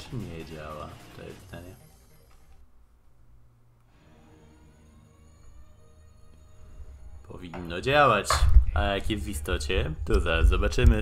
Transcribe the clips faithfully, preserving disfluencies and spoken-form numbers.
czy nie działa? To jest pytanie. Powinno działać. A jak jest w istocie, to zaraz zobaczymy.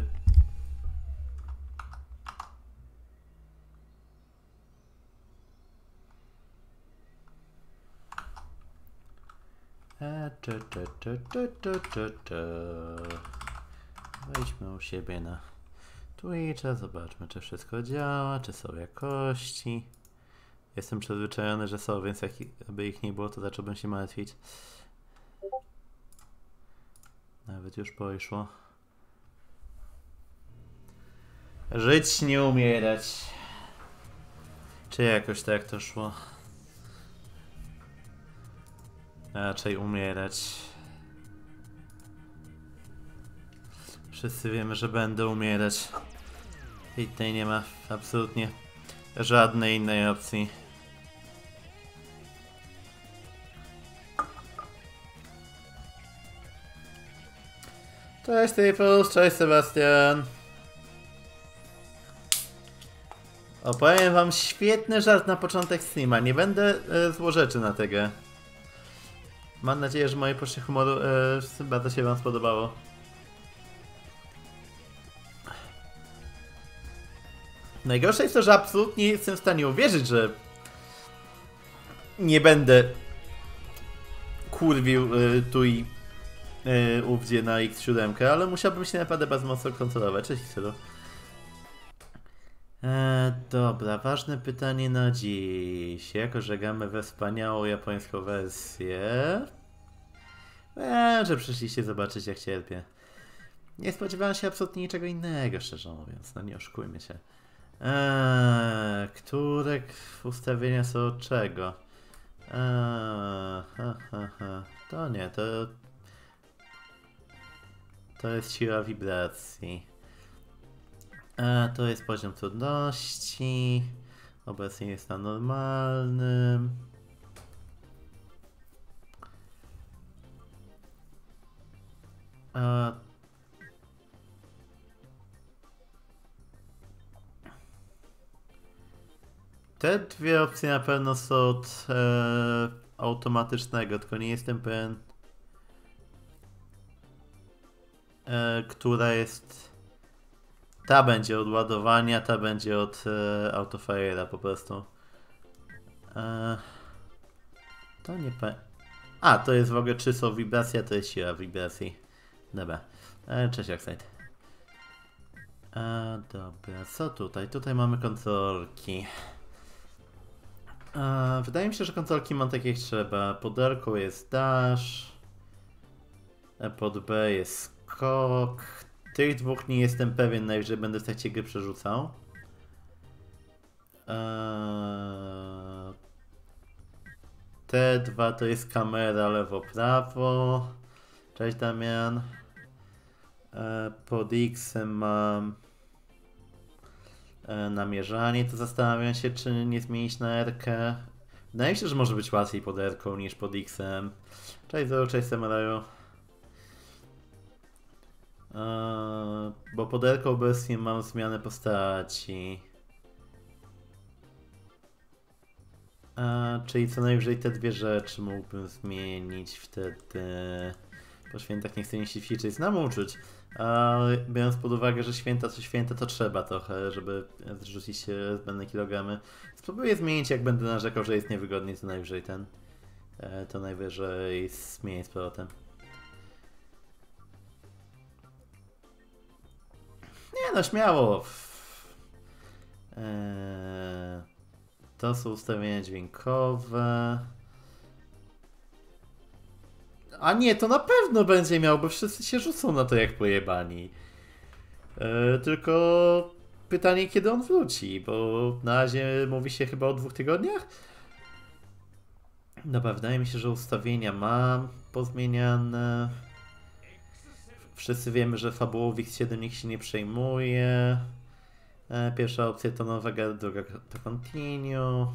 E, tu, tu, tu, tu, tu, tu, tu. Wejdźmy u siebie na Twitcha, zobaczmy, czy wszystko działa, czy są jakości. Jestem przyzwyczajony, że są, więc jakby ich nie było, to zacząłbym się martwić. Nawet już poszło. Żyć, nie umierać. Czy jakoś tak to szło? Raczej umierać. Wszyscy wiemy, że będę umierać. I tutaj nie ma absolutnie żadnej innej opcji. Cześć Typus, cześć Sebastian. Opowiem wam świetny żart na początek streama. Nie będę e, złorzeczy na tego. Mam nadzieję, że moje poczucie humoru e, bardzo się wam spodobało. Najgorsze jest to, że absolutnie jestem w stanie uwierzyć, że nie będę kurwił y, tu i y, ówdzie na X siedem, ale musiałbym się naprawdę bardzo mocno kontrolować. Cześć Xero. E, dobra, ważne pytanie na dziś. Jako, że gramy we wspaniałą japońską wersję, e, że przyszliście zobaczyć, jak cierpię. Nie spodziewałem się absolutnie niczego innego, szczerze mówiąc. No nie oszukujmy się. Eee, które ustawienia są od czego? Eee, ha, ha, ha. To nie, to... To jest siła wibracji. Eee, to jest poziom trudności. Obecnie jest na normalnym. Eee, Te dwie opcje na pewno są od e, automatycznego, tylko nie jestem pewien, e, która jest. Ta będzie od ładowania, ta będzie od e, autofire'a po prostu. E, to nie pe... A, to jest w ogóle czy są wibracje, to jest siła wibracji. Dobra. E, cześć Oxide. E, dobra, co tutaj? Tutaj mamy kontrolki. E, wydaje mi się, że kontrolki mam takie jak trzeba. Pod R jest dash. E, pod B jest skok. Tych dwóch nie jestem pewien, najwyżej będę w trakcie gry przerzucał. E, T dwa to jest kamera lewo-prawo. Cześć Damian. E, pod X mam namierzanie, to zastanawiam się, czy nie zmienić na R-kę. Wydaje mi się, że może być łatwiej pod R-ką niż pod X-em. Cześć Zoro, cześć Samaraju. Eee, bo pod R-ką obecnie mam zmianę postaci. Eee, czyli co najwyżej te dwie rzeczy mógłbym zmienić wtedy. Po świętach nie chcę mi się ćwiczyć, znam uczyć. A biorąc pod uwagę, że święta co święta, to trzeba trochę, żeby zrzucić się zbędne kilogramy. Spróbuję zmienić, jak będę narzekał, że jest niewygodnie, to najwyżej ten. To najwyżej zmienię z powrotem. Nie no, śmiało. Eee, to są ustawienia dźwiękowe. A nie, to na pewno będzie miał, bo wszyscy się rzucą na to jak pojebani. Yy, tylko pytanie, kiedy on wróci, bo na razie mówi się chyba o dwóch tygodniach. Dobra, wydaje mi się, że ustawienia mam pozmieniane. Wszyscy wiemy, że fabułą w X siedem nikt się nie przejmuje. Yy, pierwsza opcja to nowego, druga to continue.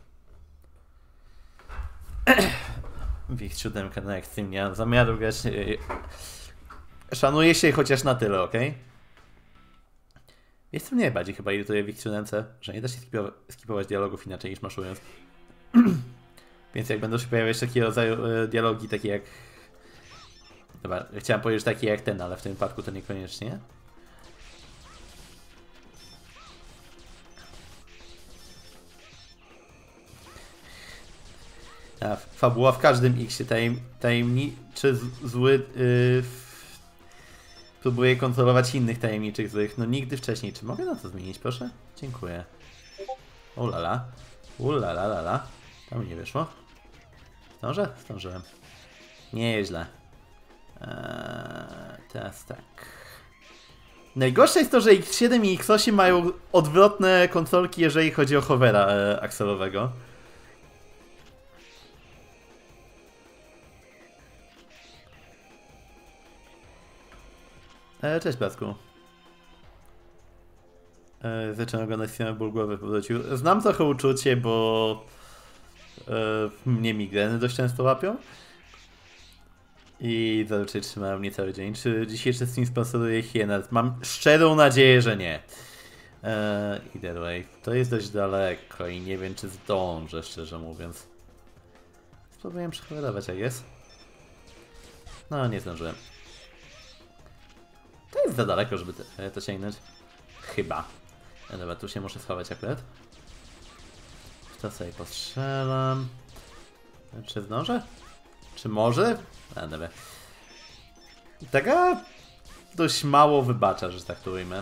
W X siedem na Extreme nie mam zamiaru grać. Szanuję się chociaż na tyle, ok? Jestem najbardziej chyba irytuje w ich siódemce, że nie da się skipowa skipować dialogów inaczej niż maszując. Więc jak będą się pojawiać takie rodzaju e, dialogi, takie jak... Dobra, chciałem powiedzieć takie jak ten, ale w tym wypadku to niekoniecznie. A, fabuła w każdym X-ie tajem, tajemniczy zły yy, próbuje kontrolować innych tajemniczych złych. No nigdy wcześniej. Czy mogę na to zmienić, proszę? Dziękuję. Ulala. Ulala, lala. Tam nie wyszło. Zdążę? Zdążyłem. Nieźle. Eee, teraz tak. Najgorsze jest to, że X siedem i X osiem mają odwrotne kontrolki, jeżeli chodzi o hovera e, akselowego. E, cześć, Blasku. E, zacząłem oglądać filmy, ból głowy powrócił. Znam trochę uczucie, bo e, mnie migreny dość często łapią. I zazwyczaj trzymają mnie cały dzień. Czy dzisiejszy stream sponsoruje Hiena? Mam szczerą nadzieję, że nie. Eee, either way. To jest dość daleko i nie wiem, czy zdążę, szczerze mówiąc. Spróbuję przechowywać, jak jest. No, nie zdążyłem. To jest za daleko, żeby te, to sięgnąć. Chyba. E, dobra, tu się muszę schować akurat. To sobie postrzelam. Czy zdążę? Czy może? A, dobra. Taka dość mało wybacza, że tak to ujmę.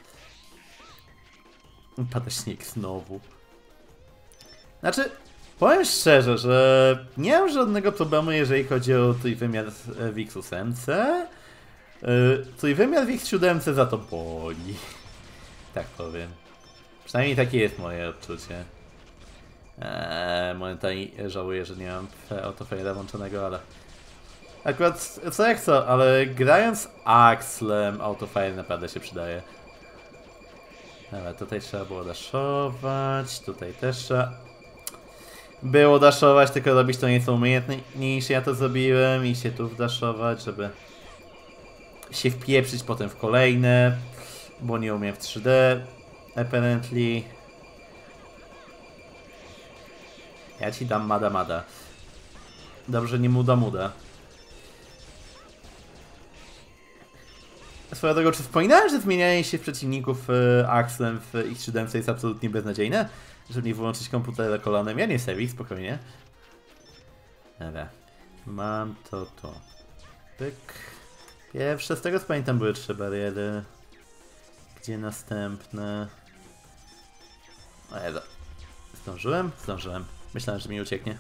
Pada śnieg znowu. Znaczy, powiem szczerze, że nie mam żadnego problemu, jeżeli chodzi o trójwymiar w X osiem. Trójwymiar w X siedem za to boli. Tak powiem. Przynajmniej takie jest moje odczucie. Eee, momentami żałuję, że nie mam autofade'a włączonego, ale... Akurat co jak co, ale grając Axlem autofire naprawdę się przydaje. Dobra, tutaj trzeba było daszować, tutaj też trzeba było daszować, tylko robić to nieco umiejętniej niż ja to zrobiłem i się tu wdaszować, żeby się wpieprzyć potem w kolejne, bo nie umiem w trzy D apparently. Ja ci dam mada mada. Dobrze, nie muda muda. Swoją drogą, czy wspominałem, że zmienianie się przeciwników y, Axlem w X siedem jest absolutnie beznadziejne? Żeby nie wyłączyć komputera kolanem? Ja nie serii, spokojnie. Dobra. Mam to tu. Pyk. Pierwsze, z tego co pamiętam, były trzy bariery. Gdzie następne? O Jezu. Zdążyłem? Zdążyłem. Myślałem, że mi ucieknie.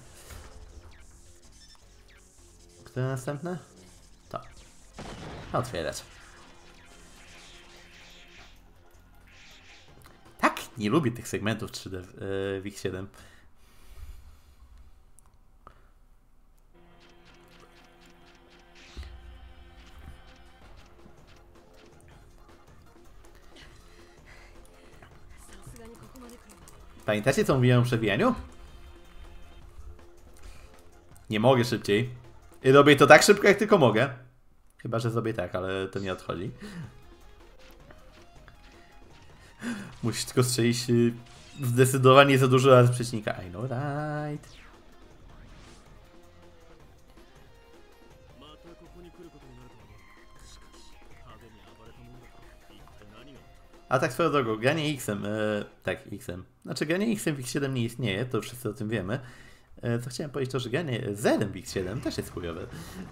Które następne? To. Otwierać. Tak, nie lubię tych segmentów trzy D w X siedem. Pamiętacie, co mówiłem o przewijaniu? Nie mogę szybciej. I robię to tak szybko, jak tylko mogę. Chyba, że zrobię tak, ale to nie odchodzi. Musisz tylko strzelić zdecydowanie za dużo razy przeciwnika. I know right. A tak swoją drogą, granie X-em, e, tak, X-em. Znaczy granie X-em w X siedem nie istnieje, to wszyscy o tym wiemy. E, co chciałem powiedzieć to, że granie Z-em w X siedem też jest chujowe.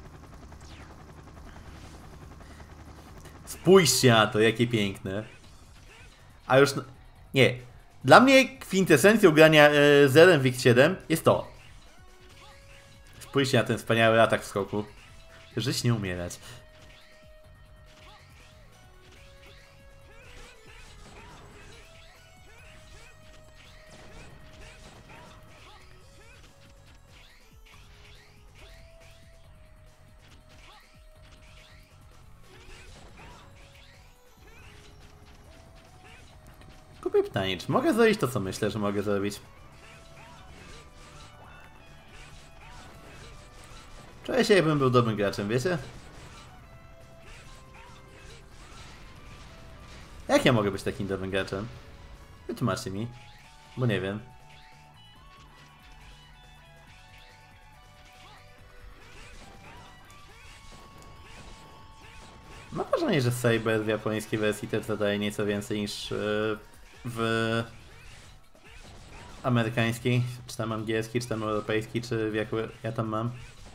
Spójrzcie na to, jakie piękne. A już... Nie. Dla mnie kwintesencją grania e, Z-em w X siedem jest to. Spójrzcie na ten wspaniały atak w skoku. Żyć nie umierać. Kupię pytanie, czy mogę zrobić to, co myślę, że mogę zrobić? Czuję się, jakbym był dobrym graczem, wiecie? Jak ja mogę być takim dobrym graczem? Wytłumaczcie mi, bo nie wiem. Mam wrażenie, że Saber w japońskiej wersji też zadaje nieco więcej niż w amerykańskiej, czy tam angielskiej, czy tam europejskiej, czy w jaku ja tam mam.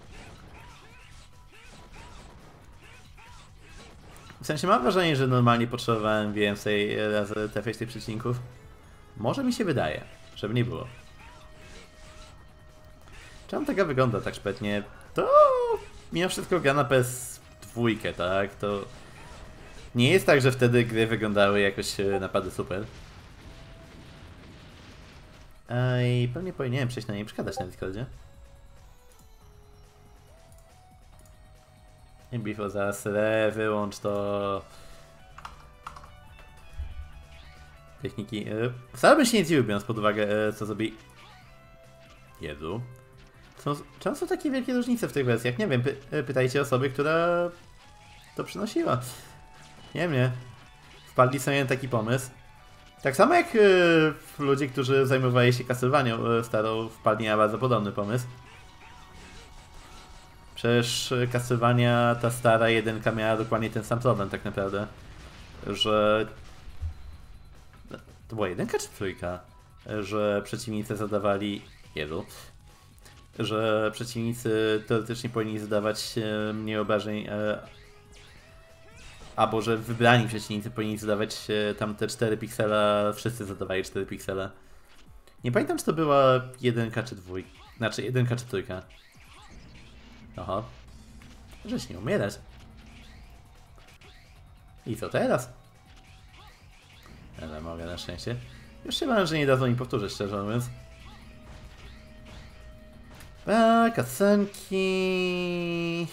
W sensie mam wrażenie, że normalnie potrzebowałem więcej razy trafiać tych przeciwników. Może mi się wydaje, żeby nie było. Czemu taka wygląda tak szpetnie? To mimo wszystko gra na P S dwa, tak? To nie jest tak, że wtedy gry wyglądały jakoś napady super. I pewnie powinienem przejść na niej przekazać na Discordzie. I bifo zaraz re, wyłącz to. Techniki. Wcale bym się nie dziwił, biorąc pod uwagę, co zrobi. Jezu. Są, czemu są takie wielkie różnice w tych wersjach? Nie wiem, py pytajcie osoby, która to przynosiła. Nie wiem, nie. Wpadli sobie na taki pomysł. Tak samo jak yy, ludzie, którzy zajmowali się Castlevanią yy, starą, wpadli na bardzo podobny pomysł. Przecież Castlevania, ta stara jedynka miała dokładnie ten sam problem tak naprawdę. Że... To była jedynka czy trójka? Że przeciwnicy zadawali... Jezu. Że przeciwnicy teoretycznie powinni zadawać e, mniej obrażeń, e, albo że wybrani przeciwnicy powinni zadawać e, tam te cztery piksele, wszyscy zadawali cztery piksele. Nie pamiętam, czy to była jedynka czy dwójka, znaczy jedynka czy trójka. Oho. Żeś nie umierać. I co teraz? Ale mogę na szczęście. Już się bałem, że nie dadzą mi powtórzyć, szczerze mówiąc. A, kasenki.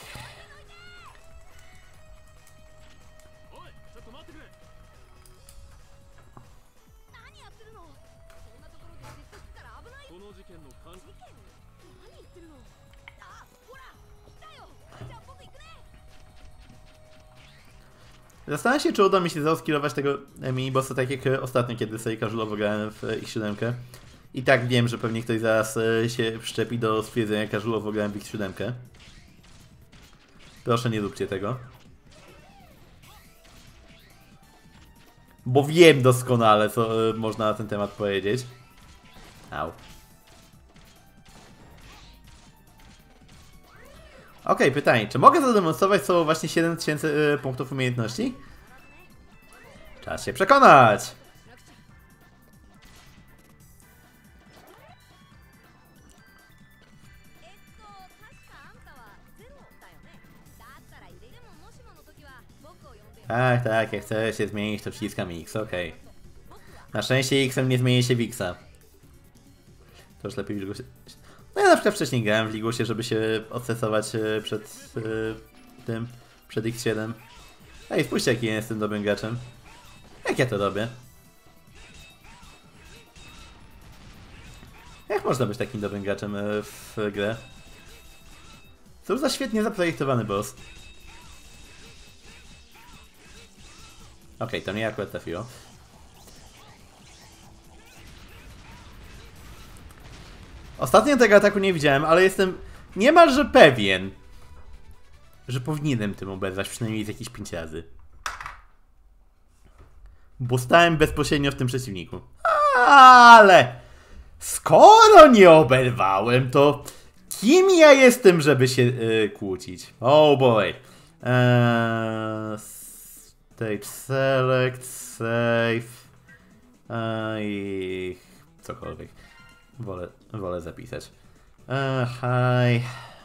Zastanawiam się, czy uda mi się zaoskilować tego minibossa tak jak ostatnio, kiedy sobie casualowo grałem w X siedem. I tak wiem, że pewnie ktoś zaraz się wszczepi do stwierdzenia, casualowo grałem w X siedem. Proszę, nie róbcie tego. Bo wiem doskonale, co można na ten temat powiedzieć. Au. Okej, okay, pytanie. Czy mogę zademonstrować sobą właśnie siedem tysięcy punktów umiejętności? Czas się przekonać! Tak, tak, jak chcę się zmienić, to wciskam X, okej. Okay. Na szczęście X-em nie zmieni się w X-a. To już lepiej w Ligusie. No ja na przykład wcześniej grałem w Ligusie, żeby się odstresować przed yy, tym, przed X siedem. Ej, spójrzcie, jaki ja jestem dobrym graczem. Jak ja to robię? Jak można być takim dobrym graczem w grę? Co za świetnie zaprojektowany boss. Okej, okay, to mnie akurat trafiło. Ostatnio tego ataku nie widziałem, ale jestem niemalże pewien, że powinienem tym oberwać przynajmniej z jakieś pięć razy. Bo stałem bezpośrednio w tym przeciwniku. Ale skoro nie oberwałem, to kim ja jestem, żeby się yy, kłócić? Oh boy. Eee, stage select, save eee, i cokolwiek. Wolę, wolę zapisać. Eee, hi.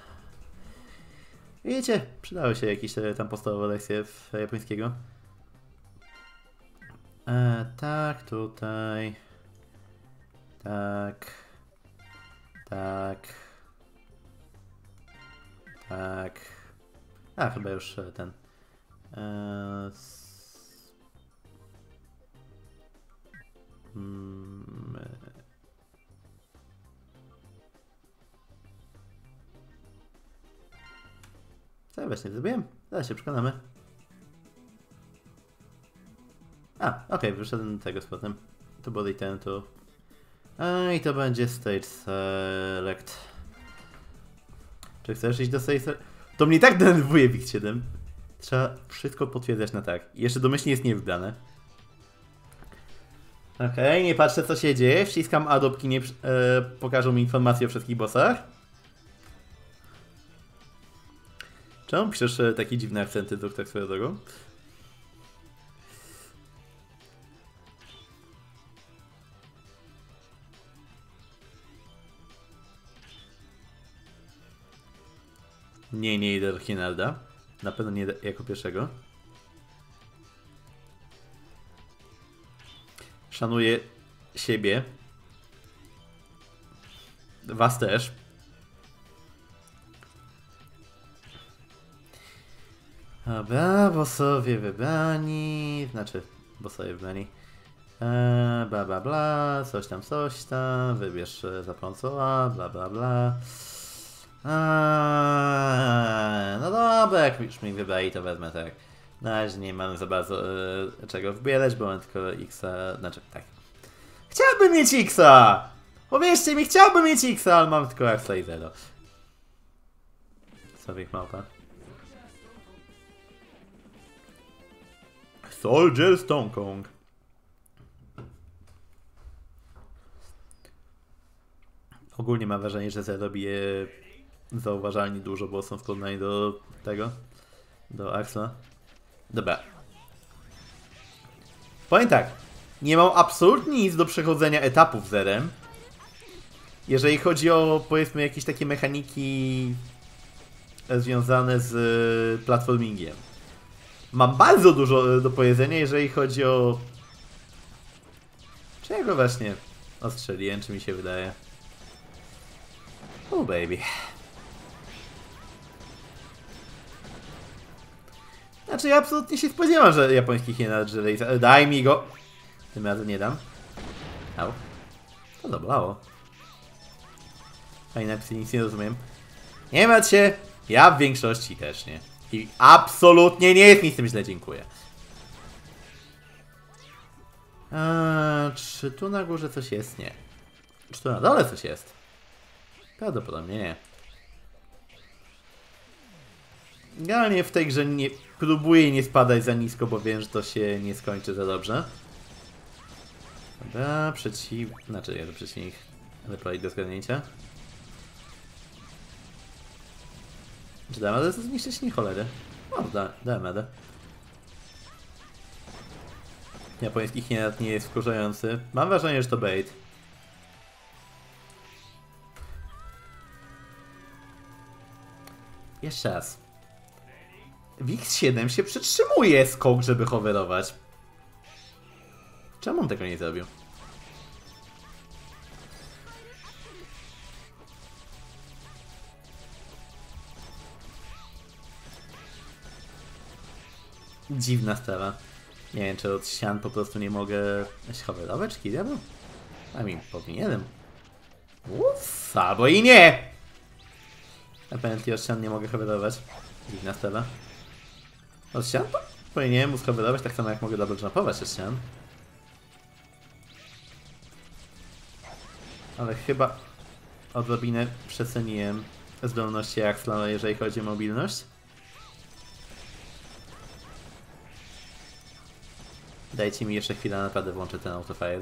Wiecie, przydały się jakieś tam podstawowe lekcje w japońskiego. E, tak, tutaj. Tak. Tak. Tak. A, chyba już ten. E, s... mm, Co ja właśnie zrobiłem? Zaraz się przekonamy. A, okej, okay, wyszedłem do tego z potem. To body ten to. A i to będzie stage select. Czy chcesz iść do stage select? To mnie tak denerwuje Wix siedem. Trzeba wszystko potwierdzać na tak. I jeszcze domyślnie jest niewybrane. Okej, okay, nie patrzę co się dzieje. Wciskam A, dopóki nie e, pokażą mi informacje o wszystkich bossach. Czemu piszesz e, takie dziwne akcenty, to tak swoją drogą? Nie, nie idę do Hinalda. Na pewno nie jako pierwszego. Szanuję siebie. Was też. Dobra, bossowie wybrani. Znaczy, bossowie wybrani. Eee, bla bla bla, coś tam, coś tam. Wybierz zapłącoła, bla bla bla. Eee, no dobra, jak już mi wybrali, to wezmę tak. Na razie nie mamy za bardzo e, czego wbierać, bo mam tylko X-a, znaczy tak. Chciałbym mieć X-a! Powiedzcie mi, chciałbym mieć X-a, ale mam tylko X-a i zero. Sobie małpa. Soldier Stone Kong. Ogólnie mam wrażenie, że zero bije zauważalnie dużo, bo są w porównaniu do tego, do Axla. Dobra. Powiem tak, nie mam absolutnie nic do przechodzenia etapów zerem. Jeżeli chodzi o, powiedzmy, jakieś takie mechaniki związane z platformingiem. Mam bardzo dużo do powiedzenia, jeżeli chodzi o... Czego właśnie ostrzeliłem, czy mi się wydaje? Oh baby. Znaczy ja absolutnie się spodziewam, że japoński Hina Racer. Daj mi go! Tym razem nie dam. Au. To zabolało. Fajne napisy, nic nie rozumiem. Nie martw się! Ja w większości też nie. I absolutnie nie jest mi z tym źle, dziękuję. Eee, czy tu na górze coś jest? Nie. Czy tu na dole coś jest? Prawdopodobnie nie. Generalnie w tej grze nie próbuję nie spadać za nisko, bo wiem, że to się nie skończy za dobrze. Dobra, przeciw... Znaczy, ja do przeciwnik, ale prawie do zgadnięcia. Czy dałem radę zniszczyć? Nie, cholery. O, da, dałem radę. Japoński Hinat nie jest wkurzający. Mam wrażenie, że to bait. Jeszcze raz. Wix siedem się przetrzymuje skok, żeby hoverować. Czemu on tego nie zrobił? Dziwna sprawa. Nie wiem, czy od ścian po prostu nie mogę hoverować, czy diabeł? A mi powinienem. Uff, albo i nie! Apparently od ścian nie mogę hoverować. Dziwna sprawa. Od ścian? Powinienem móc hoverować tak samo jak mogę double jumpować od ścian. Ale chyba odrobinę przeceniłem zdolności Axla, jeżeli chodzi o mobilność. Dajcie mi jeszcze chwilę, naprawdę włączę ten autofire.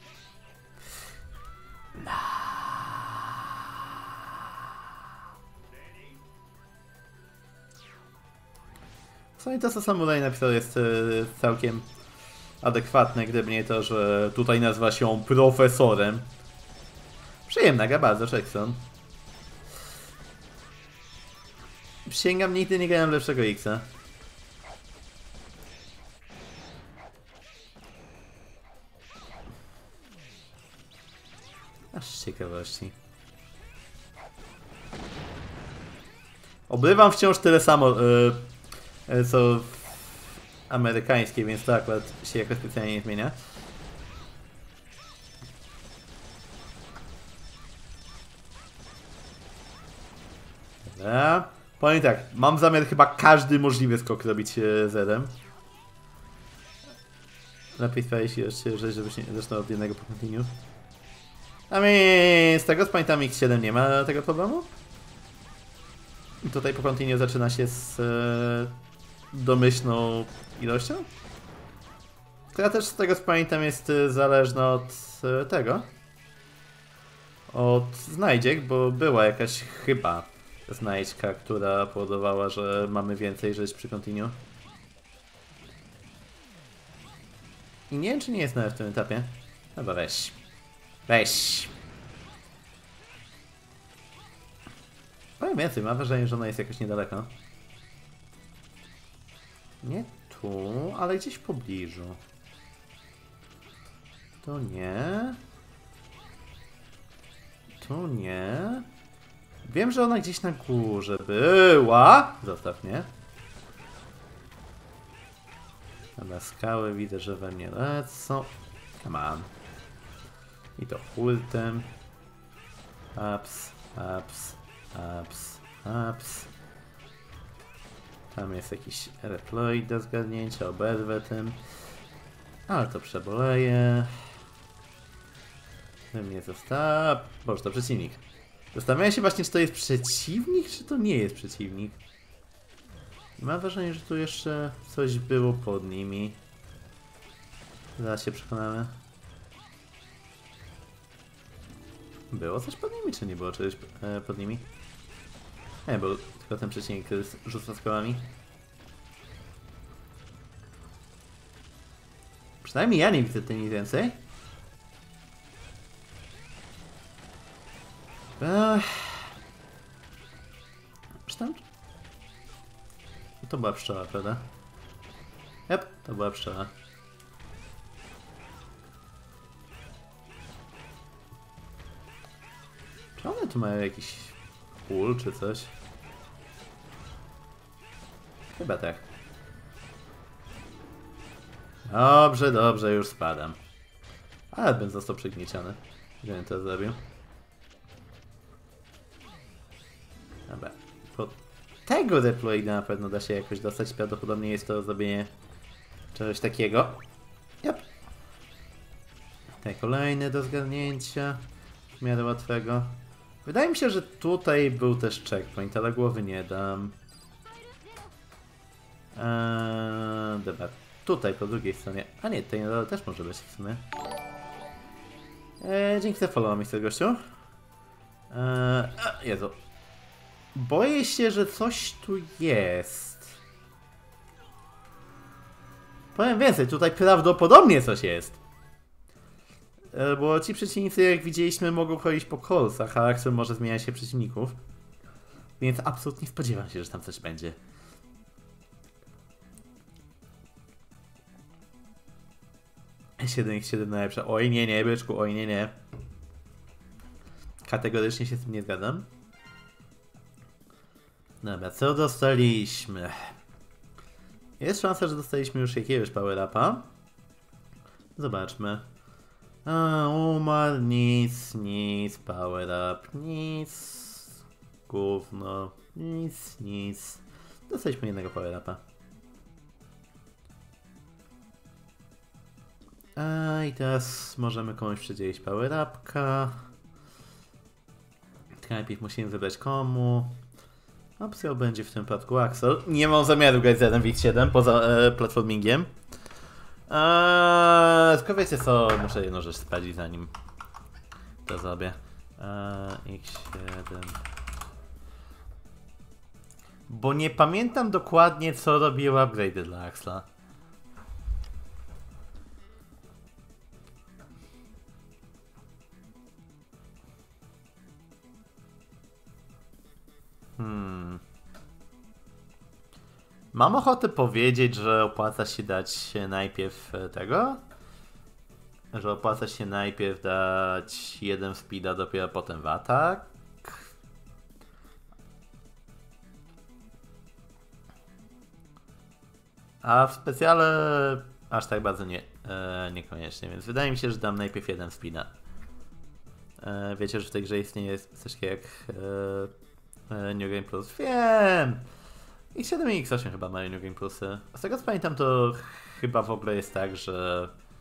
Co i to, co Samurai napisał, jest yy, całkiem adekwatne, gdyby nie to, że tutaj nazywa się profesorem. Przyjemna gra bardzo, Jackson. Przysięgam, nigdy nie grałem lepszego X-a. Aż z ciekawości. Obrywam wciąż tyle samo, yy, yy, co amerykańskie, więc to akurat się jakoś specjalnie nie zmienia. Dobra. Powiem tak, mam zamiar chyba każdy możliwy skok robić yy, zerem. Lepiej sprawić się jeszcze, żebyś nie zaczynał od jednego po continue. A mi z tego z pamiętam X siedem nie ma tego problemu. I tutaj po continue zaczyna się z e, domyślną ilością. Która też z tego co pamiętam jest zależna od e, tego. Od znajdziek, bo była jakaś chyba znajdźka, która powodowała, że mamy więcej rzeczy przy continue. I nie wiem, czy nie jest nawet w tym etapie. Chyba weź. Weź. Powiem więcej, mam wrażenie, że ona jest jakoś niedaleko. Nie tu, ale gdzieś w pobliżu. To nie. Tu nie. Wiem, że ona gdzieś na górze była. Zostaw mnie. Dobra, skały widzę, że we mnie lecą. Come on. I to ultem. Ups, ups, ups, ups. Tam jest jakiś reploid do zgadnięcia, oberwę tym. Ale to przeboleje. Tym nie został. Boże, to przeciwnik. Zastanawiam się właśnie, czy to jest przeciwnik, czy to nie jest przeciwnik. Mam wrażenie, że tu jeszcze coś było pod nimi. Zaraz się przekonamy. Było coś pod nimi, czy nie było czegoś e, pod nimi? Nie, bo tylko ten przeciwnik rzuca skałami. Przynajmniej ja nie widzę tej nic więcej. Ech. Czy tam... To była pszczoła, prawda? Jep, to była pszczoła. Czy one tu mają jakiś pól czy coś? Chyba tak. Dobrze, dobrze, już spadam. Ale bym został przygnieciony. Gdybym to zrobił. Dobra. Po tego deploida na pewno da się jakoś dostać. Prawdopodobnie jest to zrobienie czegoś takiego. Yep. Tutaj kolejny do zgarnięcia. W miarę łatwego. Wydaje mi się, że tutaj był też checkpoint, ale głowy nie dam. Eee, dobra. Tutaj po drugiej stronie. A nie, tutaj też może być w sumie. Eee, dzięki za follow, mister gościu. Eee, a, Jezu. Boję się, że coś tu jest. Powiem więcej, tutaj prawdopodobnie coś jest. Eee, bo ci przeciwnicy, jak widzieliśmy, mogą chodzić po kolcach, a charakter może zmieniać się przeciwników. Więc absolutnie spodziewam się, że tam coś będzie. siedem x siedem najlepsza. Oj nie, nie, byczku, oj nie, nie. Kategorycznie się z tym nie zgadzam. Dobra, co dostaliśmy? Jest szansa, że dostaliśmy już jakiegoś power-upa. Zobaczmy. A, umarł, nic, nic, power-up, nic. Gówno, nic, nic. Dostaliśmy jednego power-upa. A i teraz możemy komuś przydzielić power-upka. Najpierw musimy wybrać komu. Opcją będzie w tym przypadku Axel. Nie mam zamiaru grać z jeden w X siedem poza e, platformingiem. Eee, tylko wiecie co, muszę jedną rzecz sprawdzić zanim to zrobię. Eee, X siedem. Bo nie pamiętam dokładnie co robiły upgrade'y dla Axla. Hmm. Mam ochotę powiedzieć, że opłaca się dać najpierw tego? Że opłaca się najpierw dać jeden speeda, dopiero potem w atak? A w specjale aż tak bardzo nie, e, niekoniecznie, więc wydaje mi się, że dam najpierw jeden speeda. E, wiecie, że w tej grze istnieje coś takiego jak e, New Game Plus? Wiem! X siedem i X osiem chyba mają New Game Plusy. Z tego co pamiętam, to chyba w ogóle jest tak, że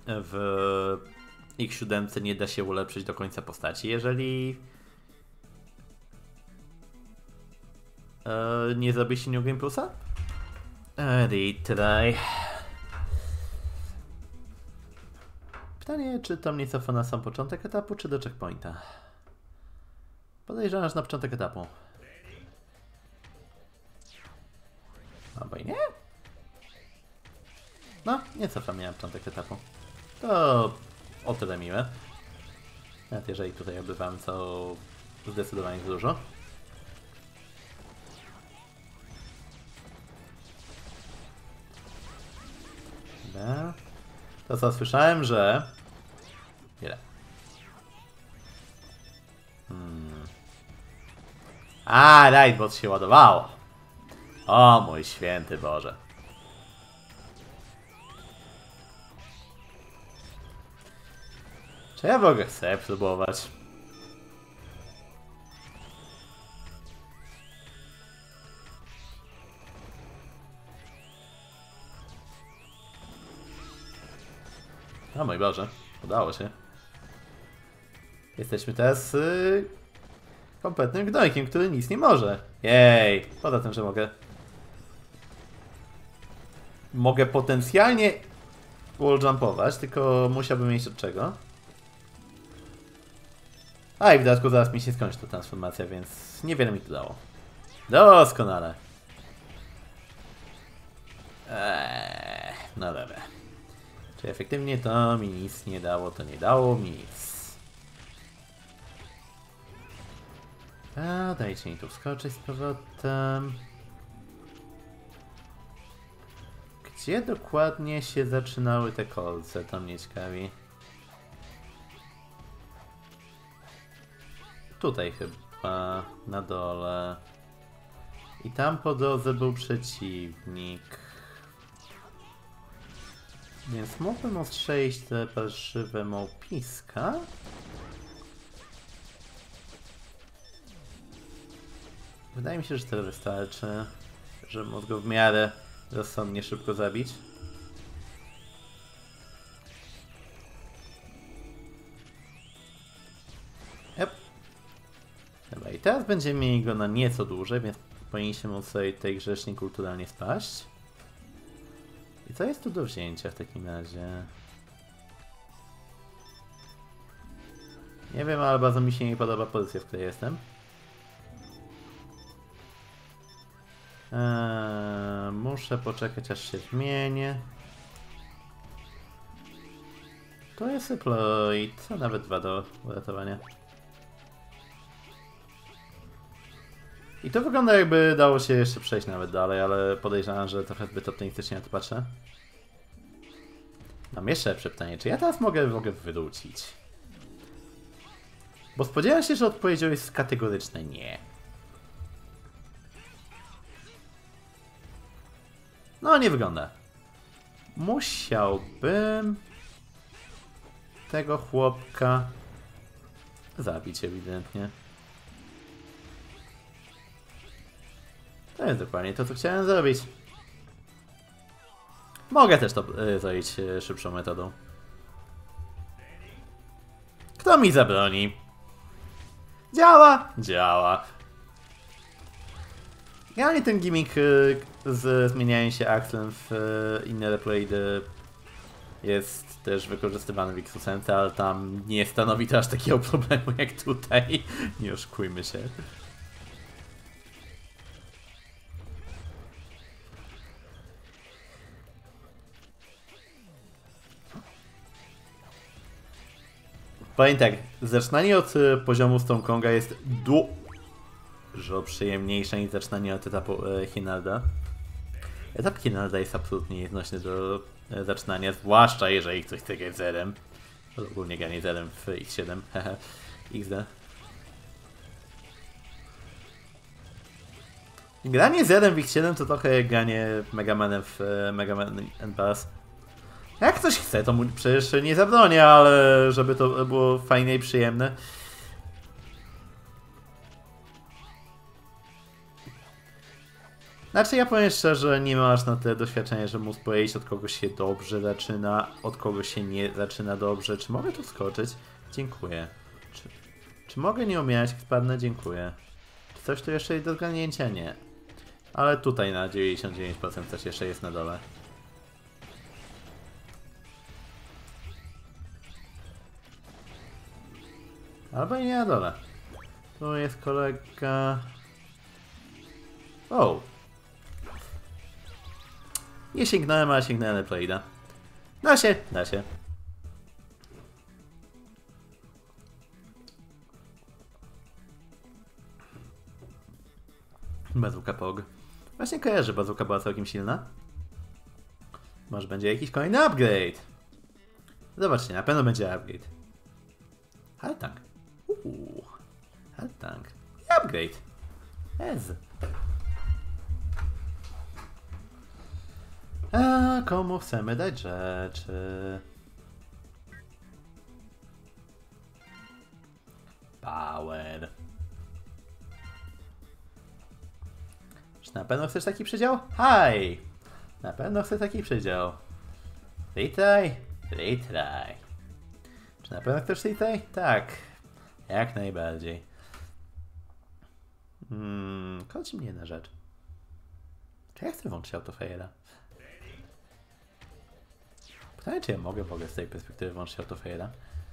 w X siedem nie da się ulepszyć do końca postaci, jeżeli e, nie zrobi się New Game Plusa? Retry. Pytanie, czy to mnie cofa na sam początek etapu, czy do checkpointa? Podejrzewam, że na początek etapu. Albo i nie? No, nie cofa mnie na początek etapu. To o tyle miłe. Nawet jeżeli tutaj obywam, co zdecydowanie za dużo. Dobra. To co, słyszałem, że... Ile? Hmm. A, Lightbot się ładowało. O mój święty Boże. Czy ja w ogóle chcę próbować? O mój Boże, udało się. Jesteśmy teraz yy, kompletnym gnojkiem, który nic nie może. Jej, poza tym, że mogę... Mogę potencjalnie walljumpować, tylko musiałbym mieć od czego. A i w dodatku zaraz mi się skończy ta transformacja, więc niewiele mi to dało. Doskonale. Eee, no dobra. Czy efektywnie to mi nic nie dało, to nie dało mi nic. A, dajcie mi tu wskoczyć z powrotem. Gdzie dokładnie się zaczynały te kolce? To mnie ciekawi. Tutaj chyba, na dole. I tam po drodze był przeciwnik. Więc mógłbym ostrzelić te parszywe małpiska. Wydaje mi się, że to wystarczy, żeby móc go w miarę rozsądnie szybko zabić. Yep. Dobra, i teraz będziemy mieli go na nieco dłużej, więc powinniśmy móc sobie tej grzecznie kulturalnie spaść. I co jest tu do wzięcia w takim razie? Nie wiem, ale bardzo mi się nie podoba pozycja, w której jestem. Eee, muszę poczekać, aż się zmienię. To jest Eploid, a nawet dwa do uratowania. I to wygląda, jakby dało się jeszcze przejść nawet dalej, ale podejrzewam, że trochę zbyt optymistycznie na to patrzę. Mam jeszcze lepsze pytanie, czy ja teraz mogę w ogóle wywrócić? Bo spodziewam się, że odpowiedzią jest kategoryczne nie. No, nie wygląda. Musiałbym tego chłopka zabić ewidentnie. To jest dokładnie to, co chciałem zrobić. Mogę też to yy, zrobić yy, szybszą metodą. Kto mi zabroni? Działa! Działa. Generalnie ten gimmick yy, z zmienianiem się akcent w yy, inne replaydy jest też wykorzystywany w X-Sence, ale tam nie stanowi to aż takiego problemu jak tutaj. Nie oszukujmy się. Powiem tak, zaczynanie od poziomu Stonekonga jest dużo przyjemniejsze niż zaczynanie od etapu e, Hinalda. Etap Hinalda jest absolutnie nieznośny do e, zaczynania, zwłaszcza jeżeli ktoś chce grać zerem. Ogólnie granie zerem w X siedem, hehe, X D. Granie zerem w X siedem to trochę jak granie Mega Manem w e, Mega Man and Pass. Jak ktoś chce, to mu przecież nie zabronię, ale żeby to było fajne i przyjemne. Znaczy ja powiem szczerze, nie masz na tyle doświadczenia, że móc powiedzieć od kogoś się dobrze zaczyna, od kogoś się nie zaczyna dobrze. Czy mogę tu skoczyć? Dziękuję. Czy, czy mogę nie umierać jak spadnę? Dziękuję. Czy coś tu jeszcze jest do zgarnięcia? Nie. Ale tutaj na dziewięćdziesiąt dziewięć procent coś jeszcze jest na dole. Albo i nie na dole. Tu jest kolega... O! Nie sięgnąłem, ale sięgnąłem Leploida. Da się, da się. Bazooka Pog. Właśnie kojarzę, że bazooka była całkiem silna. Może będzie jakiś kolejny upgrade. Zobaczcie, na pewno będzie upgrade. Haltank. Uuu. Haltank. Upgrade. Ez. A komu chcemy dać rzeczy? Power. Czy na pewno chcesz taki przedział? Hi! Na pewno chcę taki przedział. Retry? Retry. Czy na pewno chcesz retry? Tak. Jak najbardziej. Hmm, chodzi mi jedna rzecz. Czy ja chcę włączyć autofejera? Pytanie, czy ja mogę w ogóle z tej perspektywy włączyć autofejera?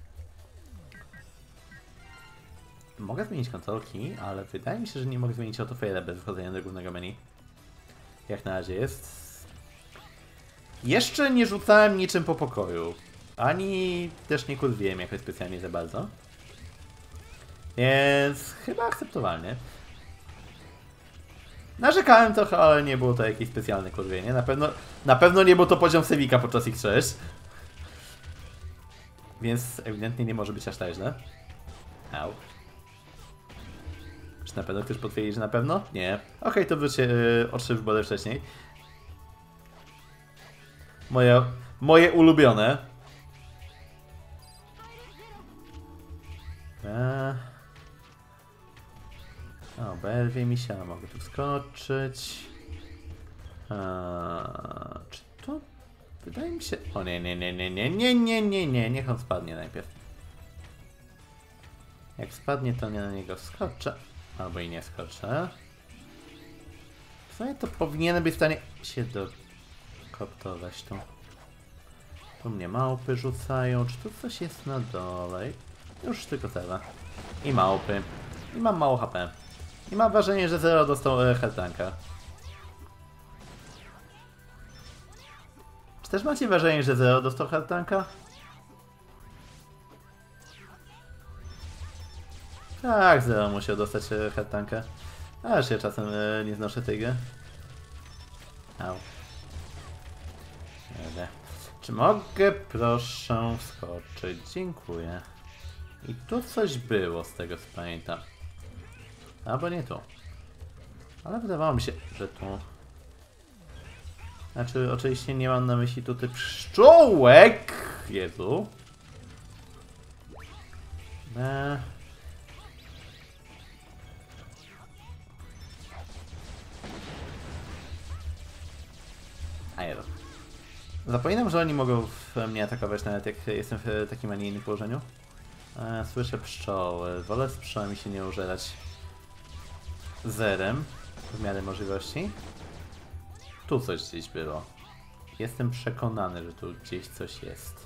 Mogę zmienić kontrolki, ale wydaje mi się, że nie mogę zmienić autofejera bez wchodzenia do głównego menu. Jak na razie jest. Jeszcze nie rzucałem niczym po pokoju. Ani też nie kurwiłem jakoś specjalnie za bardzo. Więc chyba akceptowalnie. Narzekałem trochę, ale nie było to jakieś specjalne kurwienie. Na pewno, na pewno nie był to poziom Sewika podczas ich sześć. Więc ewidentnie nie może być aż tak źle. Au. Czy na pewno chcesz potwierdzić, że na pewno? Nie. Okej, okay, to wróćcie yy, o trzy wybory wcześniej. Moje, moje ulubione. Eee. O, berwie mi się, mogę tu skoczyć. Eee, czy to... Wydaje mi się... O nie, nie, nie, nie, nie, nie, nie, nie, nie, niech on spadnie najpierw. Jak spadnie, to nie na niego skoczę. Albo i nie skoczę. W sumie to powinienem być w stanie się dokoptować tu. Tu mnie małpy rzucają. Czy tu coś jest na dole? Już tylko tyle. I małpy. I mam mało H P. I mam wrażenie, że Zero dostał e, Haltanka. Czy też macie wrażenie, że Zero dostał Haltanka? Tak, Zero musiał dostać e, Haltanka. Aż ja czasem e, nie znoszę tej gry. Au. Dobra. Czy mogę proszę wskoczyć? Dziękuję. I tu coś było z tego co pamiętam. Albo nie tu. Ale wydawało mi się, że tu... Znaczy, oczywiście nie mam na myśli tutaj pszczółek! Jezu. Eee. A jezu. Zapominam, że oni mogą mnie atakować nawet jak jestem w takim, a nie innym położeniu. Eee, słyszę pszczoły. Wolę z pszczołami się nie użerać. Zerem, w miarę możliwości. Tu coś gdzieś było. Jestem przekonany, że tu gdzieś coś jest.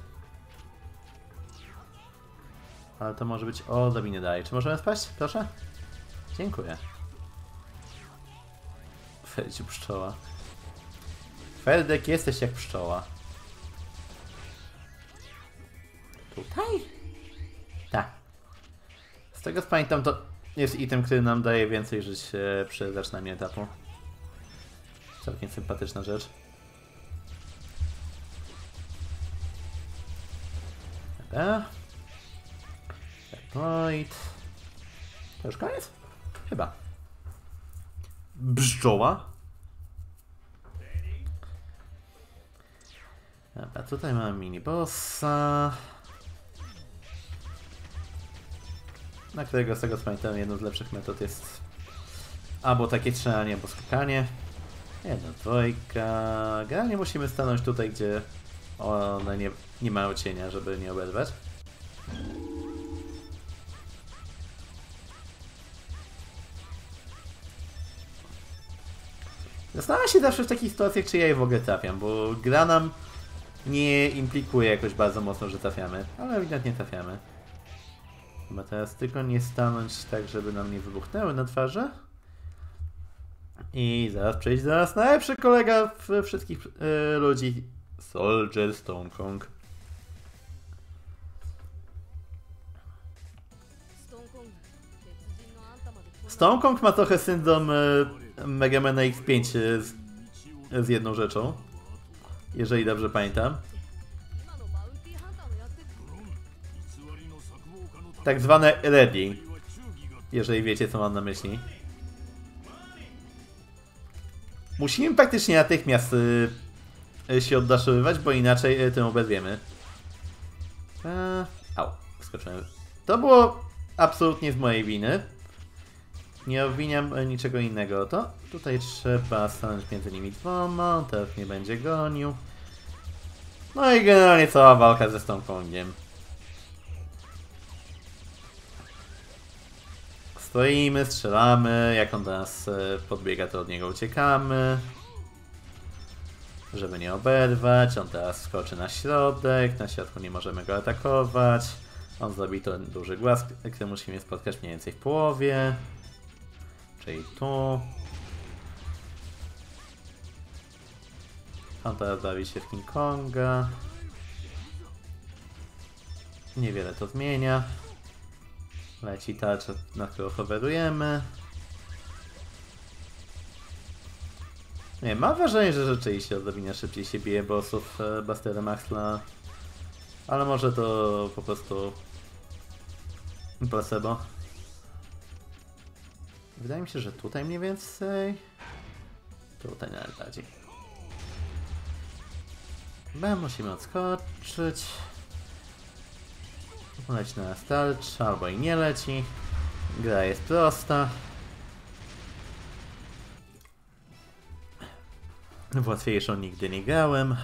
Ale to może być... O, Dobinie daje. Czy możemy spaść? Proszę? Dziękuję. Ferdziu pszczoła. Ferdek, jesteś jak pszczoła. Tutaj? Tak. Z tego co pamiętam, to jest item, który nam daje więcej żyć przy zaczynaniu etapu. Całkiem sympatyczna rzecz. Dobra. Right. To już koniec? Chyba. Brzczoła. Dobra, tutaj mamy mini bossa. Na którego z tego co pamiętam jedną z lepszych metod jest albo takie strzelanie, albo skakanie. Jedna dwojka. Generalnie musimy stanąć tutaj, gdzie one nie, nie mają cienia, żeby nie oberwać. Zastanawiam się zawsze w takich sytuacjach, czy ja je w ogóle trafiam, bo gra nam nie implikuje jakoś bardzo mocno, że trafiamy, ale ewidentnie trafiamy. Chyba teraz tylko nie stanąć tak, żeby nam nie wybuchnęły na twarzy. I zaraz przejść do nas najlepszy kolega w wszystkich yy, ludzi. Soldier Stone Kong. Stone Kong ma trochę syndrom yy, Mega Man X pięć z, z jedną rzeczą. Jeżeli dobrze pamiętam. Tak zwane ready. Jeżeli wiecie, co mam na myśli. Musimy praktycznie natychmiast y, się oddaszowywać, bo inaczej y, tym obezwiemy. Eee, au, skoczyłem. To było absolutnie z mojej winy. Nie obwiniam niczego innego. To tutaj trzeba stanąć między nimi dwoma, on teraz nie będzie gonił. No i generalnie cała walka ze Stone Kongiem. Stoimy, strzelamy, jak on do nas podbiega, to od niego uciekamy. Żeby nie oberwać, on teraz skoczy na środek, na środku nie możemy go atakować. On zrobi ten duży głaz, który musimy spotkać mniej więcej w połowie. Czyli tu. On teraz bawi się w King Konga. Niewiele to zmienia. Leci tarcza, na którą hoverujemy. Nie, mam wrażenie, że rzeczywiście odrobinę szybciej się bije bossów e, Busterem Axla. Ale może to po prostu placebo. Wydaje mi się, że tutaj mniej więcej. Tutaj nawet bardziej. B musimy odskoczyć. Leci na nas tarcza, albo i nie leci. Gra jest prosta. W łatwiejszą nigdy nie grałem.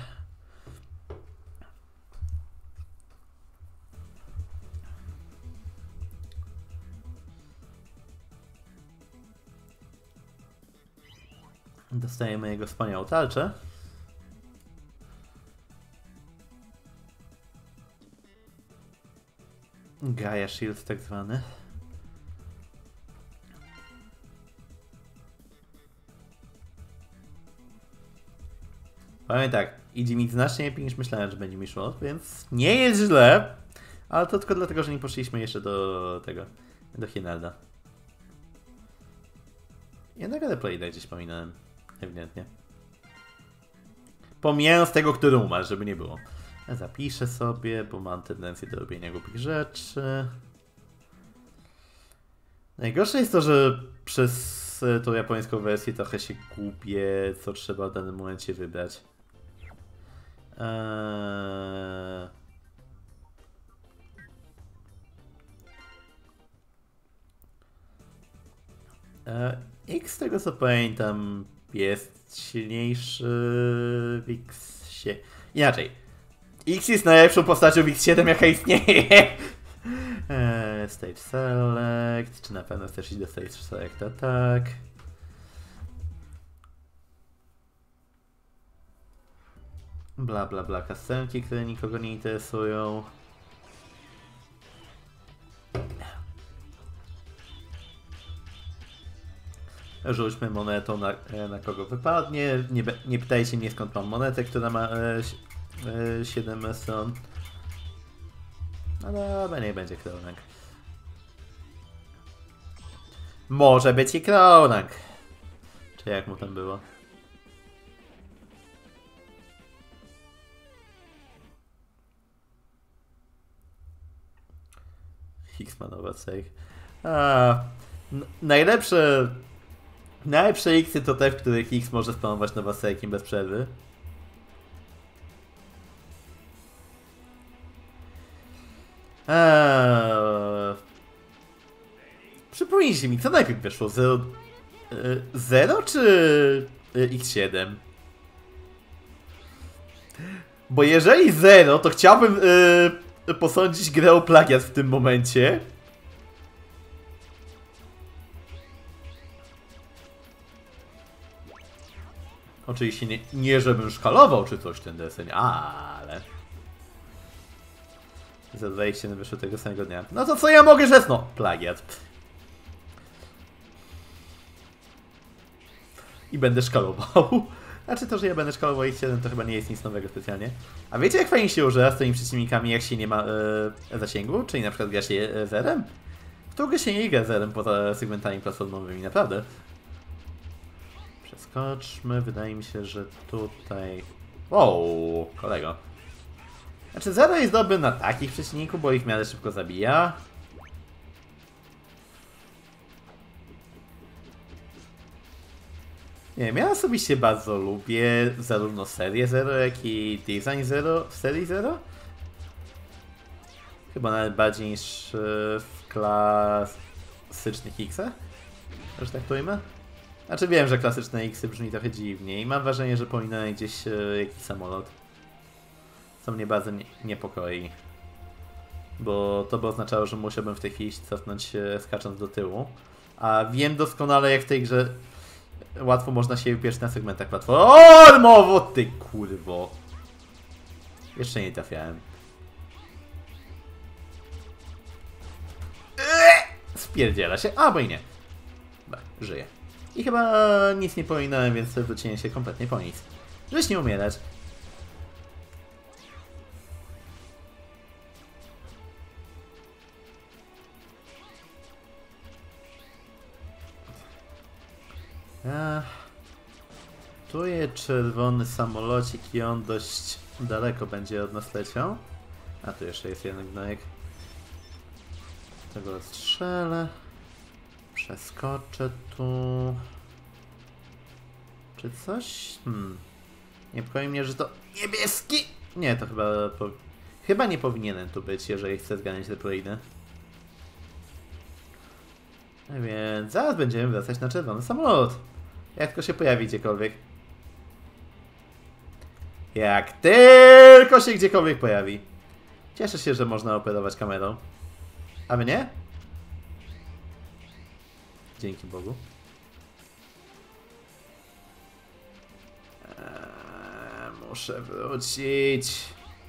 Dostajemy jego wspaniałą tarczę. Gaia Shield tak zwany. Powiem tak, idzie mi znacznie lepiej niż myślałem, że będzie mi szło, więc nie jest źle. Ale to tylko dlatego, że nie poszliśmy jeszcze do tego, do Hinelda. Jednego replayda gdzieś pominąłem, ewidentnie. Pomijając tego, który umarł, żeby nie było. Ja zapiszę sobie, bo mam tendencję do robienia głupich rzeczy. Najgorsze jest to, że przez tą japońską wersję trochę się gubię, co trzeba w danym momencie wybrać. Eee... Eee, X, z tego co pamiętam, jest silniejszy w X-ie. Inaczej. X jest najlepszą postacią w X siedem, jaka istnieje. eee, stage Select. Czy na pewno chcesz iść do Stage Selecta? Tak. Bla bla bla, kasenki, które nikogo nie interesują. Rzućmy monetą na, na kogo wypadnie. Nie, nie pytajcie mnie, skąd mam monetę, która ma e, e, siedem stron. No dobra, niech będzie Kronak. Może być i Kronak. Czy jak mu tam było? Hicksmanowa save. A, najlepsze... Najlepsze X-y to te, w których X może spawnować nowa sejkiem bez przerwy. Eee... Przypomnijcie mi, co najpierw wyszło? Zero, zero czy X siedem. Bo jeżeli zero, to chciałbym yy, posądzić grę o plagiat w tym momencie. Oczywiście nie, nie żebym szkalował czy coś ten deseń, ale... Za dwadzieścia jeden wyszło tego samego dnia. No to co ja mogę rzec? No, plagiat. I będę szkalował. Znaczy to, że ja będę szkalował X siedem to chyba nie jest nic nowego specjalnie. A wiecie jak fajnie się używa z tymi przeciwnikami, jak się nie ma e, zasięgu? Czyli na przykład gra się e, zerem? W to gra się nie gra zerem poza segmentami platformowymi, naprawdę. Przeskoczmy, wydaje mi się, że tutaj... Wow, kolego. Znaczy zero jest dobry na takich przeciwników, bo ich w miarę szybko zabija. Nie wiem, ja osobiście bardzo lubię zarówno serię Zero, jak i design Zero w serii Zero. Chyba nawet bardziej niż w klasycznych X-ach, że tak powiem. Znaczy wiem, że klasyczne X brzmi trochę dziwnie i mam wrażenie, że powinien gdzieś jakiś samolot. Co mnie bardzo nie niepokoi. Bo to by oznaczało, że musiałbym w tej chwili cofnąć się skacząc do tyłu. A wiem doskonale jak w tej grze łatwo można się upierać na segmentach platformowo, ty kurwo. Jeszcze nie trafiałem. Eee! Spierdziela się, albo i nie. Ba, żyję. I chyba nic nie pominąłem, więc wróciłem się kompletnie po nic. Żeś nie umierać. Ech. Tu jest czerwony samolocik i on dość daleko będzie od nas leciał. A tu jeszcze jest jeden gnojek. Tego strzelę. Przeskoczę tu. Czy coś? Hmm. Niepokoi mnie, że to niebieski! Nie, to chyba... Po... Chyba nie powinienem tu być, jeżeli chcę zganiać te ploidy. Więc zaraz będziemy wracać na czerwony samolot. Jak tylko się pojawi gdziekolwiek. Jak tylko się gdziekolwiek pojawi. Cieszę się, że można operować kamerą. A wy nie? Dzięki Bogu. Eee, muszę wrócić.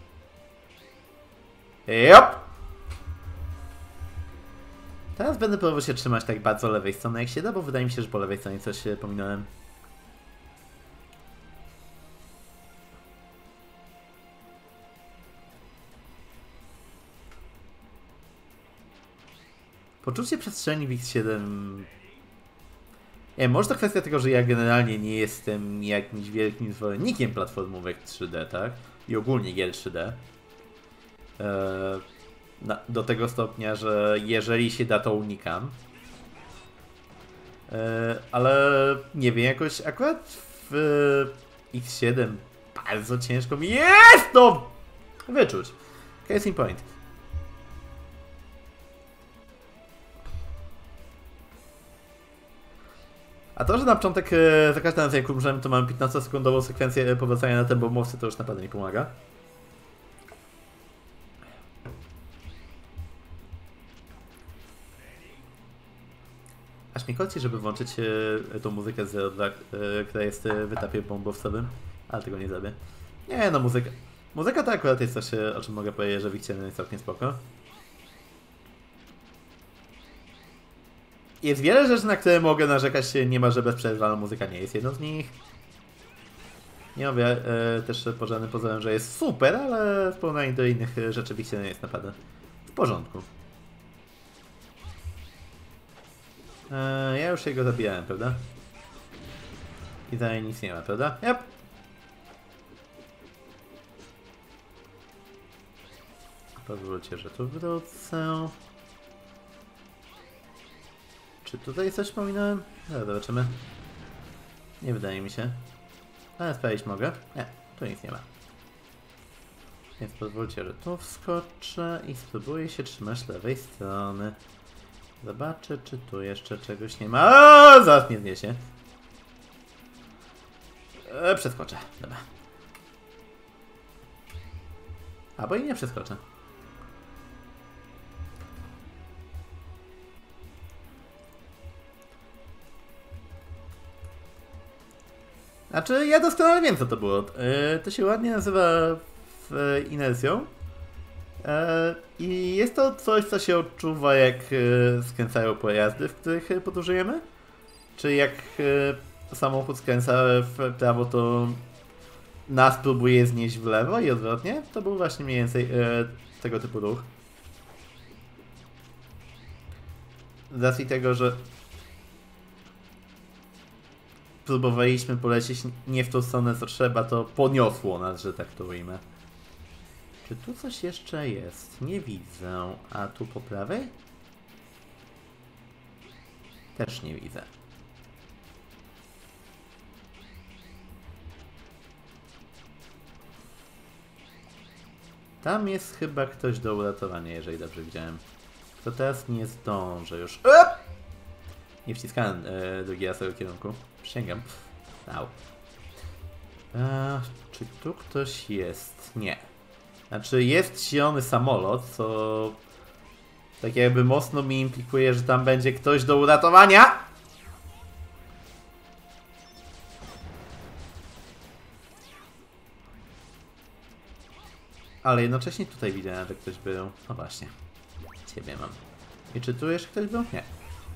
Jop! Teraz będę próbował się trzymać tak bardzo lewej strony jak się da, bo wydaje mi się, że po lewej stronie coś pominąłem. Poczucie przestrzeni w X siedem... Nie, może to kwestia tego, że ja generalnie nie jestem jakimś wielkim zwolennikiem platformówek trzy D, tak? I ogólnie gier trzy D. Eee, na, do tego stopnia, że jeżeli się da, to unikam. Eee, ale nie wiem, jakoś akurat w X siedem bardzo ciężko mi jest to wyczuć. Case in point. A to, że na początek e, za każdym razem jak umrzemy, to mamy piętnastosekundową sekwencję powracania na tempo mówcy, to już naprawdę nie pomaga. Aż mi kolci, żeby włączyć e, tą muzykę z zero dwa, e, która jest e, w etapie bombowcowym, ale tego nie zrobię. Nie no, muzyka. Muzyka to akurat jest coś, o czym mogę powiedzieć, że w X siedem jest całkiem spoko. Jest wiele rzeczy, na które mogę narzekać niemalże bez przerwy, ale muzyka nie jest jedną z nich. Nie mówię e, też pod żadnym pozorem, że jest super, ale w porównaniu do innych rzeczy w X siedem jest naprawdę w porządku. E, ja już jego zabijałem, prawda? I dalej nic nie ma, prawda? Yep. Pozwólcie, że tu wrócę. Czy tutaj coś pominąłem? Zaraz zobaczymy. Nie wydaje mi się. Ale sprawdzić mogę. Nie, tu nic nie ma. Więc pozwólcie, że tu wskoczę i spróbuję się trzymać lewej strony. Zobaczę, czy tu jeszcze czegoś nie ma. O, zaraz mnie zniesie. E, przeskoczę, dobra. Albo i nie przeskoczę. Znaczy, ja doskonale wiem, co to było. E, to się ładnie nazywa w, inercją. E, I jest to coś, co się odczuwa, jak e, skręcają pojazdy, w których podróżujemy. Czy jak e, samochód skręca w prawo, to nas próbuje znieść w lewo i odwrotnie. To był właśnie mniej więcej e, tego typu ruch. Z racji tego, że próbowaliśmy polecieć nie w tą stronę, co trzeba, to poniosło nas, że tak to ujmę. Czy tu coś jeszcze jest? Nie widzę. A tu po prawej? Też nie widzę. Tam jest chyba ktoś do uratowania, jeżeli dobrze widziałem. To teraz nie zdążę już. Up! Nie wciskałem e, drugi raz tego kierunku. Przysięgam. Au. E, czy tu ktoś jest? Nie. Znaczy jest zielony samolot, co tak jakby mocno mi implikuje, że tam będzie ktoś do uratowania. Ale jednocześnie tutaj widziałem, że ktoś był. No właśnie. Ciebie mam. I czy tu jeszcze ktoś był? Nie.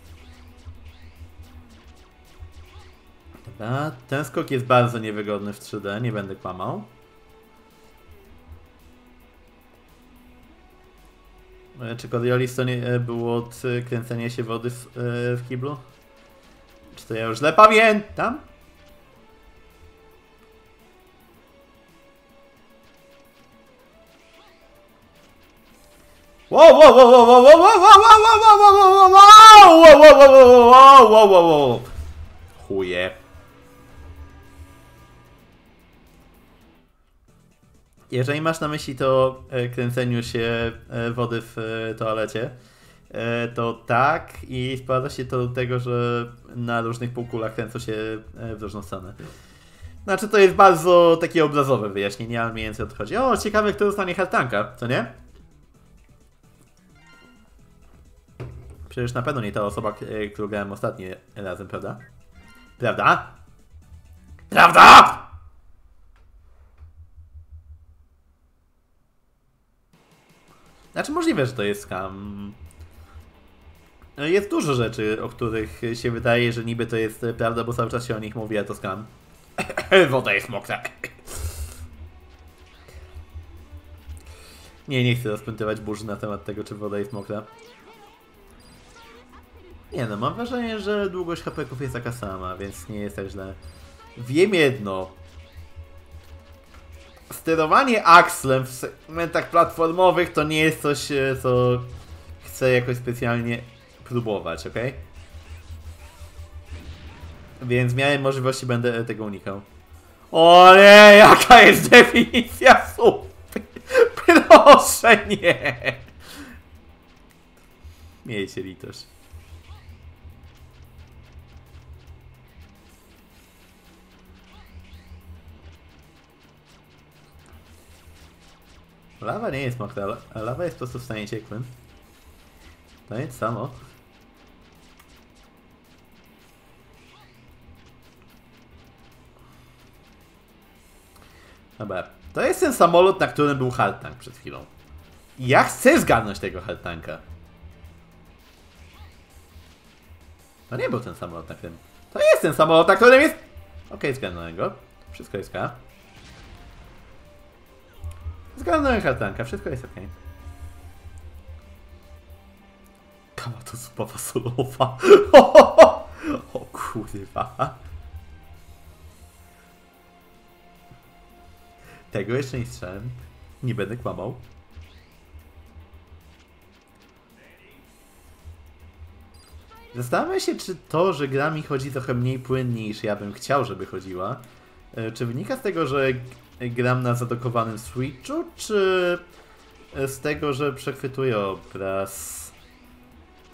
Dobra, ten skok jest bardzo niewygodny w trzy D, nie będę kłamał. Czy Coriolis to nie było od kręcenia się wody w, w kiblu? Czy to ja już źle pamiętam? Wow, wow, wow, wow, wow, wow, wow, wow, wow, wow, wow, wow, wow, wow. Chuje. Jeżeli masz na myśli to kręceniu się wody w toalecie, to tak i sprowadza się to do tego, że na różnych półkulach kręcą się w różną stronę. Znaczy to jest bardzo takie obrazowe wyjaśnienie, ale mniej więcej o to chodzi. O, ciekawe, kto dostanie hartanka, co nie? Przecież na pewno nie ta osoba, którą grałem ostatni razem, prawda? Prawda? Prawda?! Znaczy możliwe, że to jest scam. Jest dużo rzeczy, o których się wydaje, że niby to jest prawda, bo cały czas się o nich mówi, a to scam. Woda jest mokra. Nie, nie chcę rozpętywać burzy na temat tego, czy woda jest mokra. Nie no, mam wrażenie, że długość hapeków jest taka sama, więc nie jest tak źle. Wiem jedno. Sterowanie akslem w segmentach platformowych to nie jest coś, co chcę jakoś specjalnie próbować, ok? Więc w miarę możliwości będę tego unikał. O nie, jaka jest definicja supy? Proszę nie! Miejcie litość. Lawa nie jest mokra, lawa jest po prostu w stanie ciekłym. To nic samo. Dobra, to jest ten samolot, na którym był haltank przed chwilą. Ja chcę zgarnąć tego haltanka. To nie był ten samolot, na którym... To jest ten samolot, na którym jest... Okej, okay, zgarnąłem go. Wszystko jest K. Zgarnąłem haltanka, wszystko jest ok. Kama to zupa fasolowa. O kurwa. Tego jeszcze nie słyszałem. Nie będę kłamał. Zastanawiam się, czy to, że gra mi chodzi trochę mniej płynnie niż ja bym chciał, żeby chodziła, czy wynika z tego, że gram na zadokowanym Switchu, czy z tego, że przechwytuję obraz?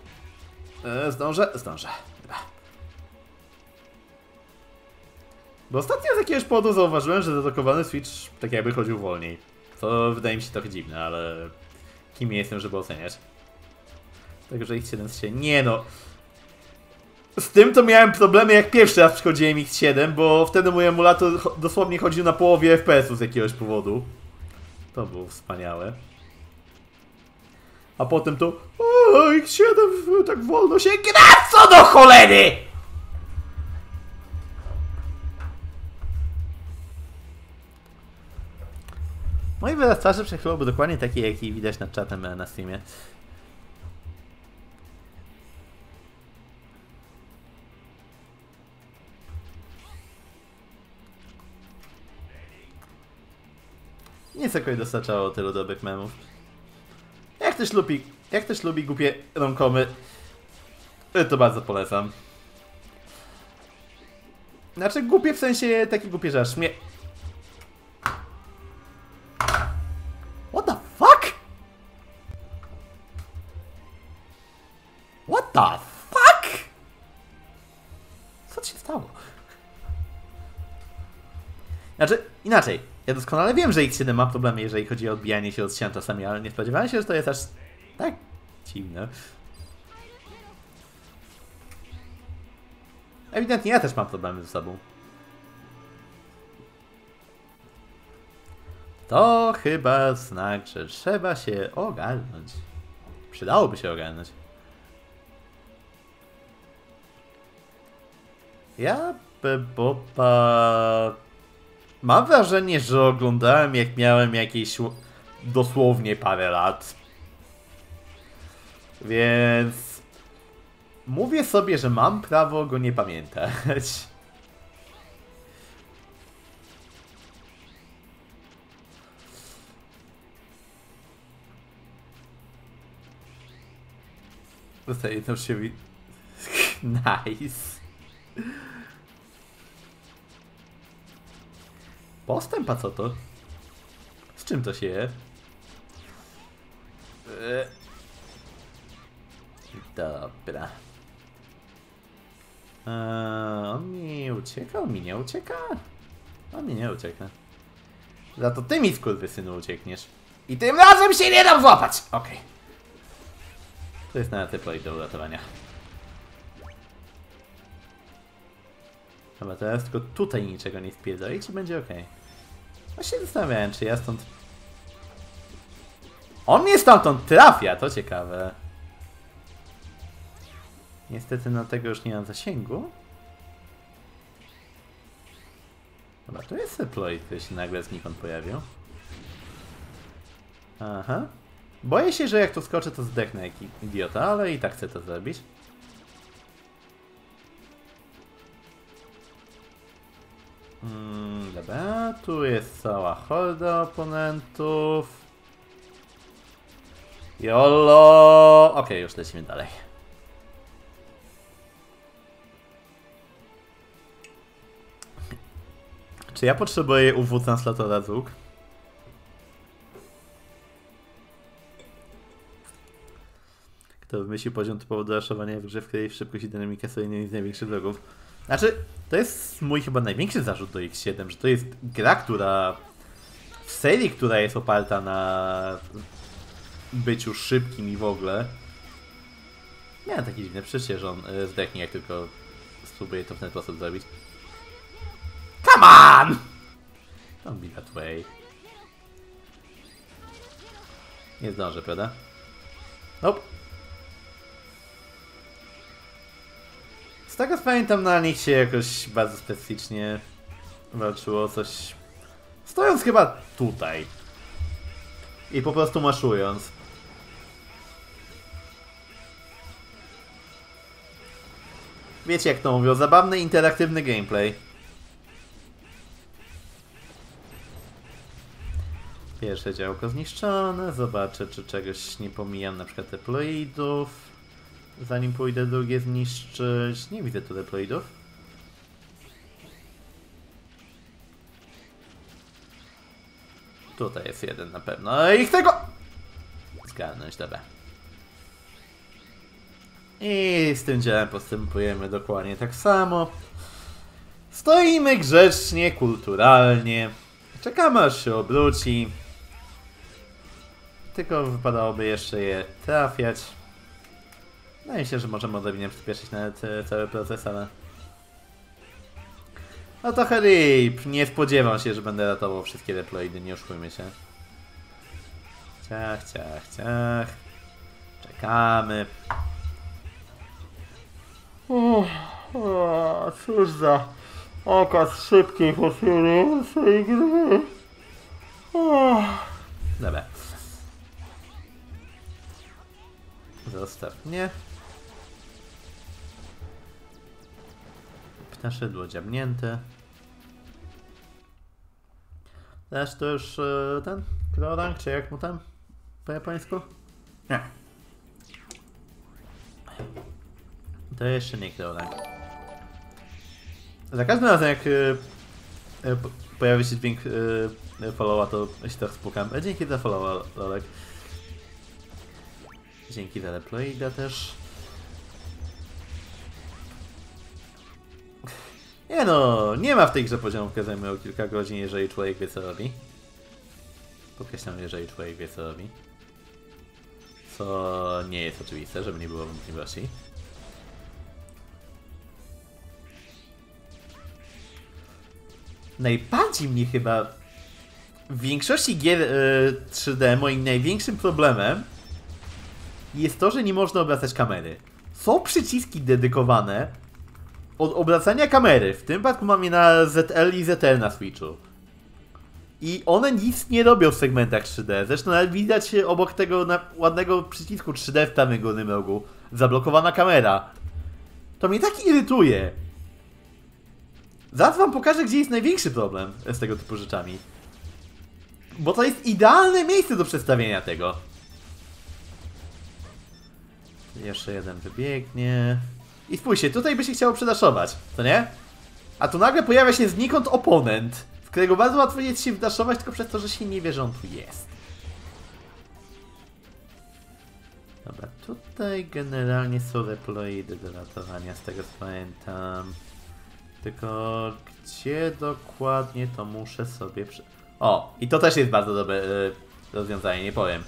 Zdążę? Zdążę. Bo ostatnio z jakiegoś powodu zauważyłem, że dedykowany Switch tak jakby chodził wolniej. To wydaje mi się trochę dziwne, ale kim ja jestem, żeby oceniać. Także X siedem się... Nie no... Z tym to miałem problemy, jak pierwszy raz przychodziłem X siedem, bo wtedy mój emulator dosłownie chodził na połowie F P S-u z jakiegoś powodu. To było wspaniałe. A potem to... O, X siedem tak wolno się gra, co do cholery! Mój wyraz twarzy przechylałby dokładnie taki, jaki widać nad czatem na streamie. Nie Sekoi dostarczało tylu dobrych memów. Jak ktoś lubi, jak ktoś lubi głupie romkomy, to bardzo polecam. Znaczy głupie w sensie taki głupie, że aż mnie... What the fuck? What the fuck? Co się stało? Znaczy, inaczej. Ja doskonale wiem, że X siedem ma problemy, jeżeli chodzi o odbijanie się od ścian czasami, ale nie spodziewałem się, że to jest aż tak dziwne. Ewidentnie ja też mam problemy ze sobą. To chyba znak, że trzeba się ogarnąć. Przydałoby się ogarnąć. Ja Bebopa... Mam wrażenie, że oglądałem jak miałem jakieś dosłownie parę lat. Więc... Mówię sobie, że mam prawo go nie pamiętać. Zostaje to się... Nice. Postęp, a co to? Z czym to się je? Eee. Dobra. Eee, on mi ucieka? On mi nie ucieka? On mi nie ucieka. Za to ty mi, skurwysynu, uciekniesz. I tym razem się nie dam złapać! Okej. Okay. To jest na teplo i do uratowania. Dobra, teraz tylko tutaj niczego nie wpierdolić i będzie ok. Właśnie zastanawiałem, czy ja stąd... On mnie stamtąd trafia, to ciekawe. Niestety na tego już nie mam zasięgu. Dobra, tu jest Seploid, który się nagle znikąd pojawił. Aha. Boję się, że jak tu skoczę, to zdechnę jak idiota, ale i tak chcę to zrobić. Hmm, dobra, tu jest cała horda oponentów. Jolo! Okej, okay, już lecimy dalej. Czy ja potrzebuję U W translatora z łuk? Kto wymyślił poziom typowo do raszowania w grze, w której szybkość i dynamika są jednymi z największych wrogów? Znaczy, to jest mój chyba największy zarzut do X siedem, że to jest gra, która w serii, która jest oparta na byciu szybkim i w ogóle. Miałem takie dziwne przeczucie, że on zdechnie, jak tylko spróbuję to w ten sposób zrobić. Come on! Don't be that way. Nie zdążę, prawda? Nope. Z tego co pamiętam, na nich się jakoś bardzo specyficznie walczyło coś... Stojąc chyba tutaj. I po prostu maszując. Wiecie jak to mówią, zabawny, interaktywny gameplay. Pierwsze działko zniszczone, zobaczę czy czegoś nie pomijam, na przykład deploidów. Zanim pójdę drugie zniszczyć. Nie widzę tu deploidów. Tutaj jest jeden na pewno. I chcę go zgarnąć, dobra. I z tym działem postępujemy dokładnie tak samo. Stoimy grzecznie, kulturalnie. Czekamy aż się obróci. Tylko wypadałoby jeszcze je trafiać. Wydaje mi się, że możemy odrobinę przyspieszyć nawet cały proces, ale... No trochę rip. Nie spodziewam się, że będę ratował wszystkie deploidy, nie oszukujmy się. Ciach, ciach, ciach. Czekamy. Uff, o, cóż za okaz szybkiej posługującej gry. Uff. Dobra. Zostaw mnie. Ptaszydło dziabnięte. Też to już yy, ten? Krorang, czy jak mu tam? Po japońsku? Nie. To jeszcze nie Krorang. Za każdym razem jak yy, yy, pojawi się dźwięk yy, followa, to się tak spukam. E, dzięki za followa, Lolek. Dzięki za deploida też. Nie no, nie ma w tej grze poziomu, który zajmuje kilka godzin, jeżeli człowiek wie co robi. Podkreślam, jeżeli człowiek wie co robi. Co nie jest oczywiste, żeby nie było wątpliwości. Najbardziej mnie chyba w większości gier yy, trzy D moim największym problemem jest to, że nie można obracać kamery. Są przyciski dedykowane od obracania kamery. W tym przypadku mam je na Z L i Z L na Switchu. I one nic nie robią w segmentach trzy D. Zresztą nawet widać obok tego ładnego przycisku trzy D w prawym górnym rogu zablokowana kamera. To mnie tak irytuje. Zaraz wam pokażę, gdzie jest największy problem z tego typu rzeczami. Bo to jest idealne miejsce do przedstawienia tego. Jeszcze jeden wybiegnie. I spójrzcie, tutaj by się chciało przedaszować, co nie? A tu nagle pojawia się znikąd oponent, w którego bardzo łatwo jest się wdaszować tylko przez to, że się nie wie, że on tu jest. Dobra, tutaj generalnie są deploidy do ratowania, z tego co pamiętam. Tylko gdzie dokładnie to muszę sobie przy... O, i to też jest bardzo dobre yy, rozwiązanie, nie powiem.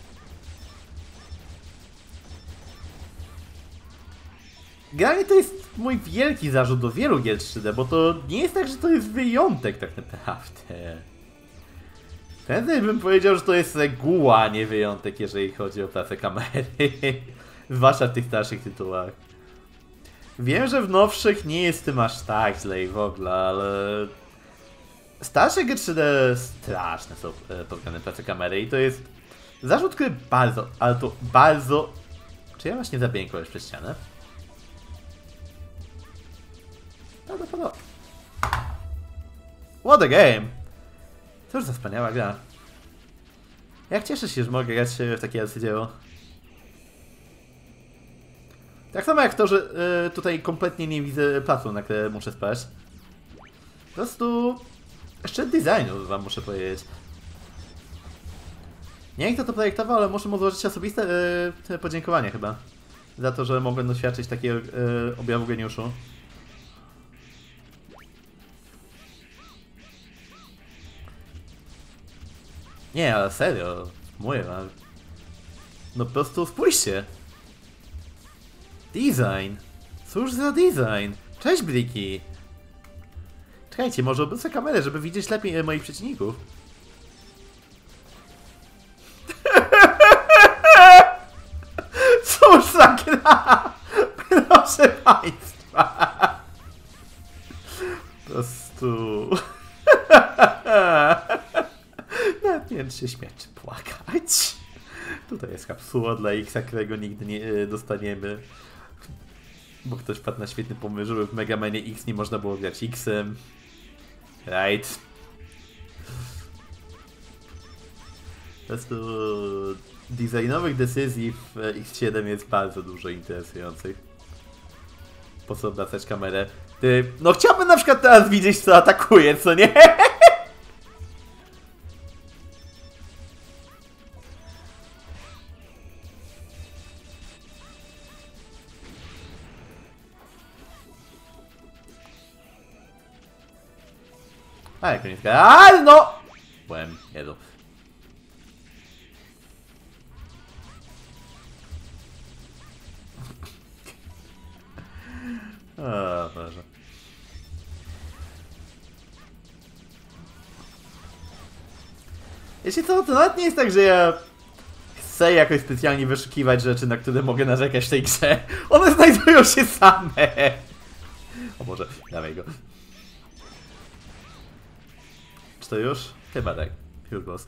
Generalnie to jest mój wielki zarzut do wielu gier trzy D, bo to nie jest tak, że to jest wyjątek tak naprawdę. Wtedy bym powiedział, że to jest reguła, a nie wyjątek, jeżeli chodzi o pracę kamery. Zwłaszcza w tych starszych tytułach. Wiem, że w nowszych nie jest tym aż tak źle i w ogóle, ale... Starsze gry trzy D straszne są pod względem pracy kamery i to jest zarzut, który bardzo, ale to bardzo... Czy ja właśnie zabiję kogoś przez ścianę? Prawdopodobnie. What a game! Cóż za wspaniała gra. Jak cieszę się, że mogę grać w takie arcydzieło. Tak samo jak to, że y, tutaj kompletnie nie widzę placu, na które muszę spać. Po prostu... Szczyt designu, wam muszę powiedzieć. Nie wiem, kto to projektował, ale muszę mu złożyć osobiste y, podziękowanie chyba. Za to, że mogłem doświadczyć takiego y, objawu geniuszu. Nie, ale serio, mówię wam. No po prostu spójrzcie. Design. Cóż za design. Cześć, Briki. Czekajcie, może obrócę kamerę, żeby widzieć lepiej moich przeciwników. Cóż za gra. Proszę państwa. Po prostu... Nawet nie wiem, czy się śmiać, czy płakać. Tutaj jest kapsuła dla X-a, którego nigdy nie y, dostaniemy. Bo ktoś wpadł na świetny pomysł, żeby w Mega Manie X nie można było grać X-em. Right. Po prostu designowych decyzji w X siedem jest bardzo dużo interesujących. Po co obracać kamerę? Ty, no chciałbym na przykład teraz widzieć, co atakuje, co nie? A, koniec gry. A, no! Byłem, jedu. O Boże. Jeśli to, to nawet nie jest tak, że ja chcę jakoś specjalnie wyszukiwać rzeczy, na które mogę narzekać w tej grze. One znajdują się same. O Boże, dawaj go. Czy to już? Chyba tak. Już boss.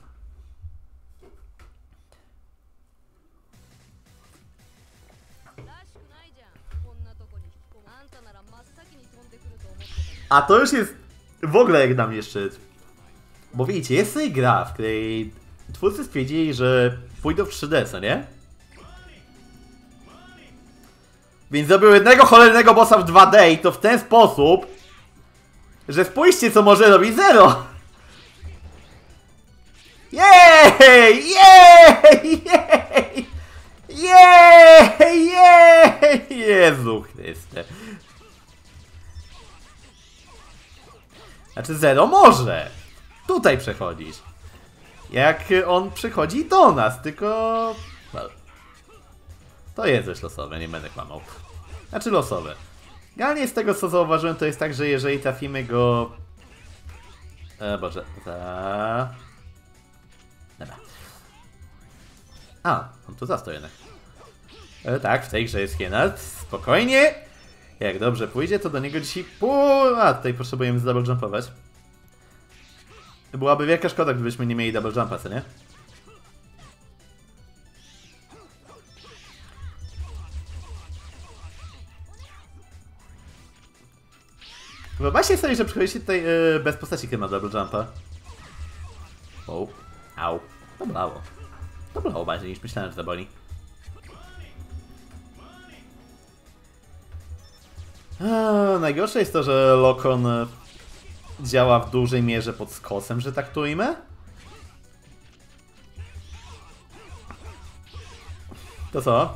A to już jest w ogóle jak dla mnie szczyt. Bo widzicie, jest tutaj gra, w której twórcy stwierdzili, że pójdą w trzy D, co nie? Więc zrobił jednego cholernego bossa w dwa D i to w ten sposób, że spójrzcie, co może robić Zero! Jej! Jej! Jej! Jej! Jej! Jezu Chryste. Znaczy Zero może tutaj przechodzić. Jak on przychodzi do nas, tylko... No, to jest coś losowe, nie będę kłamał. Znaczy losowe. Generalnie z tego co zauważyłem, to jest tak, że jeżeli trafimy go... E, Boże, za... Dobra. A, on tu zastoi jednak. E, tak, w tej grze jest Hienard. Spokojnie. Jak dobrze pójdzie, to do niego dzisiaj pół... A, tutaj potrzebujemy double jumpować. Byłaby wielka szkoda, gdybyśmy nie mieli double jumpa, co nie? Wyobraźcie sobie, że przychodzicie tutaj yy, bez postaci, kiedy ma double jumpa. O, au. To bolało. To bolało bardziej niż myślałem, że zaboli. Eee, najgorsze jest to, że Lokon działa w dużej mierze pod skosem, że tak to ujmę. To co?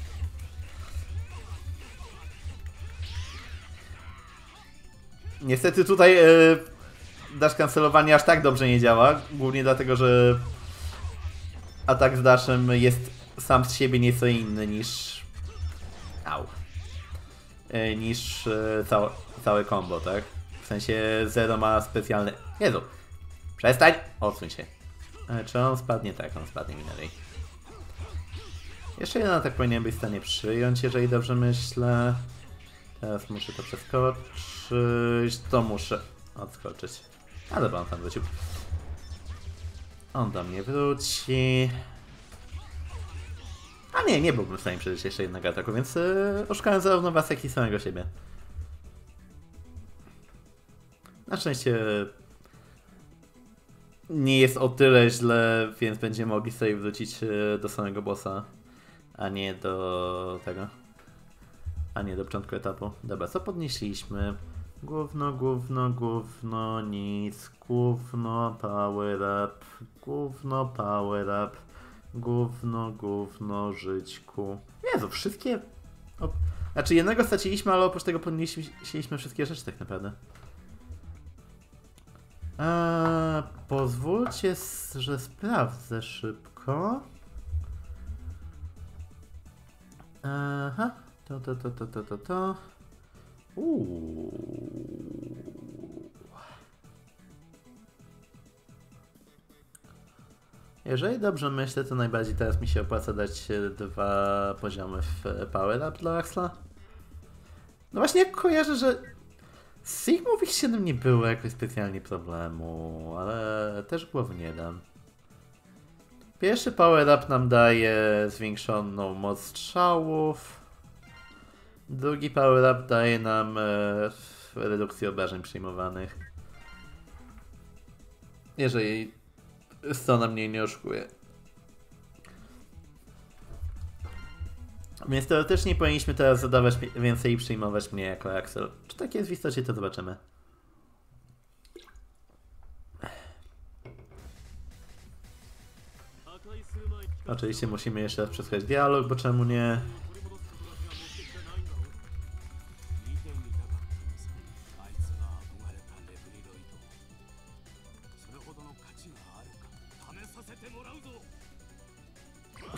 Niestety tutaj yy, dash kancelowanie aż tak dobrze nie działa. Głównie dlatego, że atak z dashem jest sam z siebie nieco inny niż... Au. Yy, niż yy, całe, całe combo, tak? W sensie Zero ma specjalny... Jezu! Przestań! Odsuń się. Ale czy on spadnie? Tak, on spadnie mi dalej. Jeszcze jeden atak powinien być w stanie przyjąć, jeżeli dobrze myślę. Teraz muszę to przeskoczyć. To muszę odskoczyć. A dobra, on tam wrócił. On do mnie wróci. A nie, nie byłbym w stanie przeżyć jeszcze jednego ataku, więc yy, oszukałem zarówno was, jak i samego siebie. Na szczęście nie jest o tyle źle, więc będziemy mogli sobie wrócić do samego bossa, a nie do tego, a nie do początku etapu. Dobra, co podnieśliśmy? Gówno, gówno, gówno, nic, gówno, power up, gówno, power up, gówno, gówno, żyćku. Jezu, wszystkie... O... Znaczy jednego straciliśmy, ale oprócz tego podnieśliśmy wszystkie rzeczy tak naprawdę. Eee, pozwólcie, że sprawdzę szybko. Aha, to, to, to, to, to, to, to. Uuu. Jeżeli dobrze myślę, to najbardziej teraz mi się opłaca dać dwa poziomy w Power Up dla Axla. No właśnie, jak kojarzę, że z Sigmą w X siedem nie było jakoś specjalnie problemu, ale też głowy nie dam. Pierwszy Power Up nam daje zwiększoną moc strzałów. Drugi Power Up daje nam e, redukcję obrażeń przyjmowanych. Jeżeli strona mnie nie oszukuje. Więc teoretycznie powinniśmy teraz zadawać więcej i przyjmować mnie jako Axel. Czy tak jest w istocie, to zobaczymy. Oczywiście musimy jeszcze raz przesłuchać dialog, bo czemu nie?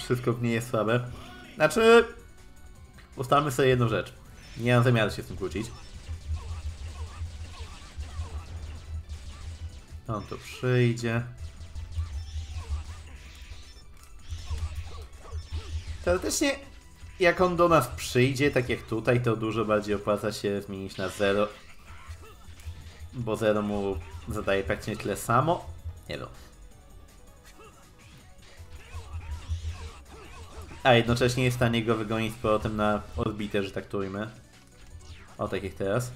wszystko w niej jest słabe. Znaczy, ustalmy sobie jedną rzecz. Nie mam zamiaru się z tym kłócić. On tu przyjdzie. Teoretycznie, jak on do nas przyjdzie, tak jak tutaj, to dużo bardziej opłaca się zmienić na zero. Bo zero mu zadaje praktycznie tyle samo. Nie no. A jednocześnie jest w stanie go wygonić z powrotem na orbitę, że tak to ujmę. O, tak jak teraz.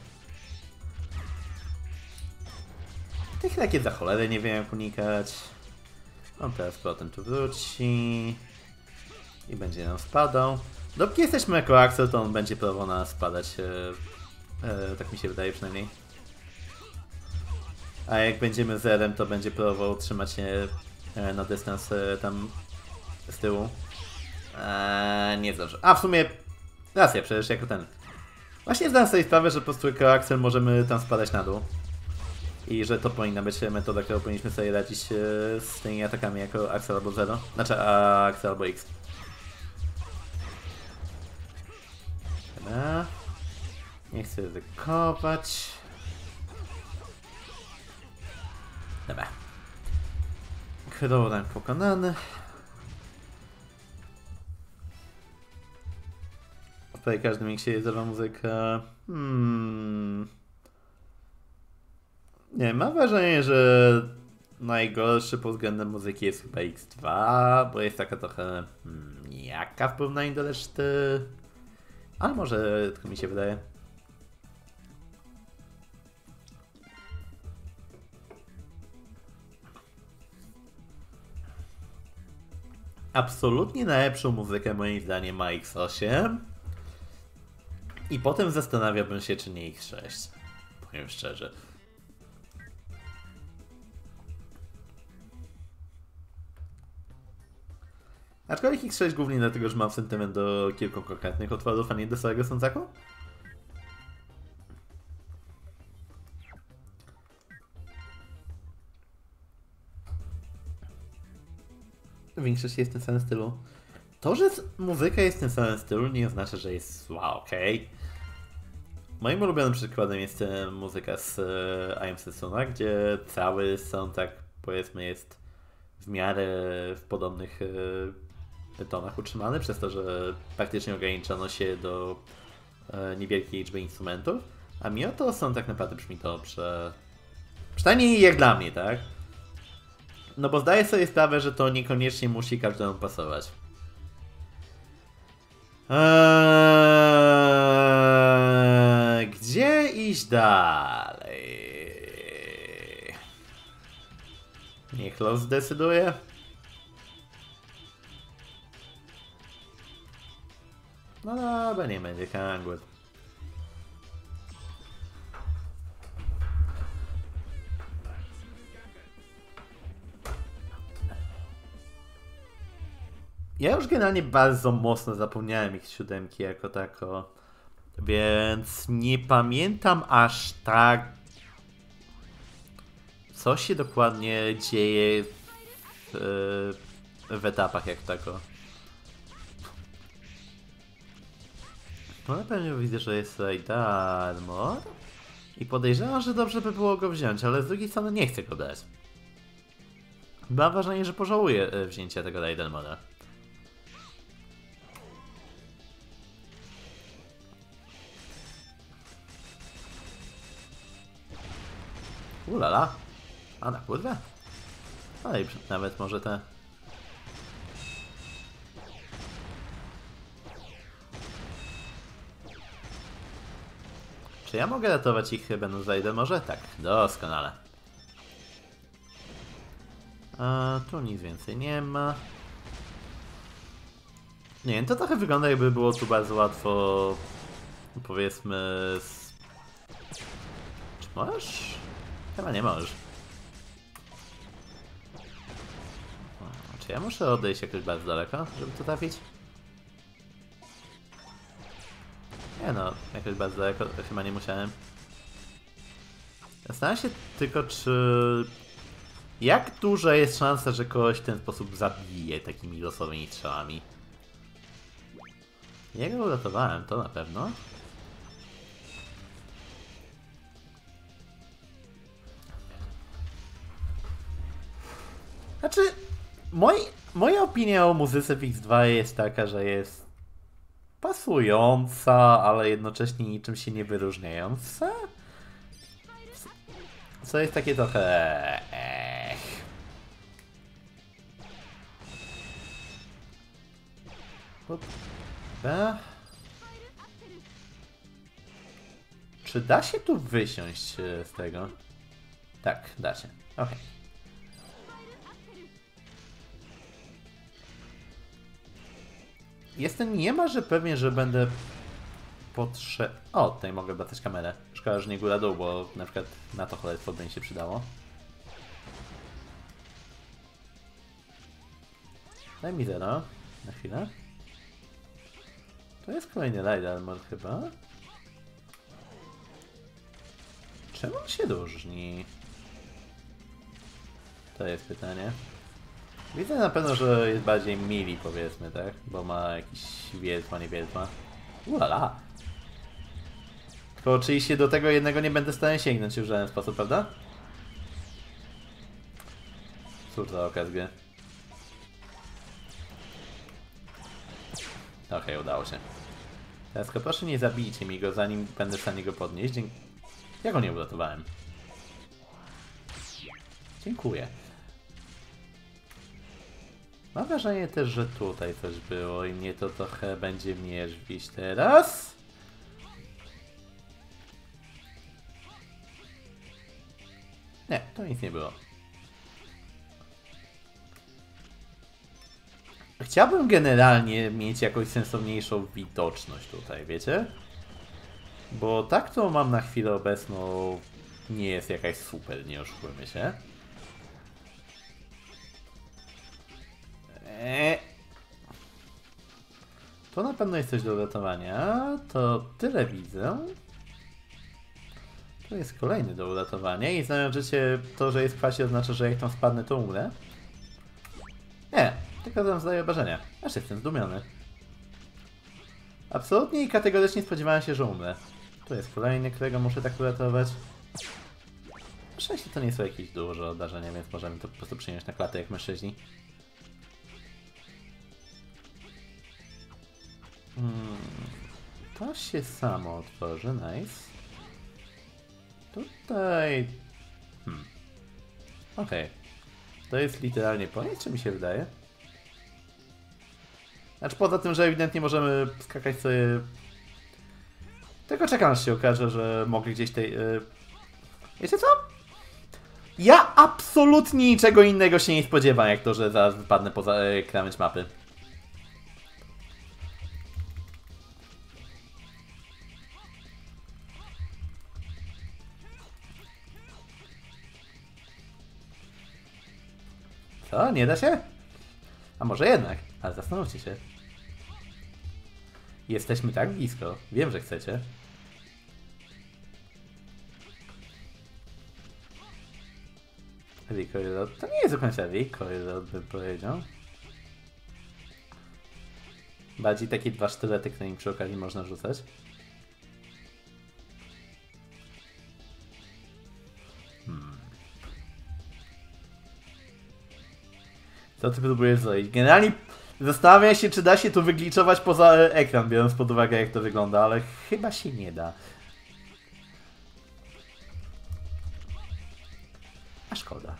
Tych rakiet za cholerę nie wiem jak unikać. On teraz potem tu wróci. I będzie nam spadał. Dopóki jesteśmy jako Axel, to on będzie próbował na nas spadać. E, e, tak mi się wydaje przynajmniej. A jak będziemy zerem, to będzie próbował trzymać się e, na dystans e, tam z tyłu. Eee, nie dobrze. A w sumie racja, przecież jako ten. Właśnie zdałem sobie sprawę, że po prostu jako Axel możemy tam spadać na dół. I że to powinna być metoda, którą powinniśmy sobie radzić e, z tymi atakami jako Axel albo Zero. Znaczy a Axel albo X. Dobra. Nie chcę ryzykować. Dobra. Krorang pokonany. W każdym mixie jest nowa muzyka. Hmm. Nie, mam wrażenie, że najgorszy pod względem muzyki jest chyba X dwa, bo jest taka trochę hmm, nijaka w porównaniu do reszty. Ale może tylko mi się wydaje. Absolutnie najlepszą muzykę moim zdaniem ma X osiem. I potem zastanawiałbym się, czy nie X sześć. Powiem szczerze. Aczkolwiek X sześć głównie dlatego, że mam sentyment do kilku konkretnych utworów, a nie do całego Sonsaku. Większość jest w tym samym stylu. To, że muzyka jest w tym samym stylu, nie oznacza, że jest wow, okej. Okay. Moim ulubionym przykładem jest muzyka z I Am Setsuna, gdzie cały soundtrack, powiedzmy, jest w miarę w podobnych tonach utrzymany, przez to, że praktycznie ograniczono się do niewielkiej liczby instrumentów, a mimo to soundtrack naprawdę brzmi dobrze. Przynajmniej jak dla mnie, tak? No bo zdaję sobie sprawę, że to niekoniecznie musi każdemu pasować. Eee, gdzie iść dalej? Niech los zdecyduje. No dobra, nie będzie Kangwood. Ja już generalnie bardzo mocno zapomniałem ich siódemki jako tako, więc nie pamiętam aż tak, co się dokładnie dzieje w, w etapach jak tako. No na pewno widzę, że jest Raid Armor i podejrzewam, że dobrze by było go wziąć, ale z drugiej strony nie chcę go dać. Mam wrażenie, że pożałuję wzięcia tego Raid Armora. Ulala. A na kurwę? No i nawet może te... Czy ja mogę ratować ich będąc Raidem? Może? Tak, doskonale. A tu nic więcej nie ma. Nie wiem, to trochę wygląda jakby było tu bardzo łatwo, powiedzmy... Z... Czy możesz? Chyba nie możesz. Czy ja muszę odejść jakoś bardzo daleko, żeby to trafić? Nie no, jakoś bardzo daleko chyba nie musiałem. Zastanawiam się tylko, czy Jak duża jest szansa, że kogoś w ten sposób zabije takimi losowymi strzałami? Ja go uratowałem, to na pewno. Znaczy, moi, moja opinia o muzyce w X dwa jest taka, że jest pasująca, ale jednocześnie niczym się nie wyróżniająca. Co jest takie trochę... Ech. Dobra. Czy da się tu wysiąść z tego? Tak, da się. Okej. Okay. Jestem niemalże pewien, że będę potrzeb... O, tutaj mogę batać kamerę. Szkoda, że nie góra dół, bo na przykład na to cholerstwo by mi się przydało. Daj mi zero. Na chwilę. To jest kolejny Light Armor chyba. Czemu on się różni? To jest pytanie. Widzę na pewno, że jest bardziej mili, powiedzmy, tak? Bo ma jakiś wiertła, nie wiertła. Ulala! Tylko oczywiście do tego jednego nie będę w stanie sięgnąć już w żaden sposób, prawda? Cóż za okaz gry. Okej, okay, udało się. Teraz tylko proszę nie zabijcie mi go, zanim będę w stanie go podnieść. Dzięki... Ja go nie uratowałem. Dziękuję. Mam wrażenie też, że tutaj coś było i mnie to trochę będzie mierzwić teraz. Nie, to nic nie było. Chciałbym generalnie mieć jakąś sensowniejszą widoczność tutaj, wiecie? Bo tak to mam na chwilę obecną nie jest jakaś super, nie oszukujmy się. Eee. To na pewno jest coś do uratowania. To tyle widzę. To jest kolejny do uratowania i znając życie, to, że jest w kwasie oznacza, że jak tam spadnę, to umrę. Nie, tylko tam zdaję obrażenia. Aż jestem zdumiony. Absolutnie i kategorycznie spodziewałem się, że umrę. Tu jest kolejny, którego muszę tak uratować. Na szczęście to nie są jakieś duże obrażenia, więc możemy to po prostu przyjąć na klatę jak mężczyźni. Hmm, to się samo otworzy, nice. Tutaj... Hmm. Okej. Okay. To jest literalnie koniec, czy mi się wydaje? Znaczy poza tym, że ewidentnie możemy skakać sobie... Tylko czekam, aż się okaże, że mogę gdzieś tej... Yy... Wiecie co? Ja absolutnie niczego innego się nie spodziewam, jak to, że zaraz wypadnę poza yy, krawędź mapy. Co? Nie da się? A może jednak? Ale zastanówcie się. Jesteśmy tak blisko. Wiem, że chcecie. Recoil Rod. To nie jest do końca Recoil Rod, bym powiedział. Bardziej takie dwa sztylety, którymi przy okazji można rzucać. Hmm. Co ty próbujesz zrobić? Generalnie zastanawiam się, czy da się tu wygliczować poza ekran, biorąc pod uwagę, jak to wygląda, ale chyba się nie da. A szkoda.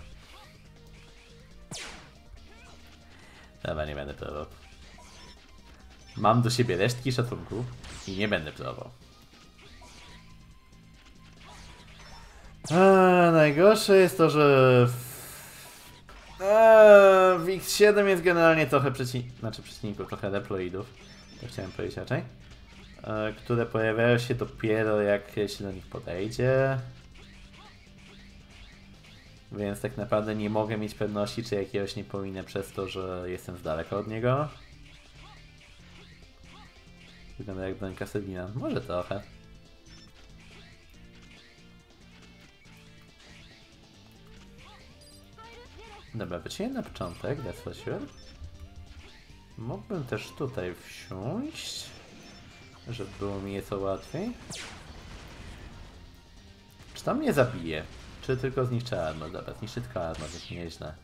Dobra, nie będę próbował. Mam do siebie resztki szacunku i nie będę próbował. Eee, najgorsze jest to, że eee, w X siedem jest generalnie trochę przeciw... znaczy przeciwników, trochę deploidów, to chciałem powiedzieć raczej, eee, które pojawiają się dopiero jak się do nich podejdzie. Więc tak naprawdę nie mogę mieć pewności, czy jakiegoś nie pominę przez to, że jestem z daleka od niego. Wygląda jak broń Kasylina. Może trochę. Dobra, wyciągnę na początek, that's for sure. Mógłbym też tutaj wsiąść, żeby było mi nieco łatwiej. Czy to mnie zabije? Czy tylko zniszczy armor? Dobra, zniszczy tylko armor, jest nieźle.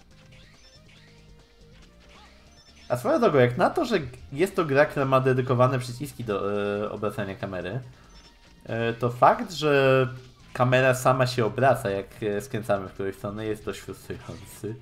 A swoją drogą, jak na to, że jest to gra, która ma dedykowane przyciski do e, obracania kamery, e, to fakt, że kamera sama się obraca, jak skręcamy w którejś stronę, jest dość frustrujący.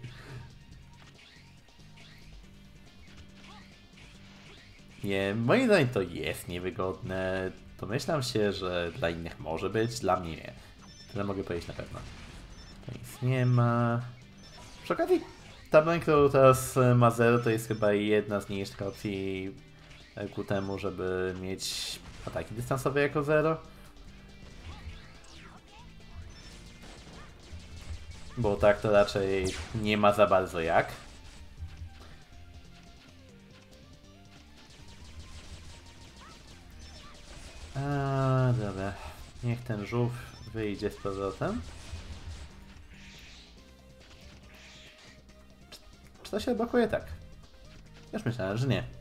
Nie, moim zdaniem to jest niewygodne. Domyślam się, że dla innych może być, dla mnie nie. Tyle mogę powiedzieć na pewno. To nic nie ma. Przy okazji, ta broń, którą teraz ma zero, to jest chyba jedna z mniejszych opcji ku temu, żeby mieć ataki dystansowe jako zero. Bo tak to raczej nie ma za bardzo jak. A, dobra. Niech ten żółw wyjdzie z powrotem. Czy, czy to się blokuje? Tak. Już myślałem, że nie.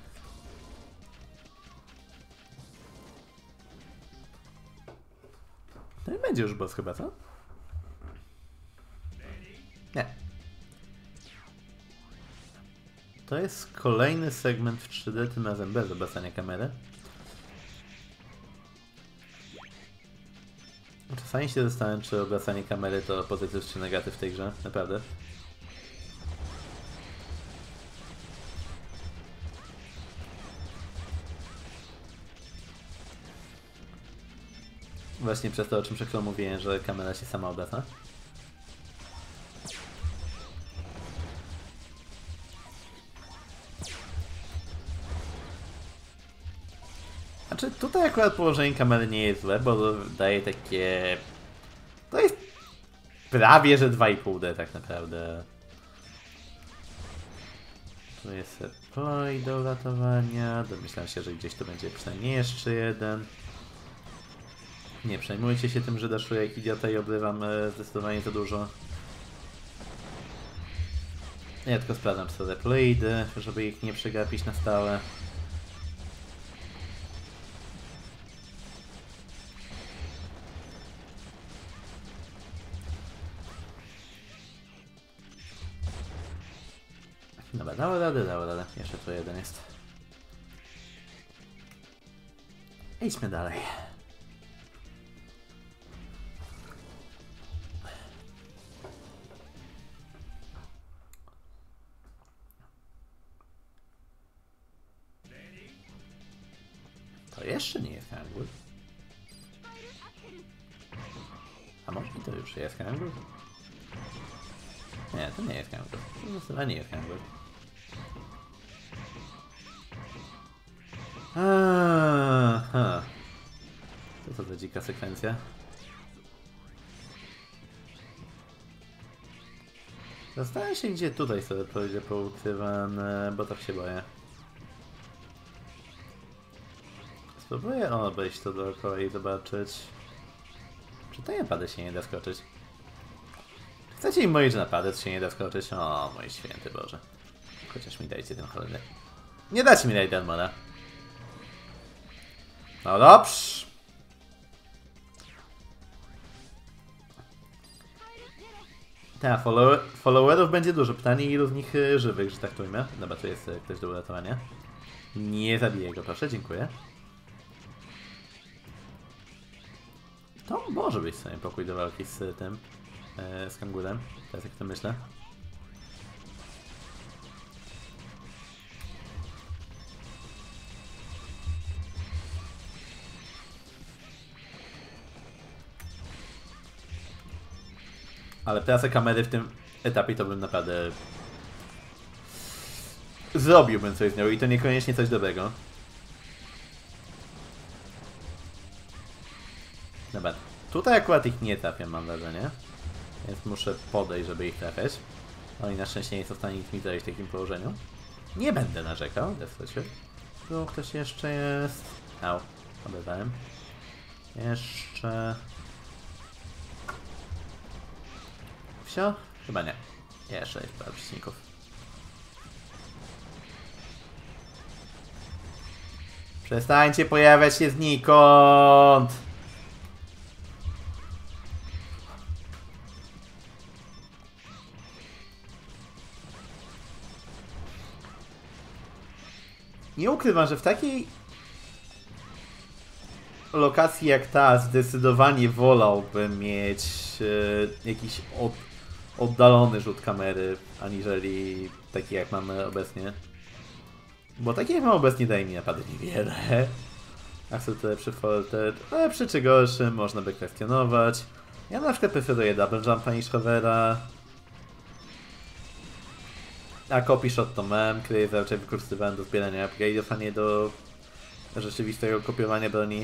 To nie będzie już boss chyba, co? Nie. To jest kolejny segment w trzy D, tym razem bez obracania kamery. Czasami się zastanawiam, czy obracanie kamery to pozytyw czy negatyw w tej grze, naprawdę. Właśnie przez to, o czym przed chwilą mówiłem, że kamera się sama obraca. Znaczy, tutaj akurat położenie kamery nie jest złe, bo daje takie... To jest prawie, że dwa i pół D tak naprawdę. Tu jest ploj do uratowania. Domyślam się, że gdzieś to będzie przynajmniej jeszcze jeden. Nie przejmujcie się tym, że daszuję jak idiota i obrywam zdecydowanie za dużo. Ja tylko sprawdzam co replaydy, żeby ich nie przegapić na stałe. Dobra, dało radę, dało radę. Jeszcze tu jeden jest. Idźmy dalej. To jeszcze nie jest Hangul. A może to już jest Hangul? Nie, to nie jest Hangul. To nie jest Hangul. Aha. Co to za dzika sekwencja? Zastanawiam się, gdzie tutaj sobie pójdzie poukrywane, bo tak się boję. Spróbuję obejść to dookoła i zobaczyć, czy tej napady się nie da skoczyć. Chcecie im mówić, że napady się nie da skoczyć? O, mój święty Boże. Chociaż mi dajcie ten cholerny. Nie dacie mi Raidenmona. No dobrze. Tak, follow followerów będzie dużo. Pytanie, ilu z nich żywych, że tak to ujmę. Dobra, tu jest ktoś do uratowania. Nie zabiję go, proszę, dziękuję. To może być sobie pokój do walki z tym, e, z kangurem. Teraz jak to myślę. Ale pracę kamery w tym etapie to bym naprawdę... Zrobiłbym coś z nią i to niekoniecznie coś dobrego. Dobra, tutaj akurat ich nie trafiam, mam wrażenie. Więc muszę podejść, żeby ich trafiać. No i na szczęście nie są w stanie nic mi zająć w takim położeniu. Nie będę narzekał, despecznie. Tu ktoś jeszcze jest... Au, oberwałem. Jeszcze... Wsio? Chyba nie. Jeszcze jest parę przeciwników. Przestańcie pojawiać się znikąd! Nie ukrywam, że w takiej lokacji jak ta zdecydowanie wolałbym mieć e, jakiś od, oddalony rzut kamery, aniżeli taki jak mamy obecnie. Bo taki jak mam obecnie daje mi naprawdę niewiele. A chcę to lepszy folder, lepszy czy gorszy, można by kwestionować. Ja na przykład preferuję double jumpa niż hovera. A copy shot to mem, który jest raczej wykorzystywany do zbierania upgrade'ów, a nie do rzeczywistego kopiowania broni.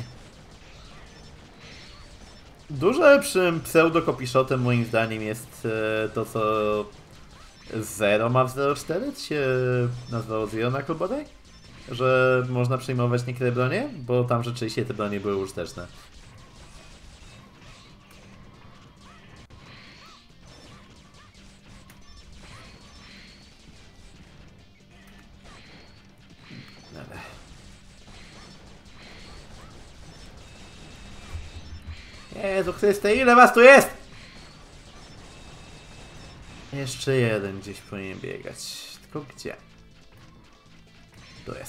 Dużo lepszym pseudo copy shotem moim zdaniem jest e, to, co Zero ma w zero cztery, czy się nazywało Zero Knuckle bodaj? Że można przejmować niektóre bronie, bo tam rzeczywiście te bronie były użyteczne. Jezu Chryste, ile was tu jest? Jeszcze jeden gdzieś powinien biegać. Tylko gdzie? Tu jest.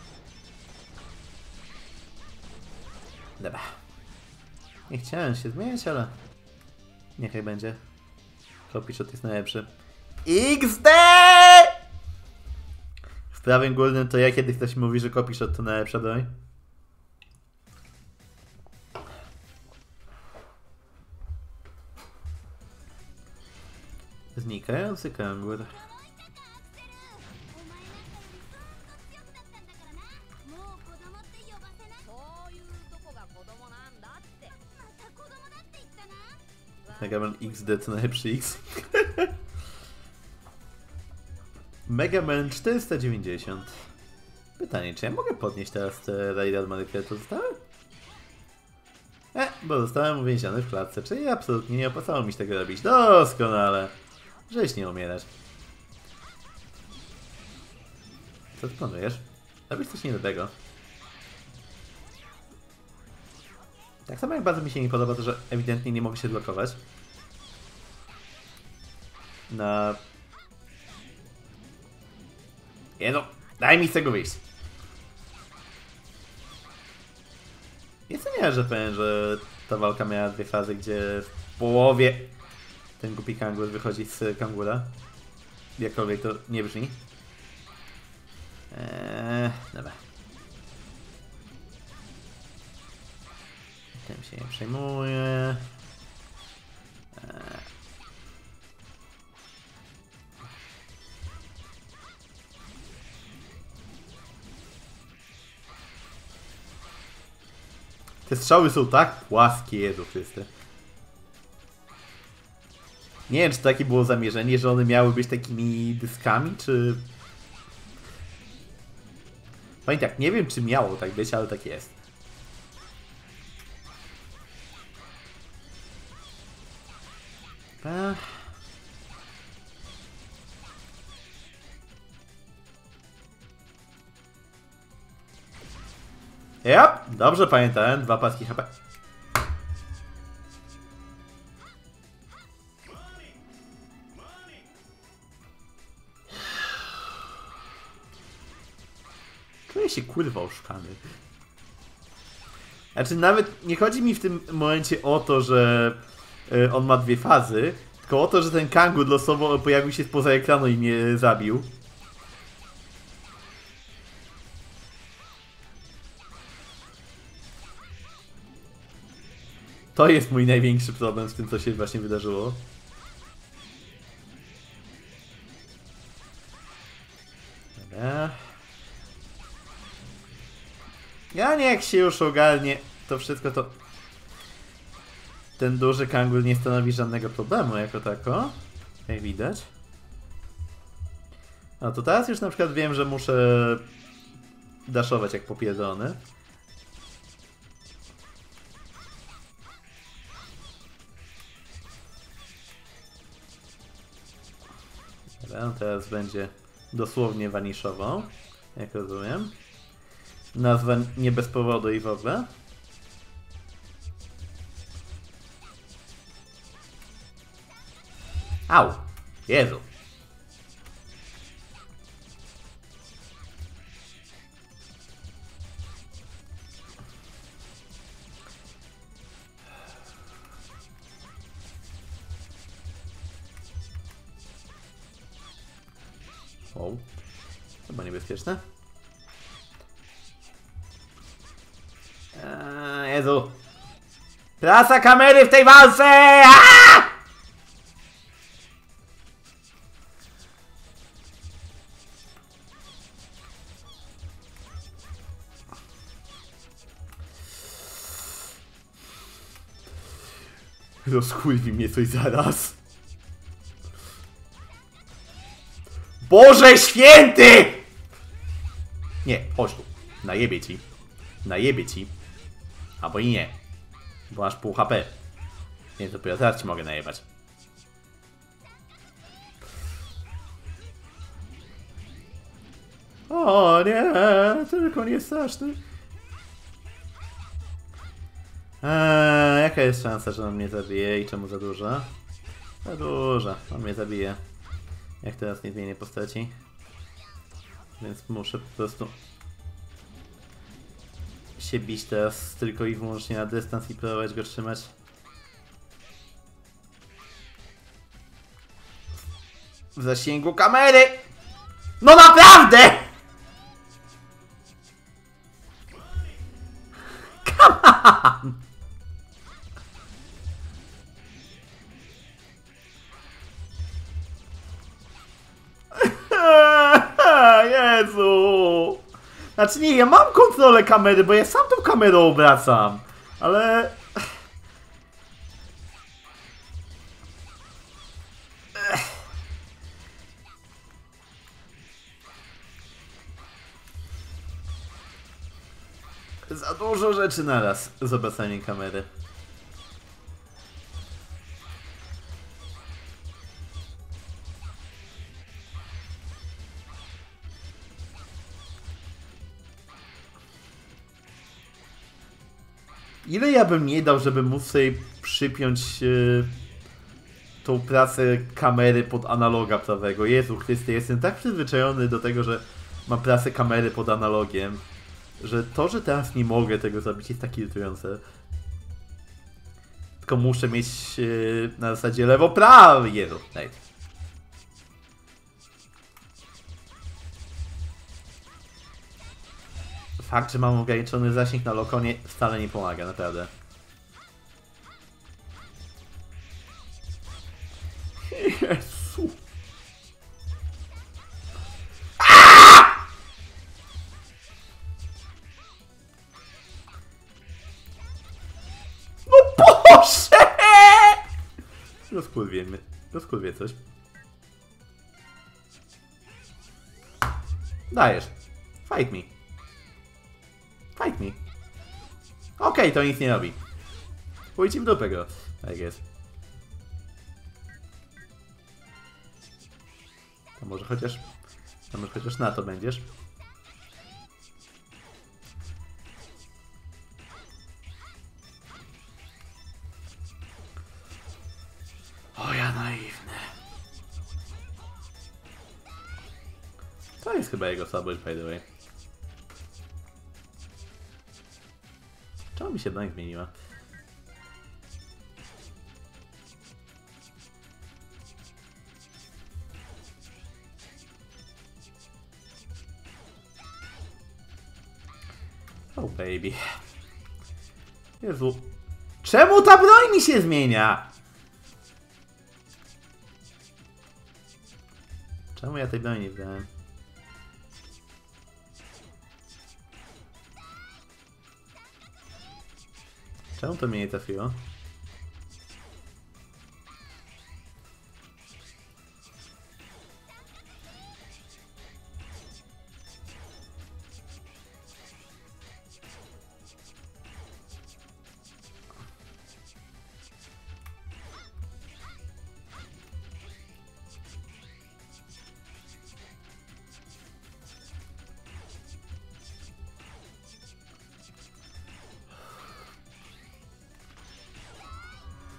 Dobra. Nie chciałem się zmieniać, ale niechaj będzie. Copy shot jest najlepszy. X D! W prawym górnym to ja, kiedy ktoś mówi, że copy shot to najlepsza broń. Znikający kangur. Mega Man X D to najlepszy X. Mega Man czterysta dziewięćdziesiąt. Pytanie, czy ja mogę podnieść teraz te Radar Mary, które tu zostały? E, bo zostałem uwięziony w klatce, czyli absolutnie nie opłacało mi się tego robić. Doskonale. Żeś nie umierać. Co ty planujesz? Robisz coś niedobrego. Tak samo jak bardzo mi się nie podoba to, że ewidentnie nie mogę się blokować. Na... Jedno, daj mi z tego wyjść. Jest to nie, że powiem, że ta walka miała dwie fazy, gdzie w połowie ten głupi kangur wychodzi z kangura. Jakkolwiek to nie brzmi. Eee, dobra. Tym się nie przejmuję. Eee. Te strzały są tak płaskie, Jezu Chryste. Nie wiem, czy takie było zamierzenie, że one miały być takimi dyskami, czy... Powiem tak, nie wiem, czy miało tak być, ale tak jest. Ech. Yep, dobrze pamiętałem, dwa paski H P. Czuję się kurwa oszukany. Znaczy nawet nie chodzi mi w tym momencie o to, że y, on ma dwie fazy, tylko o to, że ten kangur losowo pojawił się spoza ekranu i mnie zabił. To jest mój największy problem z tym, co się właśnie wydarzyło. Dobra. Ja nie, jak się już ogarnie to wszystko, to ten duży kangur nie stanowi żadnego problemu jako tako, jak widać. No to teraz już na przykład wiem, że muszę daszować jak popierdolony. Dobra, no teraz będzie dosłownie waniszową, jak rozumiem. Nazwa nie bez powodu i w ogóle. Au! Jezu! O, chyba niebezpieczne. Eee, Jezu! Praca kamery w tej walce! Aaaa! Rozchulwi mnie coś zaraz. Boże święty! Nie, chodź tu. Najebie ci. Najebie ci. Albo i nie. Bo masz pół H P. Nie, dopiero teraz ci mogę najebać. O nie, tylko nie straszny. Eee, jaka jest szansa, że on mnie zabije i czemu za duża? Za duża, on mnie zabije. Jak teraz nie zmienię postaci. Więc muszę po prostu się bić teraz tylko i wyłącznie na dystans i próbować go trzymać. W zasięgu kamery! No naprawdę! Come on! Jezu! Znaczy nie, ja mam kontrolę kamery, bo ja sam tą kamerą obracam. Ale... Za dużo rzeczy naraz z obracaniem kamery. Ile ja bym nie dał, żeby móc sobie przypiąć yy, tą pracę kamery pod analoga prawego. Jezu Chryste, jestem tak przyzwyczajony do tego, że mam pracę kamery pod analogiem, że to, że teraz nie mogę tego zrobić, jest tak irytujące. Tylko muszę mieć yy, na zasadzie lewo-prawo. Jezu, daj. Fakt, że mam ograniczony zasięg na Lokonie wcale nie pomaga, naprawdę. Jezu. Aaaa! No Boże! Rozkurwiemy. Rozkurwię coś. Dajesz. Fight me. Fight me. Okej, okay, to nic nie robi. Pójdź w dupę go. Tak jest. To może chociaż... To może chociaż na to będziesz. O ja naiwny. To jest chyba jego słabość, by the way. Czemu mi się broń zmieniła? Oh baby. Jezu. Czemu ta broń mi się zmienia? Czemu ja tej broni nie wziąłem? Czemu to mnie nie trafiło?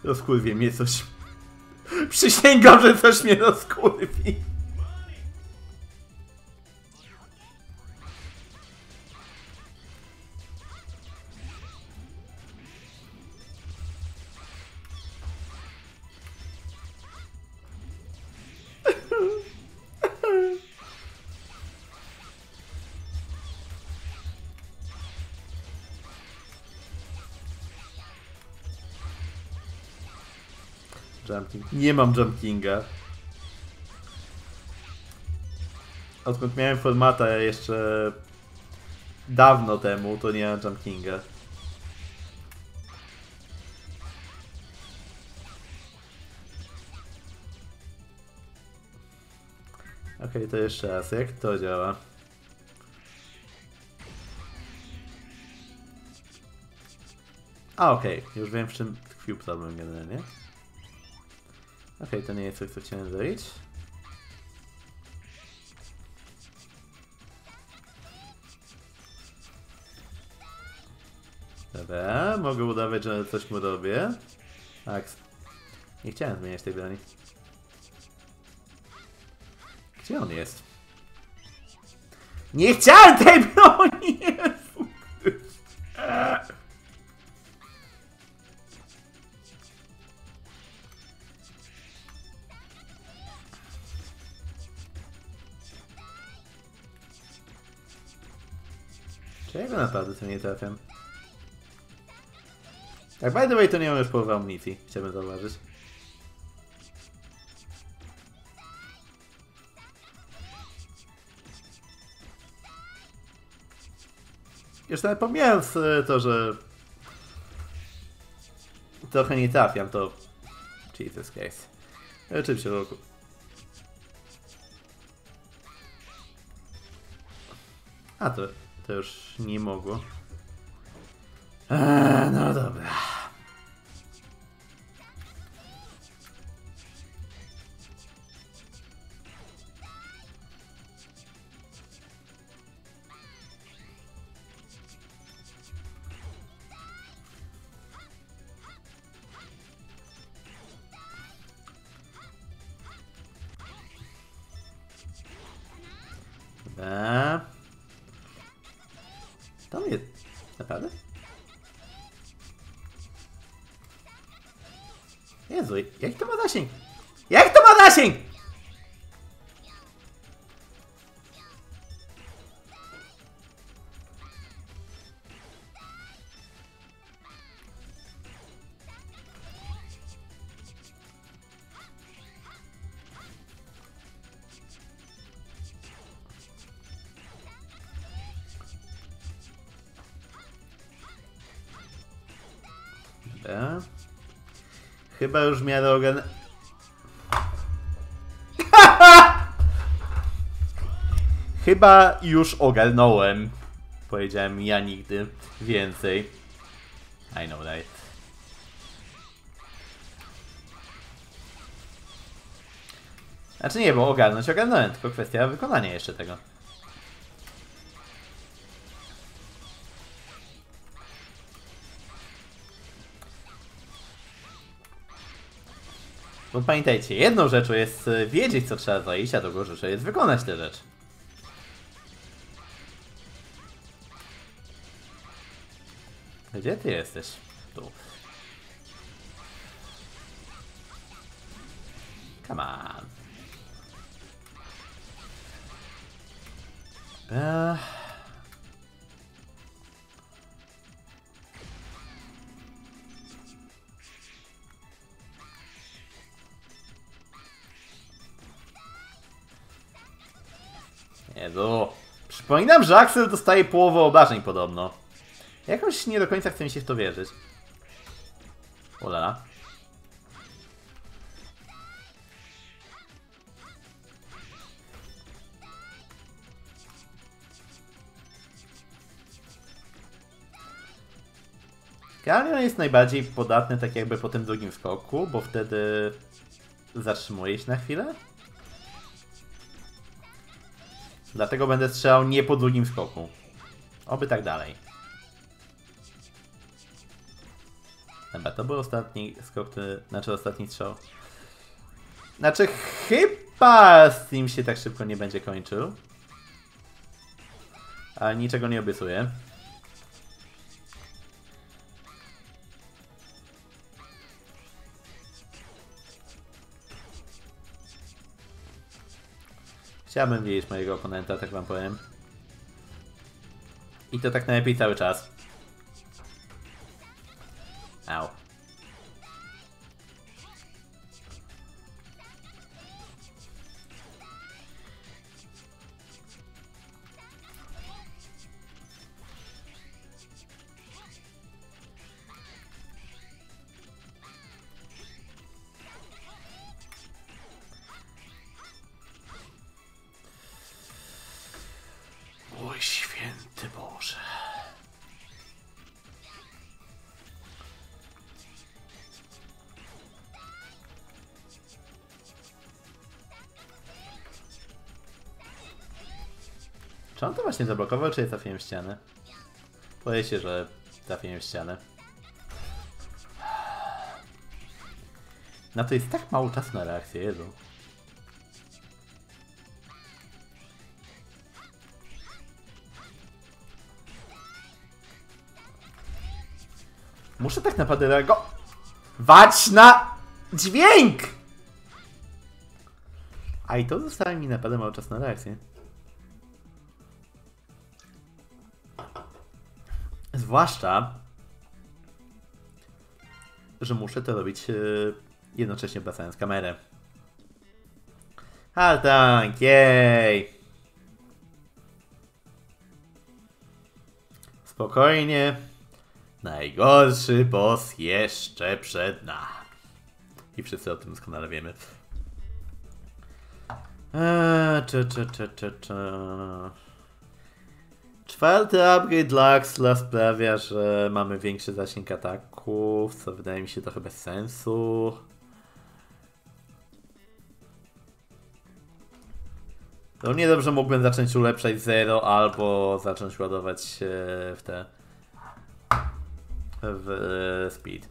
Rozkurwie mnie coś. Przysięgam, że coś mnie rozkurwi. Jumping. Nie mam jumpinga. Odkąd miałem formata jeszcze dawno temu, to nie mam jumpinga. Okej, okay, to jeszcze raz. Jak to działa? A okej, okay. Już wiem, w czym tkwił problem generalnie. Okej, okay, to nie jest coś, co chciałem zrobić. Dobra, mogę udawać, że coś mu robię. Tak. Nie chciałem zmieniać tej broni. Gdzie on jest? Nie chciałem tej broni! Jezu. Czy ja go naprawdę to nie trafiam? Tak, by the way, to nie mam już połowy amunicji. Chciałbym zauważyć. Już nawet pomijając to, że trochę nie trafiam, to Jesus Christ. Czym się roku? A to, to już nie mogło. Eee, no dobra. Dobra. Tam jest. Naprawdę? Jezu, jak to ma zasięg? Jak to ma zasięg? Dobra. Chyba już w miarę ogan... Chyba już ogarnąłem. Powiedziałem ja nigdy więcej. I know that. Znaczy nie, bo ogarnąć ogarnąłem, tylko kwestia wykonania jeszcze tego. Bo pamiętajcie, jedną rzeczą jest wiedzieć, co trzeba zrobić, a drugą rzeczą jest wykonać tę rzecz. Gdzie ty jesteś? Tu. Come on. Uh... Jezu. Przypominam, że Axel dostaje połowę obrażeń podobno. Jakoś nie do końca chce mi się w to wierzyć. Olala. Galion jest najbardziej podatny tak jakby po tym drugim skoku, bo wtedy zatrzymuje się na chwilę. Dlatego będę strzelał nie po drugim skoku. Oby tak dalej. Dobra, to był ostatni skok, który, znaczy ostatni strzał. Znaczy chyba Steam się tak szybko nie będzie kończył. Ale niczego nie obiecuję. Chciałbym wiedzieć mojego oponenta, tak wam powiem. I to tak najlepiej cały czas. Au. Mój święty Boże. Czy on to właśnie zablokował, czy ja trafiłem w ścianę? Boję się, że trafiłem w ścianę. No to jest tak mało czasu na reakcję, Jezu. Muszę tak naprawdę reagować na dźwięk! A i to zostało mi naprawdę mało czasu na reakcję. Zwłaszcza, że muszę to robić yy, jednocześnie obracając kamerę. Ale tak, jej! Spokojnie. Najgorszy boss jeszcze przed nami. I wszyscy o tym doskonale wiemy. Eee, cze, cze, cze, cze, cze. Czwarty upgrade dla Axla sprawia, że mamy większy zasięg ataków, co wydaje mi się trochę bez sensu. Równie dobrze mógłbym zacząć ulepszać zero albo zacząć ładować się w te... w speed.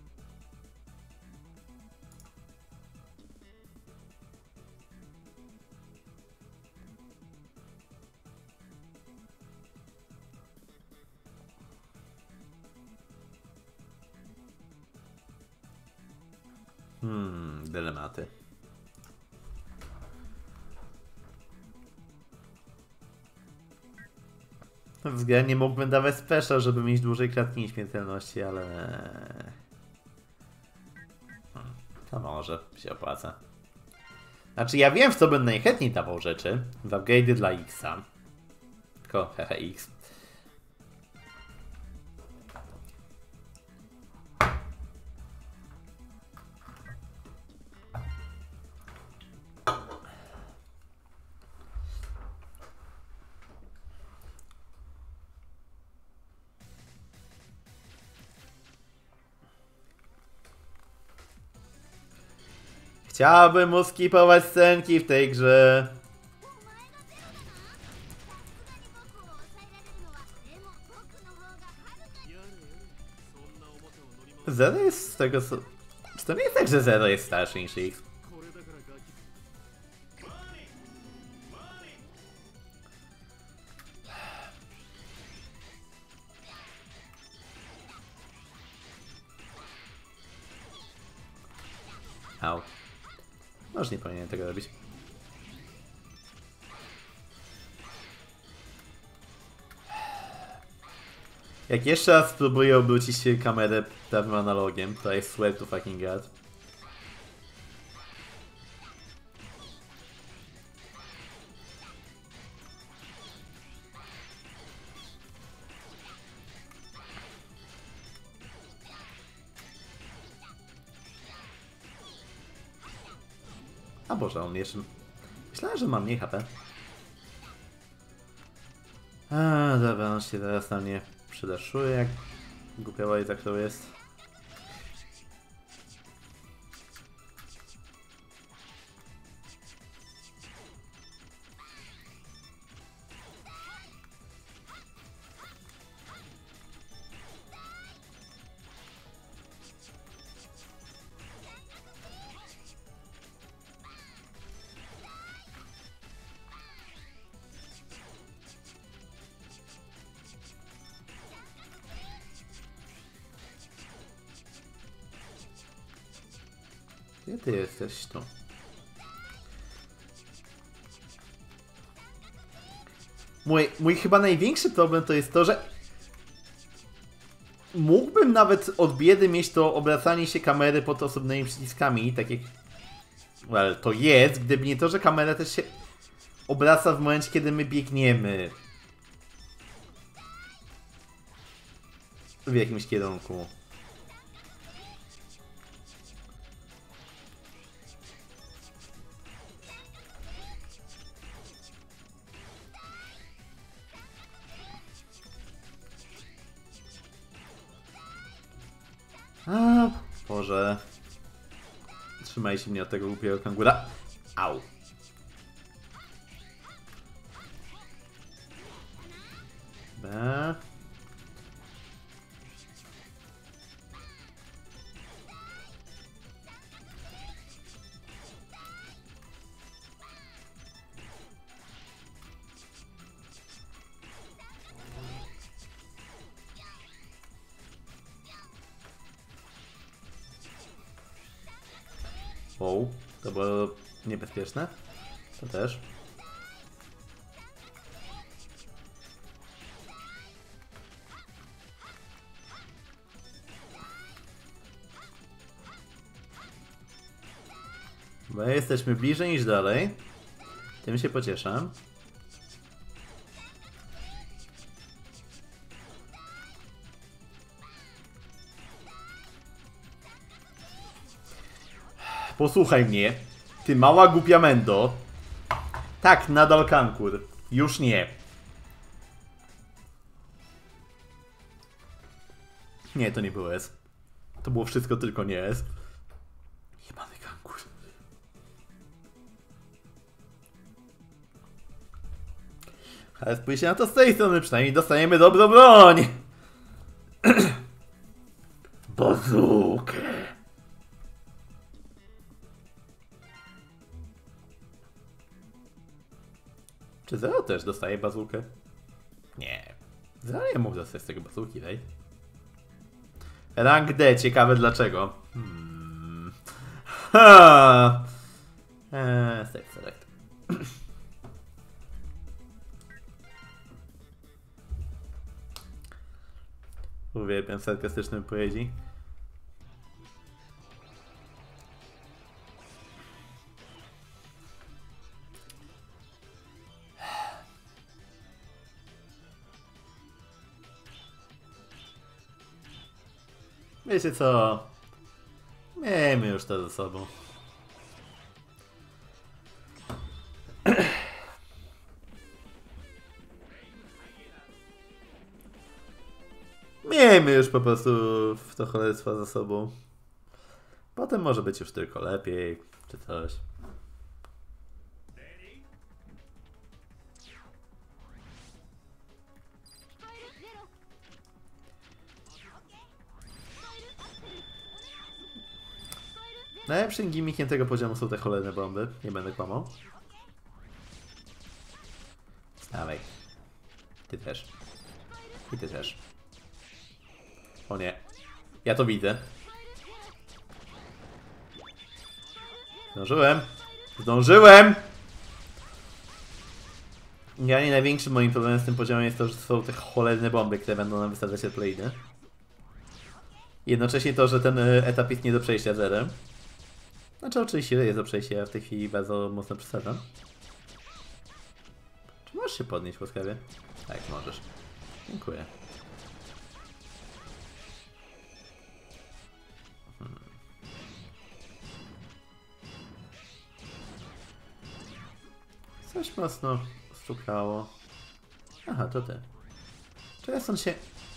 Hmm, dylematy. Względnie mógłbym dawać special, żeby mieć dłużej klatki nieśmiertelności, ale... Hmm, to może się opłaca. Znaczy ja wiem, w co bym najchętniej dawał rzeczy. W upgrade'y dla X-a. Tylko hehe X. Chciałbym mu skipować scenki w tej grze. Zero jest z tego co... Czy to nie jest tak, że Zero jest starszy niż X? Au. Może nie powinienem tego robić. Jak jeszcze raz spróbuję obrócić kamerę prawym analogiem, to jest swear to fucking god. A Boże, on jeszcze... Myślałem, że ma mniej H P. A, dobra, on się teraz na mnie przydaszuje, jak głupia i tak to jest. Gdzie ty jesteś tu? Mój, mój chyba największy problem to jest to, że mógłbym nawet od biedy mieć to obracanie się kamery pod osobnymi przyciskami, tak jak well, to jest, gdyby nie to, że kamera też się obraca w momencie, kiedy my biegniemy w jakimś kierunku. A, Boże. Trzymajcie mnie od tego głupiego kangura. Au. B. Wow, to było niebezpieczne. To też. Bo jesteśmy bliżej niż dalej. Tym się pocieszam. Posłuchaj mnie, ty mała głupia mendo. Tak, nadal kankur. Już nie. Nie, to nie było S. To było wszystko tylko nie S. Jebany kankur. Ale spójrzcie na to z tej strony, przynajmniej dostajemy dobrą broń. Bazookę. Czy Zero też dostaje bazookę? Nie. Zero nie mógł dostać z tego bazooki, daj. Rank D, ciekawe dlaczego. Hmm. Ha! Eee, save select. Uwielbiam sarkastyczne wypowiedzi. Wiecie co? Miejmy już to ze sobą. Miejmy już po prostu w to cholerstwo ze sobą. Potem może być już tylko lepiej, czy coś. Najlepszym gimmickiem tego poziomu są te cholerne bomby. Nie będę kłamał. Dawaj. Ty też. I ty też. O nie. Ja to widzę. Zdążyłem. Zdążyłem! Ja nie największym moim problemem z tym poziomem jest to, że są te cholerne bomby, które będą nam wysadzać airplane. Jednocześnie to, że ten etap jest nie do przejścia zerem. Znaczy oczywiście jest do przejścia, ja w tej chwili bardzo mocno przesadzam. Czy możesz się podnieść łaskawie? Tak, możesz. Dziękuję. Hmm. Coś mocno stukało. Aha, to ty. Czy ja stąd się...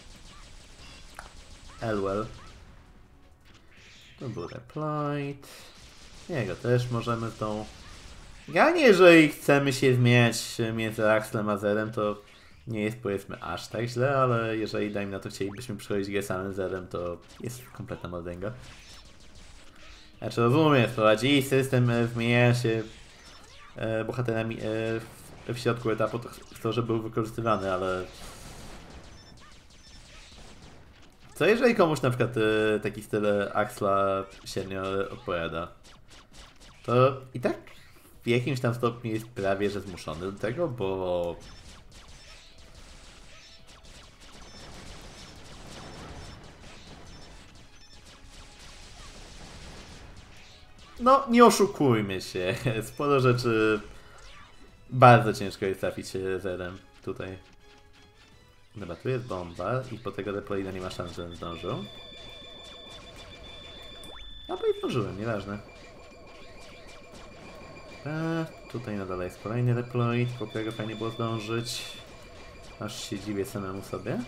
Elwell. To był Replied. Jego też możemy w tą... Generalnie jeżeli chcemy się zmieniać między Axlem a Zerem, to nie jest powiedzmy aż tak źle, ale jeżeli dajmy na to chcielibyśmy przychodzić grę samym Zerem, to jest kompletna mordęga. Znaczy rozumiem, wprowadzili system zmieniania się e, bohaterami e, w, w środku etapu, to chcę, żeby był wykorzystywany, ale... Co jeżeli komuś na przykład e, taki styl Axla średnio odpowiada? to i tak w jakimś tam stopniu jest prawie że zmuszony do tego, bo no, nie oszukujmy się. Sporo rzeczy bardzo ciężko jest trafić się zerem tutaj. Dobra, tu jest bomba i po tego deploida nie ma szans, żebym zdążył. A bo i zdążyłem, nieważne. Eee, tutaj na dole jest kolejny deploid, po którego fajnie było zdążyć. Aż się dziwię samemu sobie.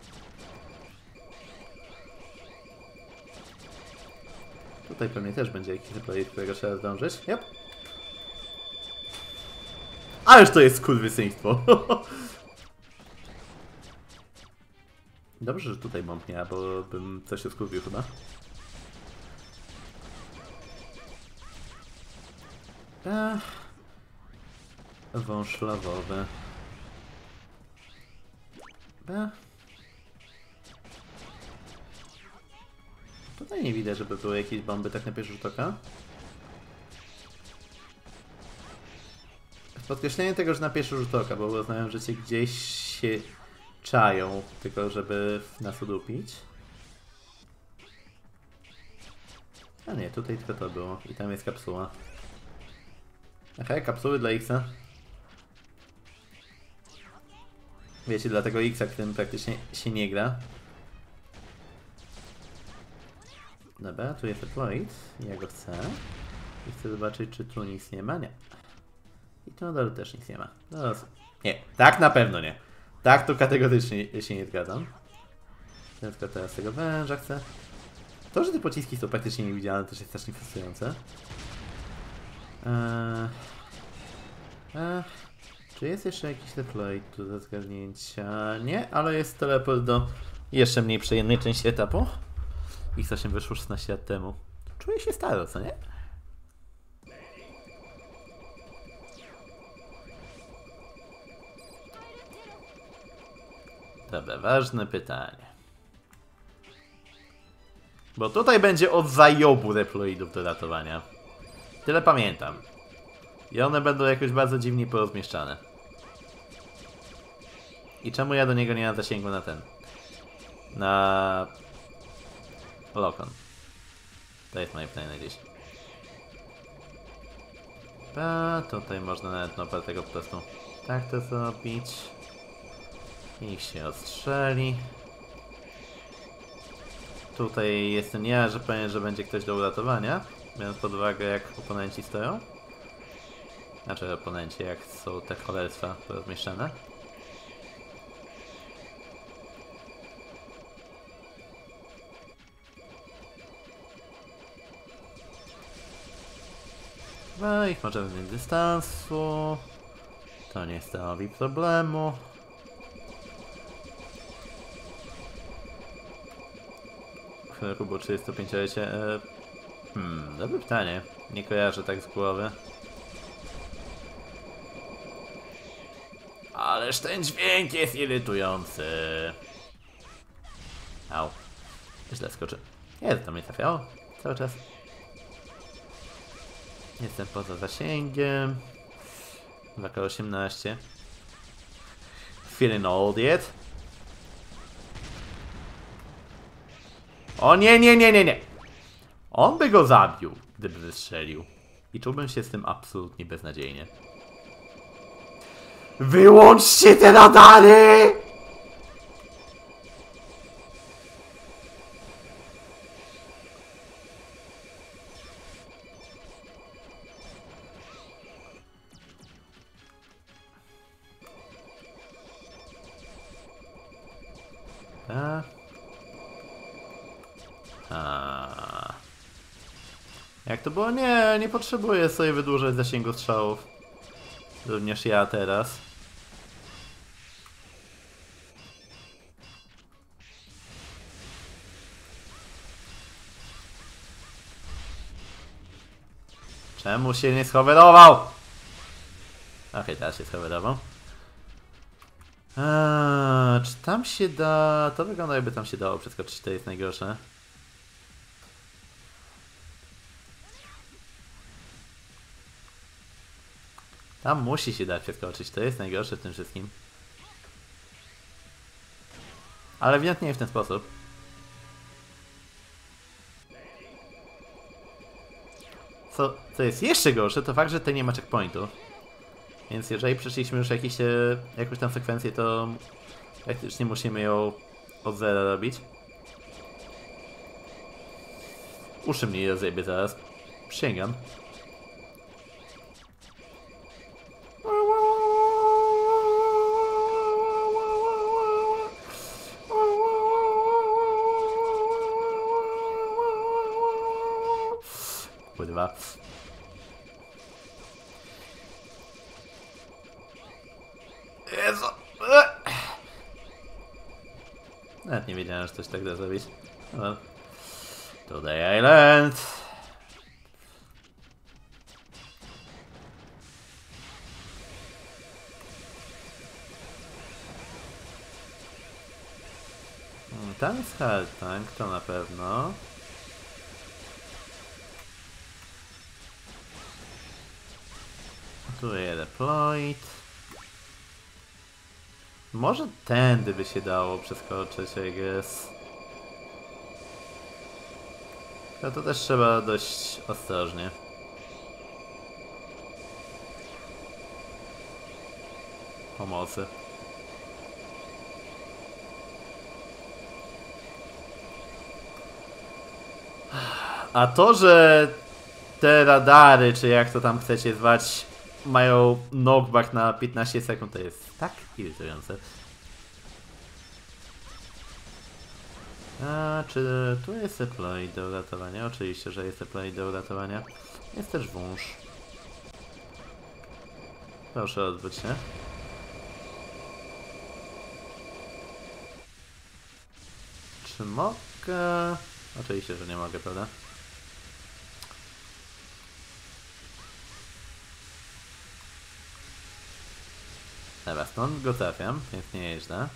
Tutaj pewnie też będzie jakiś deploid, którego trzeba zdążyć. Yep. Ależ to jest skurwysyństwo. Dobrze, że tutaj bomb nie, bo bym coś się skurwił chyba. Ech. Wąż lawowy. Ech. Tutaj nie widać, żeby były jakieś bomby tak na pierwszy rzut oka. Podkreślenie tego, że na pierwszy rzut oka, bo uznałem, że cię gdzieś się czają, tylko żeby nas udupić. A nie, tutaj tylko to było. I tam jest kapsuła. Aha, kapsuły dla X-a. Wiecie, dlatego X-a, którym praktycznie się nie gra. Dobra, tu jest deploid. Ja go chcę. I chcę zobaczyć, czy tu nic nie ma. Nie. I tu na dole też nic nie ma. No, nie, tak na pewno nie. Tak to kategorycznie się nie zgadzam. Tylko teraz tego węża chcę. To, że te pociski są praktycznie niewidzialne, też jest strasznie frustrujące. Eee, eee, czy jest jeszcze jakiś deploid tu do zgarnięcia? Nie, ale jest teleport do jeszcze mniej przyjemnej części etapu. X osiem wyszło szesnaście lat temu. Czuję się staro, co nie? Dobra, ważne pytanie. Bo tutaj będzie od zajobu deploidów do ratowania. Tyle pamiętam. I one będą jakoś bardzo dziwnie porozmieszczane. I czemu ja do niego nie mam zasięgu na ten? Na... Lokon. To jest moje pytanie na dziś. A tutaj można nawet na opartego po prostu tak to zrobić. Niech się odstrzeli. Tutaj jestem ja, że pewien, że będzie ktoś do uratowania. Biorąc pod uwagę, jak oponenci stoją. Znaczy oponenci, jak są te cholerstwa rozmieszczone. No i możemy mieć dystansu. To nie stanowi problemu. Chwilę było trzydziestopięciolecie. E, hmm, dobre pytanie. Nie kojarzę tak z głowy. Ależ ten dźwięk jest irytujący. Au. Źle skoczy. Nie, to mnie trafiało. Cały czas. Jestem poza zasięgiem. dwa K osiemnaście. Feeling old yet? O nie, nie, nie, nie, nie. On by go zabił, gdyby wystrzelił. I czułbym się z tym absolutnie beznadziejnie. Wyłączcie te radary! A. A. Jak to było? Nie, nie potrzebuję sobie wydłużać zasięgu strzałów. Również ja teraz. Czemu się nie schowerował? Okej, okay, teraz się schowerował. Eee, czy tam się da... To wygląda, jakby tam się dało przeskoczyć, to jest najgorsze. Tam musi się dać przeskoczyć, to jest najgorsze w tym wszystkim. Ale ewidentnie nie w ten sposób. Co, co jest jeszcze gorsze, to fakt, że tutaj nie ma checkpointów. Więc jeżeli przeszliśmy już jakieś, jakąś tam sekwencję, to praktycznie musimy ją od zera robić. Uszy mnie rozjebie zaraz. Przysięgam. Kurwa. Jezu. Nawet nie wiedziałem, że coś tak da zrobić. No. Today I learned. Tam jest hard tank, to na pewno. Tu jest deployed. Może tędy by się dało przeskoczyć, I guess. No to też trzeba dość ostrożnie. Pomocy. A to, że te radary, czy jak to tam chcecie zwać, mają knockback na piętnaście sekund, to jest tak irytujące. A czy tu jest deploy do uratowania? Oczywiście, że jest deploy do uratowania. Jest też wąż. Proszę odwróć się. Czy mogę? Oczywiście, że nie mogę, prawda? Dobra, stąd go trafiam, więc nie jest źle.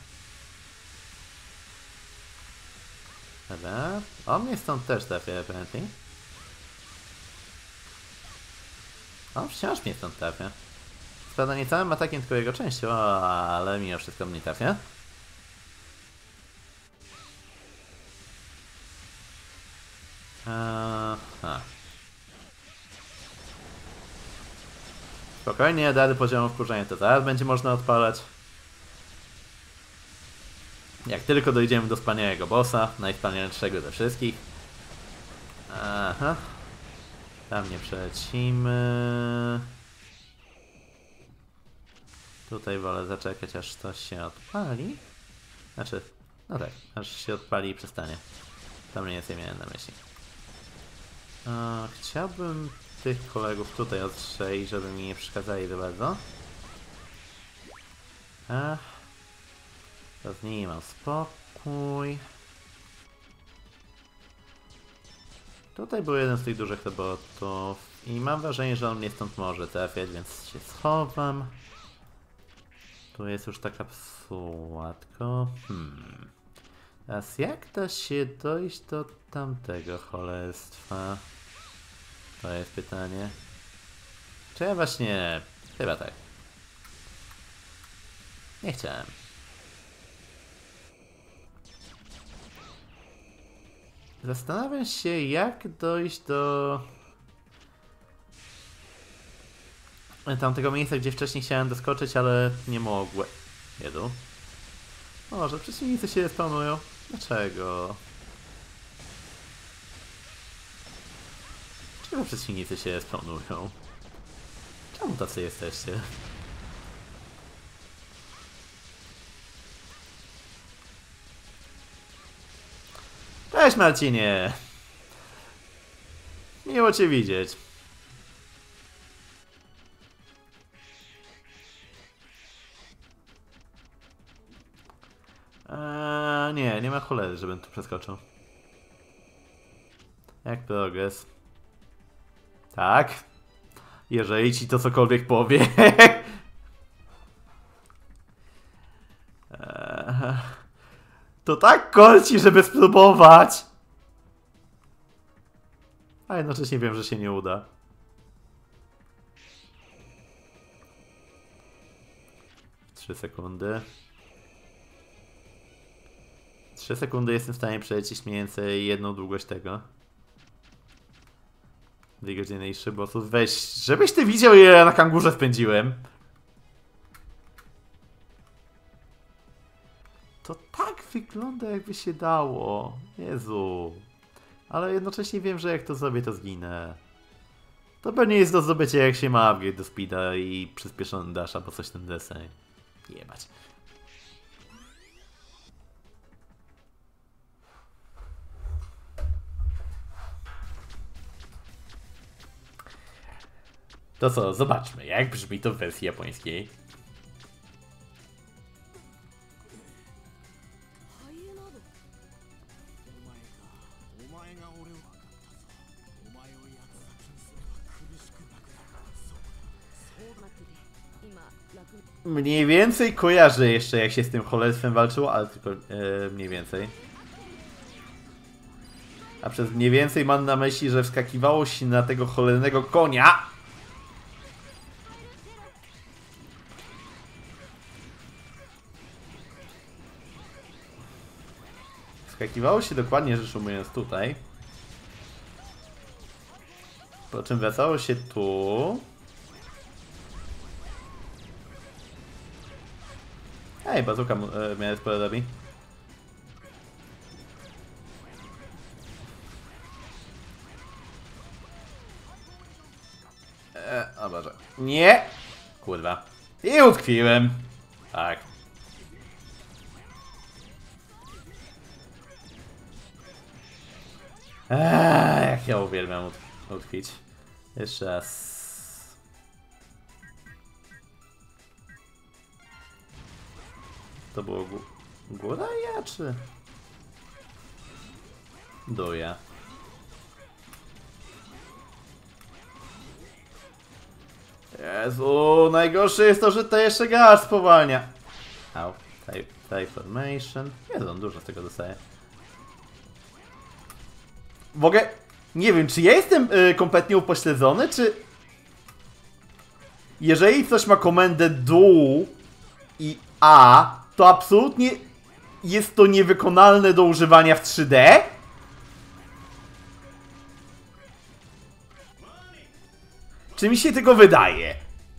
Dobra. On mnie stąd też trafia, apparently. On wciąż mnie stąd trafia. Spada nie całym atakiem, tylko jego częścią, ale mimo wszystko mnie trafia. Aha. Spokojnie, dary poziomu wkurzenia to zaraz będzie można odpalać. Jak tylko dojdziemy do wspaniałego bossa, najwspanialszego ze wszystkich. Aha. Tam nie przelecimy. Tutaj wolę zaczekać, aż coś się odpali. Znaczy, no tak, aż się odpali i przestanie. To mniej więcej miałem na myśli. A, chciałbym tych kolegów tutaj odstrzelić, żeby mi nie przeszkadzali za bardzo. Ach. To z niej mam spokój. Tutaj był jeden z tych dużych robotów i mam wrażenie, że on mnie stąd może trafiać, więc się schowam. Tu jest już taka psułatko. Hmm. Teraz jak da się dojść do tamtego cholerstwa? To jest pytanie. Czy ja właśnie... Chyba tak. Nie chciałem. Zastanawiam się, jak dojść do tamtego miejsca, gdzie wcześniej chciałem doskoczyć, ale nie mogłem. Jedu. Może przeciwnicy się spawnują? Dlaczego? Dlaczego przeciwnicy się spawnują? Czemu tacy jesteście? Cześć Marcinie! Miło Cię widzieć. Eee, nie, nie ma cholery, żebym tu przeskoczył. Jak progres? Tak? Jeżeli Ci to cokolwiek powie. eee, to tak korci, żeby spróbować! A jednocześnie wiem, że się nie uda. trzy sekundy. trzy sekundy jestem w stanie przelecieć mniej więcej jedną długość tego. Dwie godziny i trzy bossów. Weź, żebyś ty widział, ile ja na kangurze spędziłem. To tak wygląda, jakby się dało. Jezu. Ale jednocześnie wiem, że jak to zrobię, to zginę. To pewnie jest do zdobycia, jak się ma upgrade do speeda i przyspieszony dash, albo coś ten deseń. Jebać. To co, zobaczmy, jak brzmi to w wersji japońskiej. Mniej więcej kojarzę jeszcze, jak się z tym cholerstwem walczyło, ale tylko e, mniej więcej. A przez mniej więcej mam na myśli, że wskakiwało się na tego cholernego konia. Wskakiwało się dokładnie rzecz ujmując tutaj. Po czym wracało się tu. Ej, bazuka e, miałem sporo robi. E, o Boże. Nie! Kurwa. I utkwiłem. Tak. Eee, jak ja uwielbiam ut utkwić. Jeszcze raz. To było gó góra ja, czy? Doja. Jezu, najgorsze jest to, że to jeszcze gaz spowalnia. Au, type formation. Jezu, on dużo z tego dostaje. W ogóle, nie wiem, czy ja jestem y, kompletnie upośledzony, czy... Jeżeli coś ma komendę dół i A, to absolutnie jest to niewykonalne do używania w trzy D? Czy mi się tego wydaje?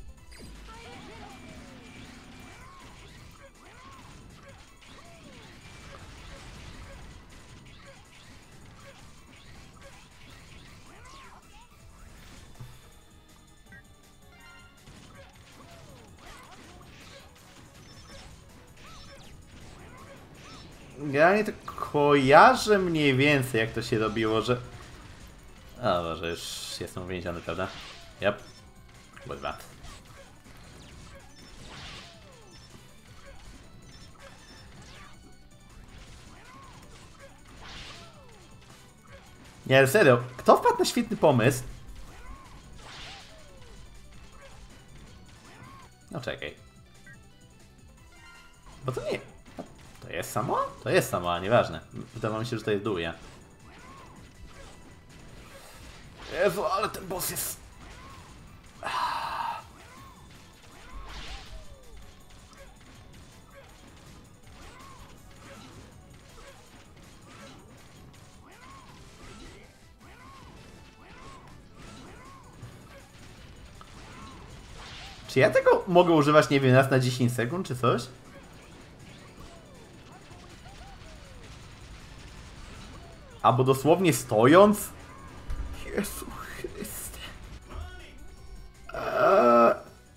Generalnie to kojarzę mniej więcej, jak to się robiło, że... A, może już jestem uwięziony, prawda? Yep. Kurwa. Nie, ale serio, kto wpadł na świetny pomysł? No czekaj. Bo to nie... To jest samo? To jest samo, nieważne. Wydawało mi się, że to jest duja. Jezu, ale ten boss jest... Czy ja tego mogę używać, nie wiem, raz na dziesięć sekund, czy coś? Albo dosłownie stojąc? Jezu Chryste. Eee...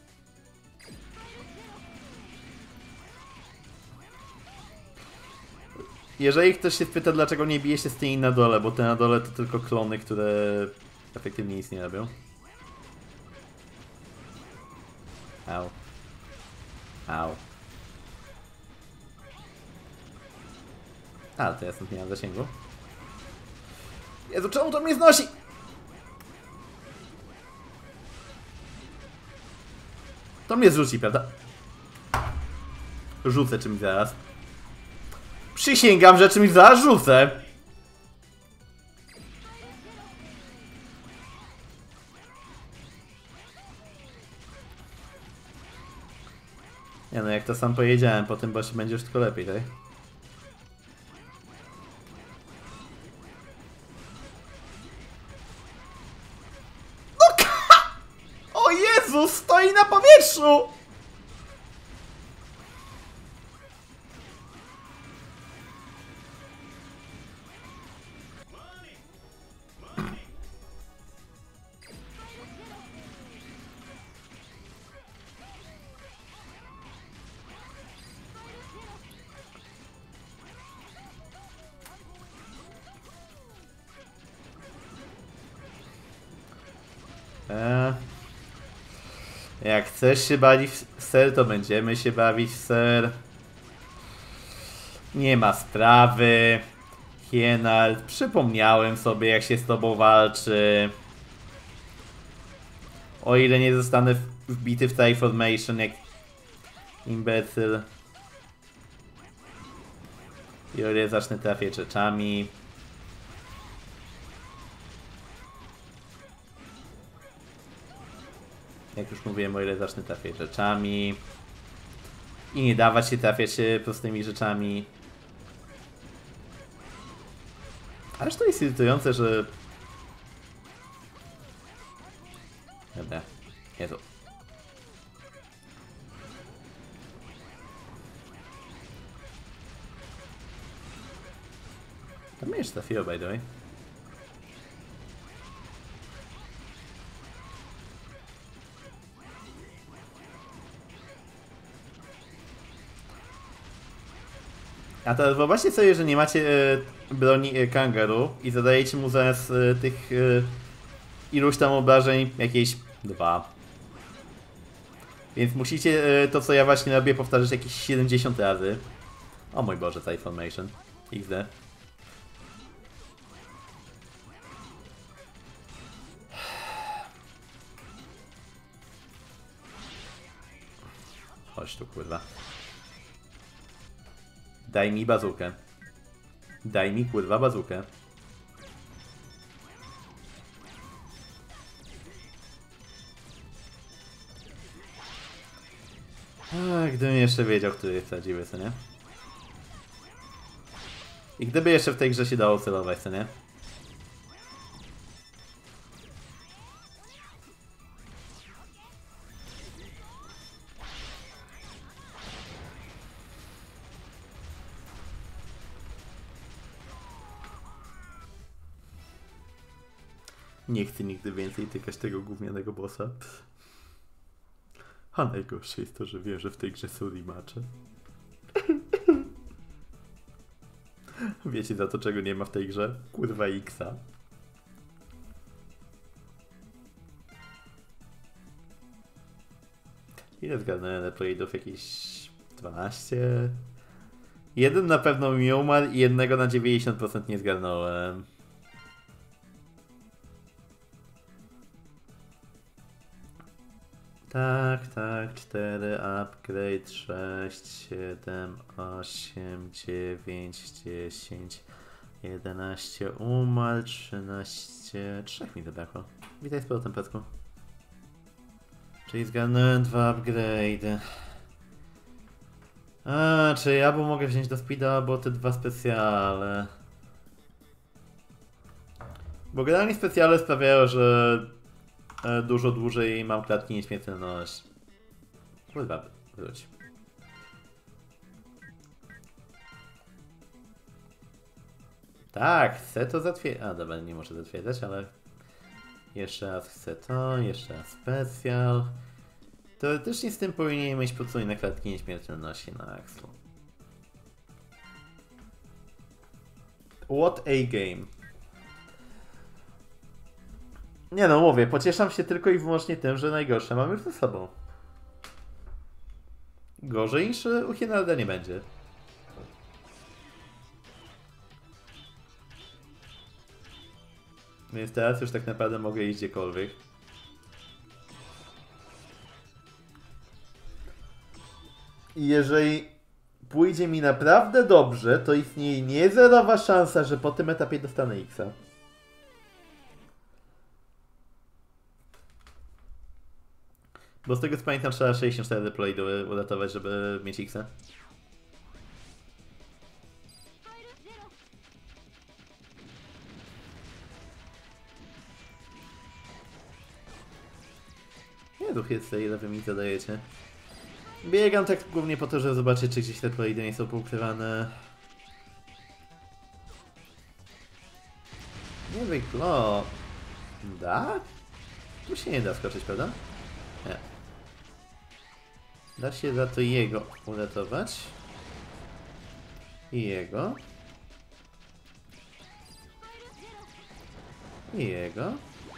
Jeżeli ktoś się pyta, dlaczego nie bije się z tymi na dole, bo te na dole to tylko klony, które efektywnie nic nie robią. Au. Au. A, to ja stąd nie mam zasięgu. Jezu, czemu to mnie znosi? To mnie zrzuci, prawda? Rzucę czymś zaraz. Przysięgam, że czymś zaraz rzucę. Nie no, jak to sam powiedziałem, po tym bossie będzie już tylko lepiej, tak? No o Jezu, stoi na powietrzu! Eee, jak chcesz się bawić w ser, to będziemy się bawić w ser. Nie ma sprawy. Hienald, przypomniałem sobie, jak się z tobą walczy. O ile nie zostanę wbity w tej formation jak imbecyl. I o ile zacznę trafiać rzeczami. Jak już mówiłem, o ile zacznę trafiać rzeczami. I nie dawać się trafiać prostymi rzeczami. Ależ to jest irytujące, że... Dobra. Jezu. To mnie już trafiło, by the way. A teraz wyobraźcie sobie, że nie macie e, broni e, kangaru i zadajecie mu zaraz e, tych e, iluś tam obrażeń, jakieś dwa. Więc musicie e, to, co ja właśnie robię, powtarzać jakieś siedemdziesiąt razy. O mój Boże, ta information. iks de. Chodź tu, kurwa. Daj mi bazukę. Daj mi, kurwa, bazukę. A, gdybym jeszcze wiedział, który jest prawdziwy, co nie? I gdyby jeszcze w tej grze się dało celować, co nie? Nie chcę nigdy więcej tykać tego gównianego bossa. A najgorsze jest to, że wiem, że w tej grze są rematche. Wiecie za to, czego nie ma w tej grze? Kurwa X-a. Ile zgarnąłem replaydów? Jakieś dwanaście? Jeden na pewno mi umarł i jednego na dziewięćdziesiąt procent nie zgarnąłem. Tak, tak, cztery, upgrade, sześć, siedem, osiem, dziewięć, dziesięć, jedenaście, umal, trzynaście, trzech mi zabrakło. Witaj z powrotem, Petku. Czyli zgarnąłem dwa upgrade. A, czy ja bo mogę wziąć do speeda, albo te dwa specjale. Bo generalnie specjale sprawiają, że dużo dłużej mam klatki nieśmiertelność. Kurwa, wróć. Tak, chcę to zatwierdzać. A dobra, nie muszę zatwierdzać, ale jeszcze raz chcę to, jeszcze raz specjal. Teoretycznie z tym powinien mieć podwójne klatki nieśmiertelności na Axlu. What a game. Nie no, mówię, pocieszam się tylko i wyłącznie tym, że najgorsze mam już ze sobą. Gorzej niż u Hienalda nie będzie. Więc teraz już tak naprawdę mogę iść gdziekolwiek. I jeżeli pójdzie mi naprawdę dobrze, to istnieje niezerowa szansa, że po tym etapie dostanę X-a. Bo z tego co pamiętam trzeba sześćdziesiąt cztery deploy uratować, żeby mieć X-a. Nie, duch jest, ile wy mi zadajecie. Biegam tak głównie po to, żeby zobaczyć, czy gdzieś te deploidy nie są poukrywane. Nie wygląda. Tu się nie da skoczyć, prawda? Nie. Da się za to jego uratować. I jego. I jego.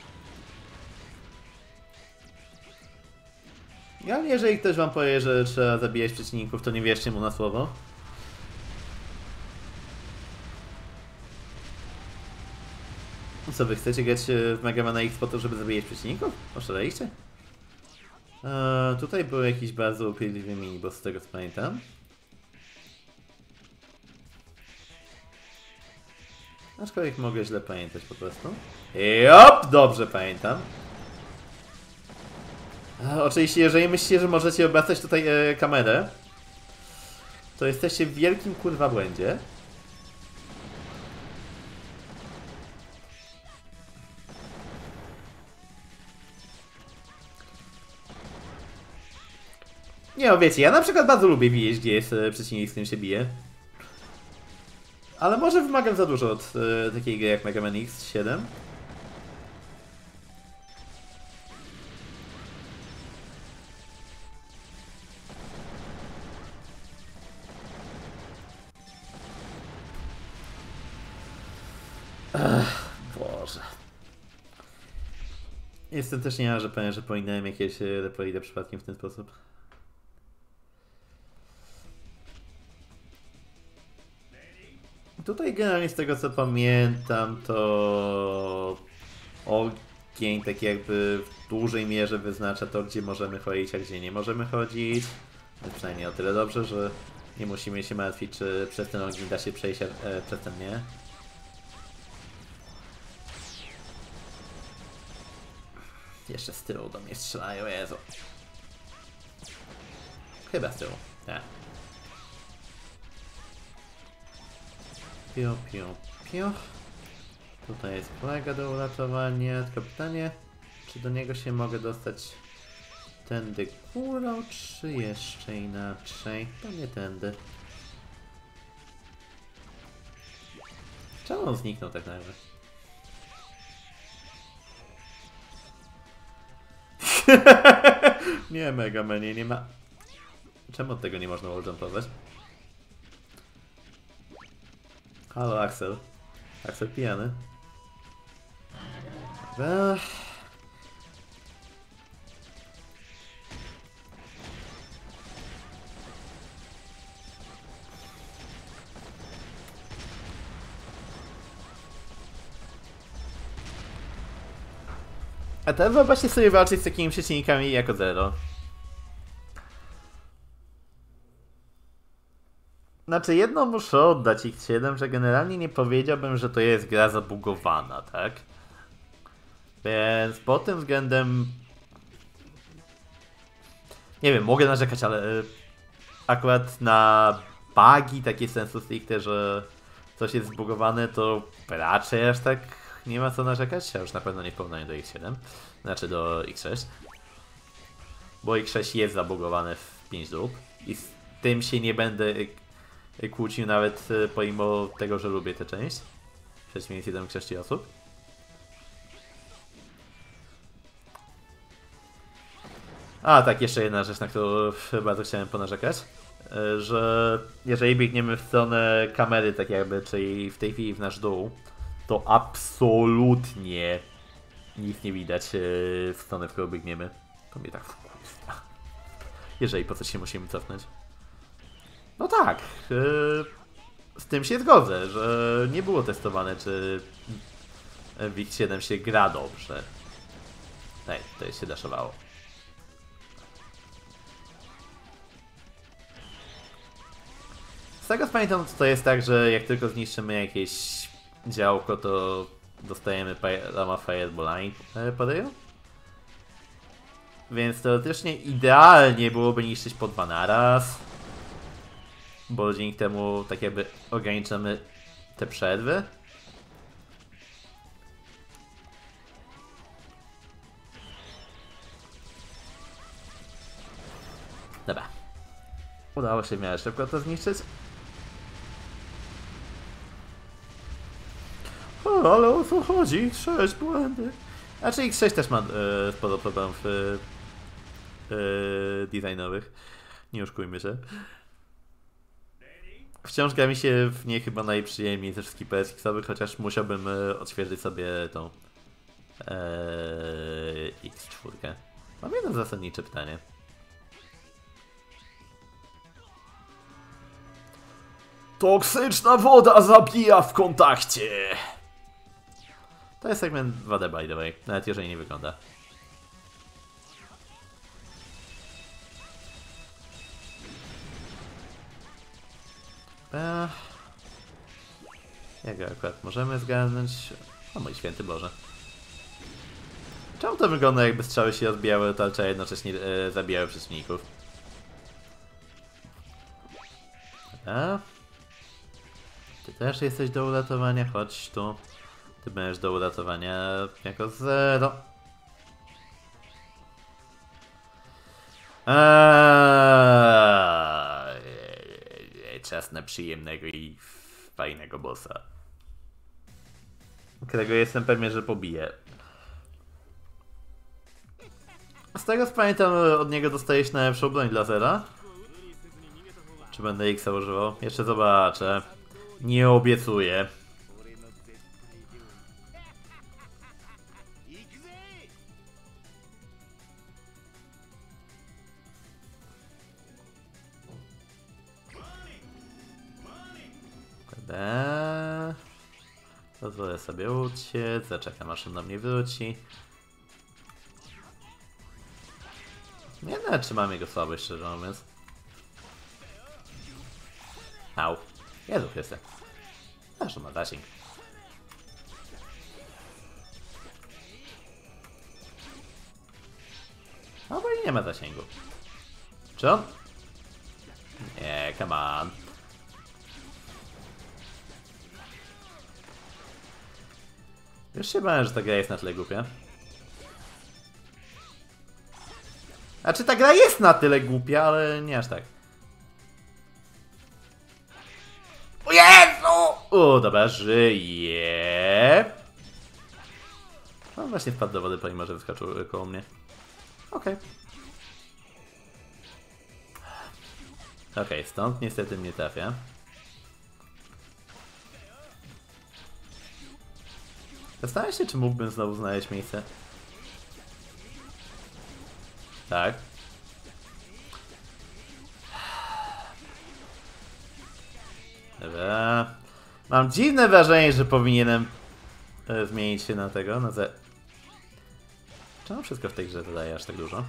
Ale jeżeli ktoś wam powie, że trzeba zabijać przeciwników, to nie wierzcie mu na słowo. Co wy chcecie grać w Mega Man X po to, żeby zabijać przeciwników? Oszaleliście? Eee, tutaj był jakiś bardzo upierdliwy miniboss, z tego co pamiętam. Aczkolwiek mogę źle pamiętać po prostu. Jop! Dobrze pamiętam. A, oczywiście, jeżeli myślicie, że możecie obracać tutaj e, kamerę, to jesteście w wielkim kurwa błędzie. Nie no, wiecie, ja na przykład bardzo lubię widzieć, gdzie jest e, przeciwnik, z którym się bije. Ale może wymagam za dużo od e, takiej gry jak Mega Man X siedem. Ech, Boże. Jestem też nie, że powiem, że powinienem jakieś replay przypadkiem w ten sposób. Tutaj generalnie z tego co pamiętam, to ogień tak jakby w dużej mierze wyznacza to, gdzie możemy chodzić, a gdzie nie możemy chodzić. No przynajmniej o tyle dobrze, że nie musimy się martwić, czy przez ten ogień da się przejść, a e, przez ten nie. Jeszcze z tyłu do mnie strzelają, Jezu. Chyba z tyłu, tak. Pio, pio, pio. Tutaj jest kolega do uratowania. Tylko pytanie, czy do niego się mogę dostać tędy górą, czy jeszcze inaczej? To nie tędy. Czemu on zniknął tak nagle? Nie, Mega Manie, nie ma... Czemu od tego nie można walljumpować? Halo, Axel. Axel pijany. Ech. A teraz wyobraźcie sobie walczyć z takimi przeciwnikami jako Zero. Znaczy, jedno muszę oddać X siedem, że generalnie nie powiedziałbym, że to jest gra zabugowana, tak? Więc pod tym względem... Nie wiem, mogę narzekać, ale akurat na bugi takie sensu stricte, że coś jest zbugowane, to raczej aż tak nie ma co narzekać, a już na pewno nie w porównaniu do X siedem, znaczy do X sześć. Bo X sześć jest zabugowane w pięć dób i z tym się nie będę kłócił nawet pomimo tego, że lubię tę część. W przeciwieństwie do większości osób. A tak, jeszcze jedna rzecz, na którą bardzo chciałem ponarzekać. Że jeżeli biegniemy w stronę kamery, tak jakby, czyli w tej chwili w nasz dół, to absolutnie nic nie widać w stronę, w którą biegniemy. To mnie tak wkurwa. Jeżeli po coś się musimy cofnąć. No tak, yy, z tym się zgodzę, że nie było testowane, czy w X siedem się gra dobrze. Nej, to się daszowało. Z tego co pamiętam, to jest tak, że jak tylko zniszczymy jakieś działko, to dostajemy Lama Fireball Podeju? Więc teoretycznie idealnie byłoby niszczyć po dwa naraz. Bo dzięki temu tak jakby ograniczamy te przerwy. Dobra. Udało się w miarę szybko to zniszczyć. O, ale o co chodzi? X sześć błędy. Znaczy X sześć też ma e, sporo problemów e, e, designowych. Nie oszukujmy się. Wciąż gra mi się w nie chyba najprzyjemniej ze wszystkich P S X-owych, chociaż musiałbym e, odświeżyć sobie tą e, X cztery. Mam jedno zasadnicze pytanie. Toksyczna woda zabija w kontakcie! To jest segment dwa D by the way, nawet jeżeli nie wygląda. Eee, jak go akurat możemy zgarnąć? O mój święty Boże. Czemu to wygląda jakby strzały się odbijały tarcze, a jednocześnie e, zabijały przeciwników? Eee. Ty też jesteś do uratowania, chodź tu. Ty będziesz do uratowania jako zero. Eee, czas na przyjemnego i fajnego bossa. Którego jestem pewien, że pobiję. Z tego co pamiętam, od niego dostajesz najlepszą broń dla zera. Czy będę X-a używał? Jeszcze zobaczę. Nie obiecuję. Kurde. Pozwolę sobie uciec, zaczekam aż on do mnie wróci. Nie wiem, czy mam jego słabość, szczerze mówiąc. Au. Jezu Chryste. Aż on ma zasięg. No bo i nie ma zasięgu. Czy on? Nie, come on. Już się bałem, że ta gra jest na tyle głupia. Znaczy ta gra jest na tyle głupia, ale nie aż tak. O Jezu! O, dobra, żyje. No właśnie wpadł do wody, pomimo że wyskoczył koło mnie. Okej. Okay. Okej, okay, stąd niestety nie trafia. Zastanawiam się, czy mógłbym znowu znaleźć miejsce. Tak. Dobra. Mam dziwne wrażenie, że powinienem e, zmienić się na tego, na ze... Czemu wszystko w tej grze wydaje aż tak dużo?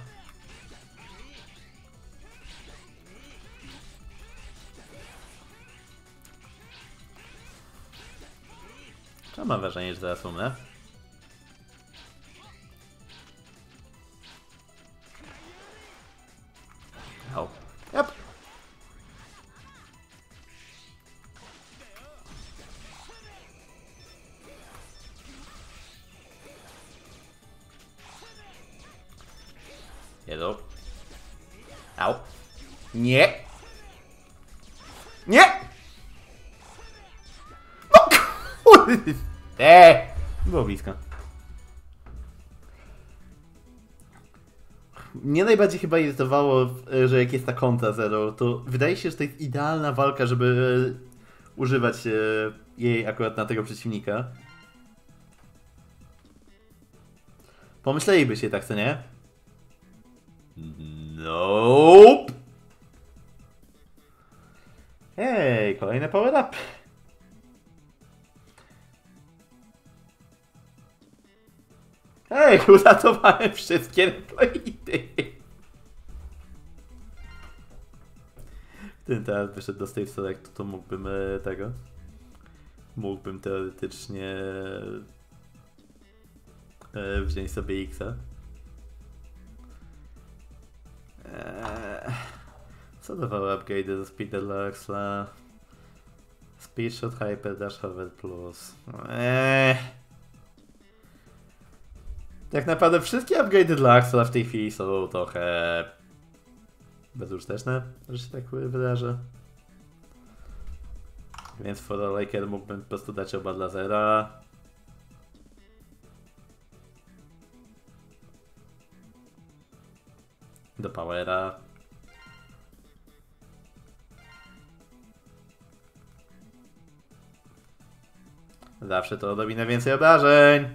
Czemu mam wrażenie, że zaraz umrę? Au. Yep. Jedu. Au. Nie. Nie! No kurde! Eee! Było blisko. Mnie najbardziej chyba irytowało, że jak jest ta kontra zero, to wydaje się, że to jest idealna walka, żeby używać jej akurat na tego przeciwnika. Pomyśleliby się tak, co nie? Nope! Hej, kolejne power up. Hej, uratowałem wszystkie reploidy. Gdybym teraz wyszedł do State Selectu, to mógłbym e, tego... Mógłbym teoretycznie... E, wziąć sobie X-a. Co dawały upgrade'y ze Speed dla Axla? Speed Shot, Hyper Dash, Hover Plus. Eee. Tak naprawdę wszystkie upgrade'y dla Axla w tej chwili są trochę bezużyteczne, że się tak wyrażę. Więc For All Laker mógłbym po prostu dać oba dla zera. Do Powera. Zawsze to odrobinę więcej obrażeń.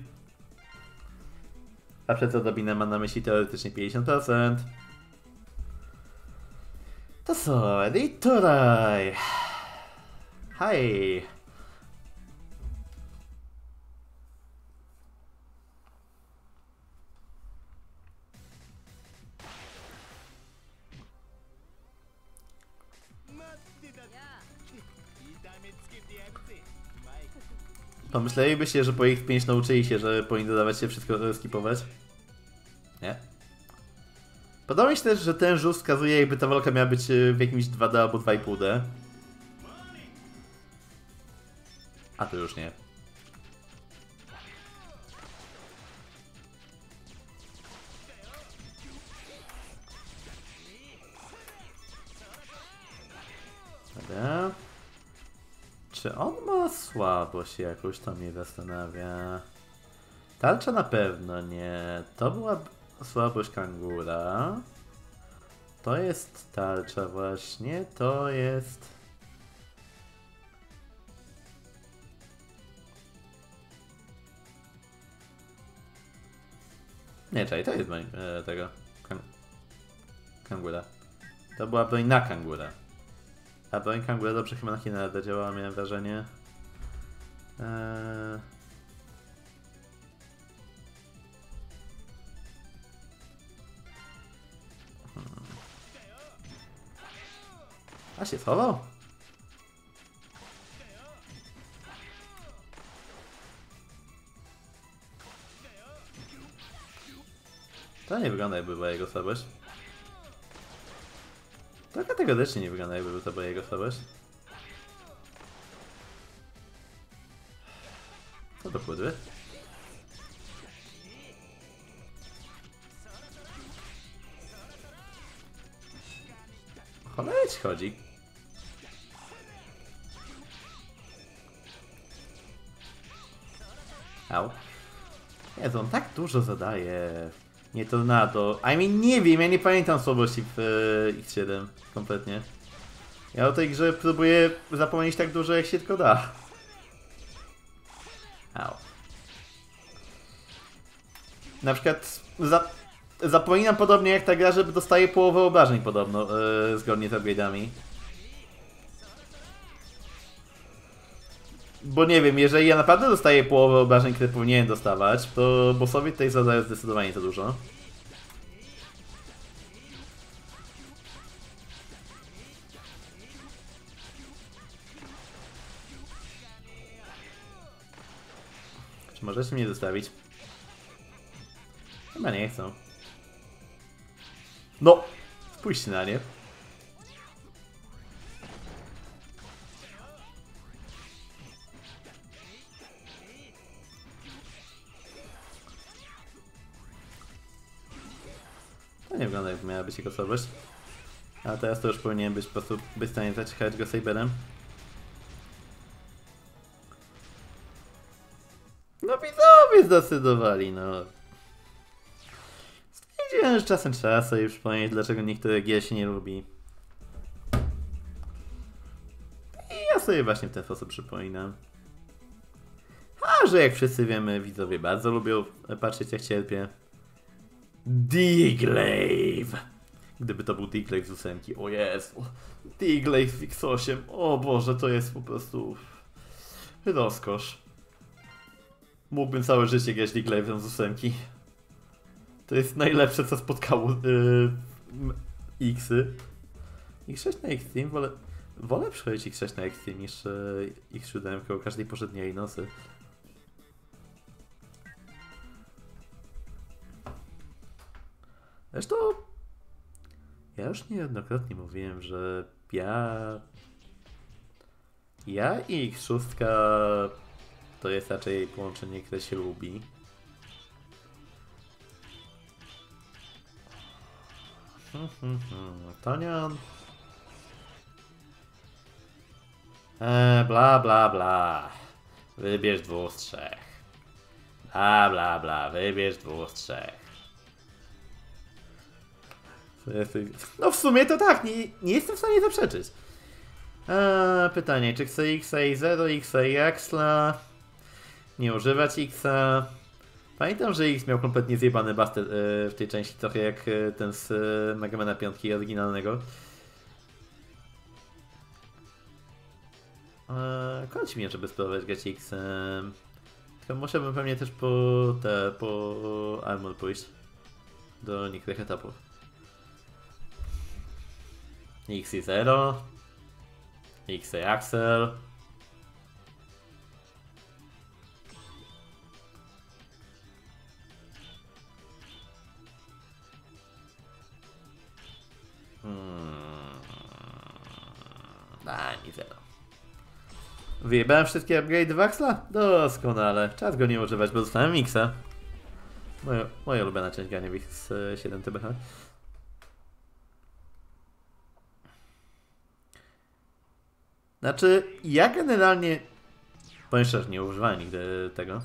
Zawsze to odrobinę ma na myśli teoretycznie pięćdziesiąt procent. To co, Editoraj. Hej. Pomyślelibyście, że po ich pięć nauczyli się, że powinni dodawać się wszystko skipować? Nie? Podoba mi się też, że ten rzut wskazuje, jakby ta walka miała być w jakimś dwa D albo dwa i pół D. A to już nie. Dobra. Czy on ma słabość jakąś, to mnie zastanawia. Tarcza na pewno nie. To była słabość kangura. To jest tarcza właśnie. To jest... Nie, czekaj, to jest broń e, tego. Kang kangura. To była broń na kangura. A broń kangura dobrze chyba na Hinarda działała, miałem wrażenie. Eee... Hmm. A się schował? To nie wygląda, jakby była jego słabość. To kategorycznie nie wygląda, jakby to była jego słabość. Co to płydły? Cholera ci chodzi. Au. Jezu, on tak dużo zadaje. Nie tornado. I mean, nie wiem, ja nie pamiętam słabości w e, X siedem kompletnie. Ja o tej grze próbuję zapomnieć tak dużo, jak się tylko da. Au. Na przykład za, zapominam podobnie jak ta gra, że dostaje połowę obrażeń podobno, e, zgodnie z upgrade'ami. Bo nie wiem, jeżeli ja naprawdę dostaję połowę obrażeń, które powinienem dostawać, to bossowie tutaj zadają zdecydowanie za dużo. Czy możecie mnie zostawić? Chyba nie chcą. No! Spójrzcie na nie. To nie wygląda, jakby miała być jego słabość. A teraz to już powinien być po prostu być w stanie zaciekać go Saberem. No widzowie zdecydowali, no. Stwierdziłem, że czasem trzeba sobie przypomnieć, dlaczego niektóre gier się nie lubi. I ja sobie właśnie w ten sposób przypominam. A że jak wszyscy wiemy, widzowie bardzo lubią patrzeć, jak cierpię. D-Glaive! Gdyby to był D-Glaive z ósemki, o Jezu. D-Glaive w X osiem, o Boże, to jest po prostu rozkosz. Mógłbym całe życie grać D-Glaive'em z ósemki. To jest najlepsze, co spotkało yy, X-y. X sześć na Extreme, wolę, wolę przechodzić X sześć na Extreme niż yy, X siedem o każdej porze dnia i nocy. Zresztą Ja już niejednokrotnie mówiłem, że ja... Ja i X sześć to jest raczej połączenie, które się lubi. Hmm, hmm, hmm. Tonian. Eee, bla bla bla. Wybierz dwóch z trzech. Bla bla bla. Wybierz dwóch z trzech. No w sumie to tak, nie, nie jestem w stanie zaprzeczyć. Eee, pytanie, czy chcę X i zero, X i Axla? Nie używać Xa. Pamiętam, że X miał kompletnie zjebany buster yy, w tej części, trochę jak yy, ten z yy, Megamana piątki oryginalnego. Eee, Kończy mnie, żeby spróbować grać X-em. Tylko musiałbym pewnie też po te, po Armor pójść. Do niektórych etapów. X i zero. X i Axel. Hmm. Daj mi zero. Wyjebałem wszystkie upgrade w Axla? Doskonale. Czas go nie używać, bo dostałem Xa. Moja, moja ulubiona część grania w X siedem T B H. Znaczy, ja generalnie... Powiem szczerze, nie używałem nigdy tego.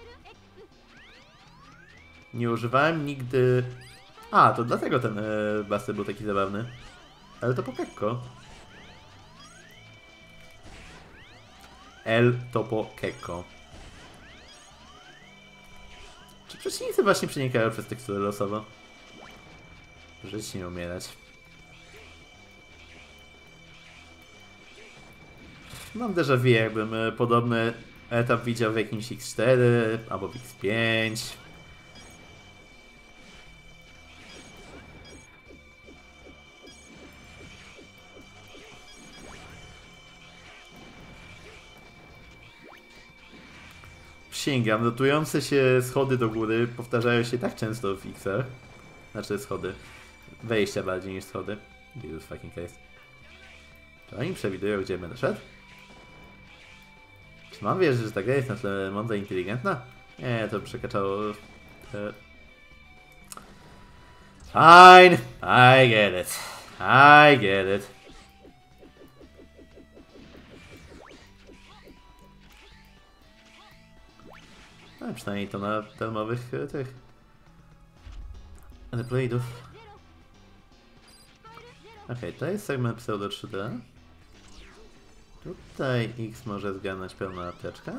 Nie używałem nigdy... A, to dlatego ten e, Buster był taki zabawny. Ale to po Kekko. El Topo Kekko. Czy przeciwnicy właśnie przenikają przez tekstury losowo? Żyć nie umierać. Mam déjà vu, jakbym podobny etap widział w jakimś X cztery albo w X pięć. Sięgam, rotujące się schody do góry powtarzają się tak często w X-ach. Znaczy schody. Wejścia bardziej niż schody. Jesus fucking Christ. Czy oni przewidują, gdzie będę szedł? Czy mam wierzyć, że ta gra jest na tyle mądra i inteligentna? Nie, to przekraczało... Te... Fine! I get it. I get it. No przynajmniej to na darmowych tych... replayów. Okej, okay, to jest segment pseudo trzy D. Tutaj X może zgarnąć pełną apteczkę.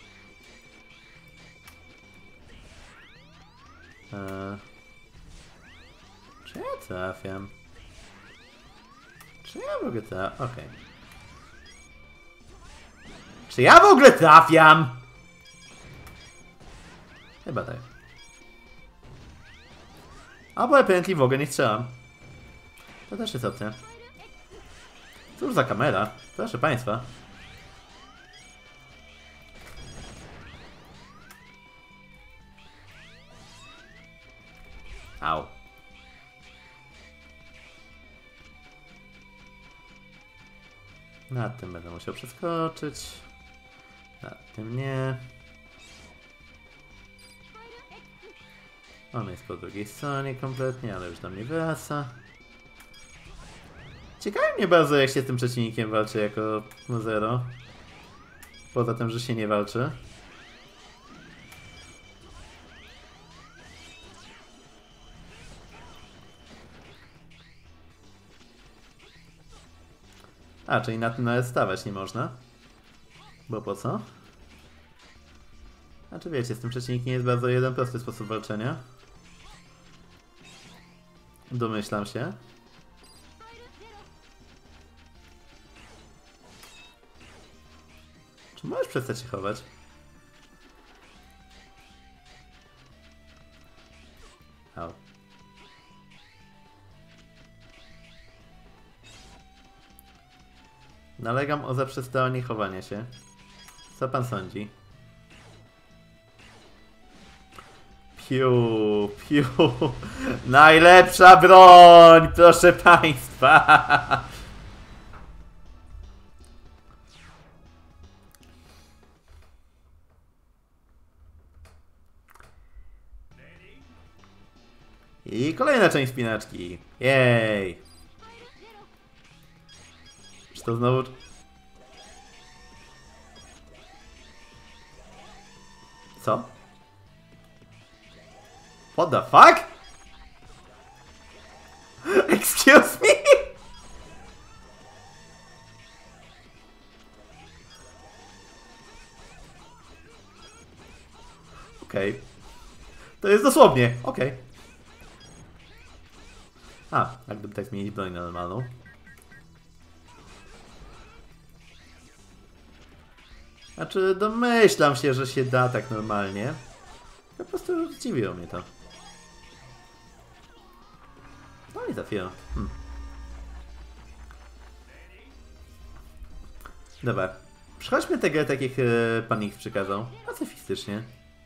Eee, czy ja trafiam? Czy ja w ogóle trafiam? Okej. Okay. Czy ja w ogóle trafiam? Chyba tak. Albo apparently w ogóle nie strzelam. To też jest opcja. Cóż za kamera? Proszę państwa. Au. Nad tym będę musiał przeskoczyć. Nad tym nie. On jest po drugiej stronie kompletnie, ale już do mnie wraca. Ciekawi mnie bardzo, jak się z tym przeciwnikiem walczy jako zero. Poza tym, że się nie walczy. A, czyli na tym nawet stawać nie można. Bo po co? Znaczy wiecie, z tym przeciwnikiem jest bardzo jeden prosty sposób walczenia. Domyślam się. Czy możesz przestać się chować? Au. Nalegam o zaprzestanie chowania się. Co pan sądzi? Piu, piu. Najlepsza broń, proszę państwa. I kolejna część spinaczki. Jej. Czy to znowu... Co? What the fuck? Excuse me? Okej. Okay. To jest dosłownie. Okej. Okay. A, jak gdyby tak zmienić broń na normalną. Znaczy, domyślam się, że się da tak normalnie. Po prostu zdziwiło mnie to. No i trafiło. Hmm. Dobra. Przechodźmy tę grę tak jak e, pan ich przykazał. Pacyfistycznie.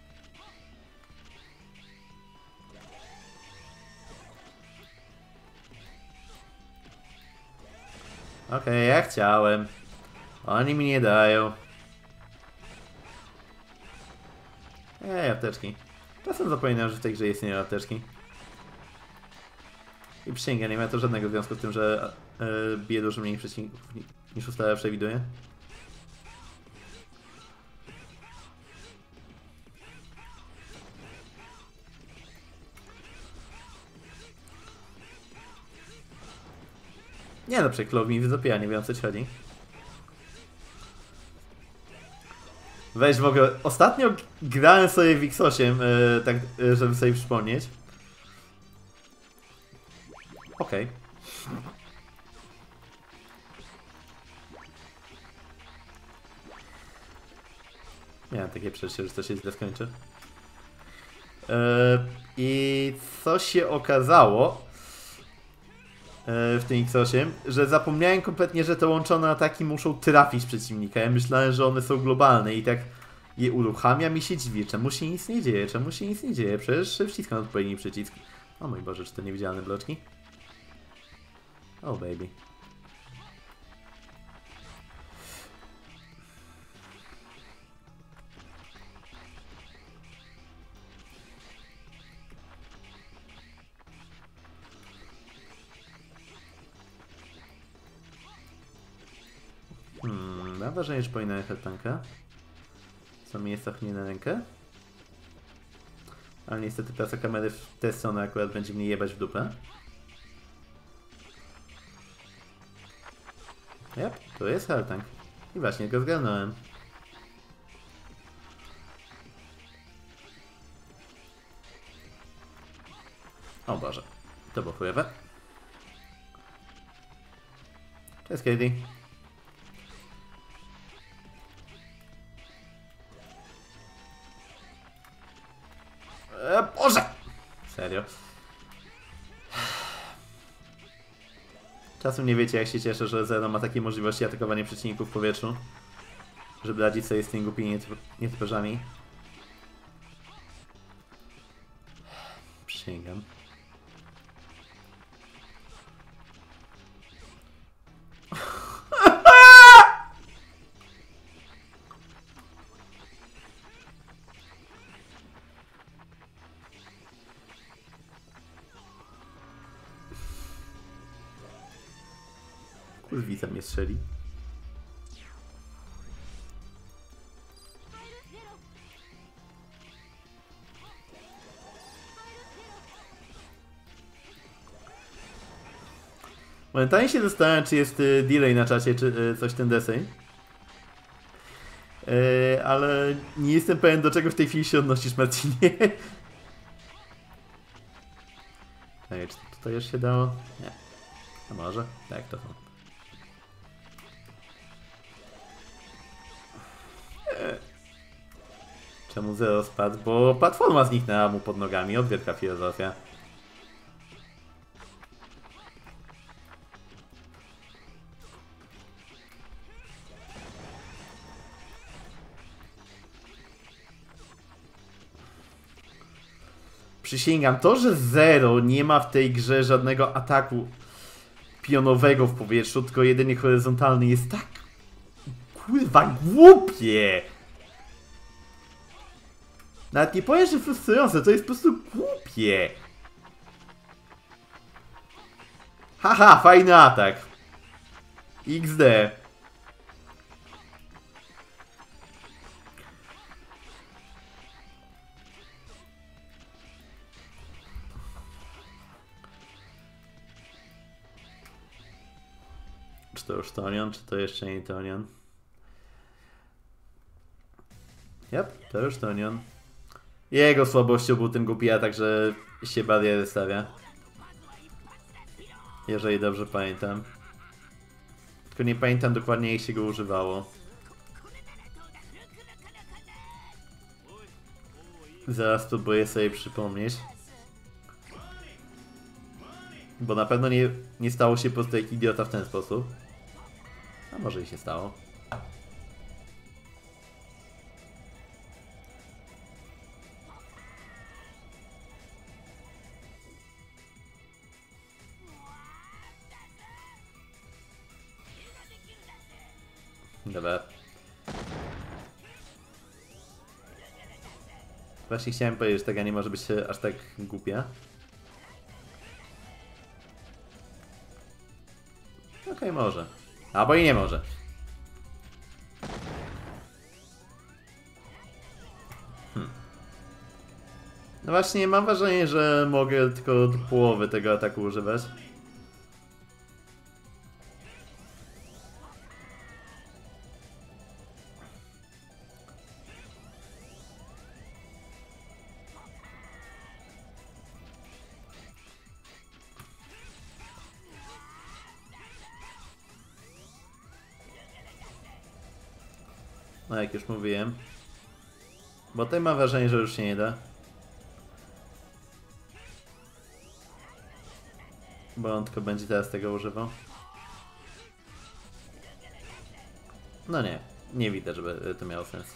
Okej, okay, ja chciałem. Oni mi nie dają. Ej, apteczki. Czasem zapominam, że w tej grze istnieją apteczki. I przysięgam, nie ma to żadnego związku z tym, że yy, bije dużo mniej przeciwników niż ustawa przewiduje. Nie no, przeklow mi wydopiła, nie wiem o co ci chodzi. Weź w ogóle, ostatnio grałem sobie w X osiem, yy, tak yy, żeby sobie przypomnieć. Okej. Okay. Miałem takie przeczucie, że to się źle skończy. Yy, I co się okazało yy, w tym X osiem, że zapomniałem kompletnie, że te łączone ataki muszą trafić przeciwnika. Ja myślałem, że one są globalne i tak je uruchamia, mi się dziwi, czemu się nic nie dzieje, czemu się nic nie dzieje, przecież wciskam odpowiedni przycisk. O mój Boże, czy to niewidzialne bloczki? Oh baby. Hmm, mam wrażenie, że powinna jechać tanka. Co mi jest trochę nie na rękę. Ale niestety praca kamery w tę stronę akurat będzie mnie jebać w dupę. Jep, to jest Helltank. I właśnie go zgarnąłem. O Boże, to było chujowe. Cześć Katie. E, Boże! Serio. Czasem nie wiecie, jak się cieszę, że Zero ma takie możliwości atakowania przeciwników w powietrzu, żeby radzić sobie z tymi głupimi nietoperzami. Przysięgam. Kurwica mnie strzeli. Momentalnie się zastanawiam, czy jest y, delay na czacie, czy y, coś ten deseń. Y, ale nie jestem pewien, do czego w tej chwili się odnosisz, Marcinie. Ej, czy to tutaj już się dało? Nie. A może? Tak, to są. Czemu Zero spadł? Bo platforma zniknęła mu pod nogami. Odwielka filozofia. Przysięgam, to, że Zero nie ma w tej grze żadnego ataku pionowego w powietrzu, tylko jedynie horyzontalny, jest tak kurwa głupie! Nawet nie powiem, że frustrujące, to jest po prostu głupie! Haha, fajny atak! iks de. Czy to już Tonion, czy to jeszcze nie Tonion? Yep, to już Tonion. Jego słabością był ten głupi atak, że się bariery stawia. Jeżeli dobrze pamiętam. Tylko nie pamiętam dokładnie, jak się go używało. Zaraz próbuję sobie przypomnieć. Bo na pewno nie, nie stało się po prostu jak idiota w ten sposób. A może i się stało. Dobra. Właśnie chciałem powiedzieć, że taka nie może być aż tak głupia. Okej, okay, może. Albo i nie może. Hmm. No właśnie, mam wrażenie, że mogę tylko do połowy tego ataku używać. No jak już mówiłem. Bo tutaj mam wrażenie, że już się nie da. Bo on tylko będzie teraz tego używał. No nie, nie widzę, żeby to miało sens.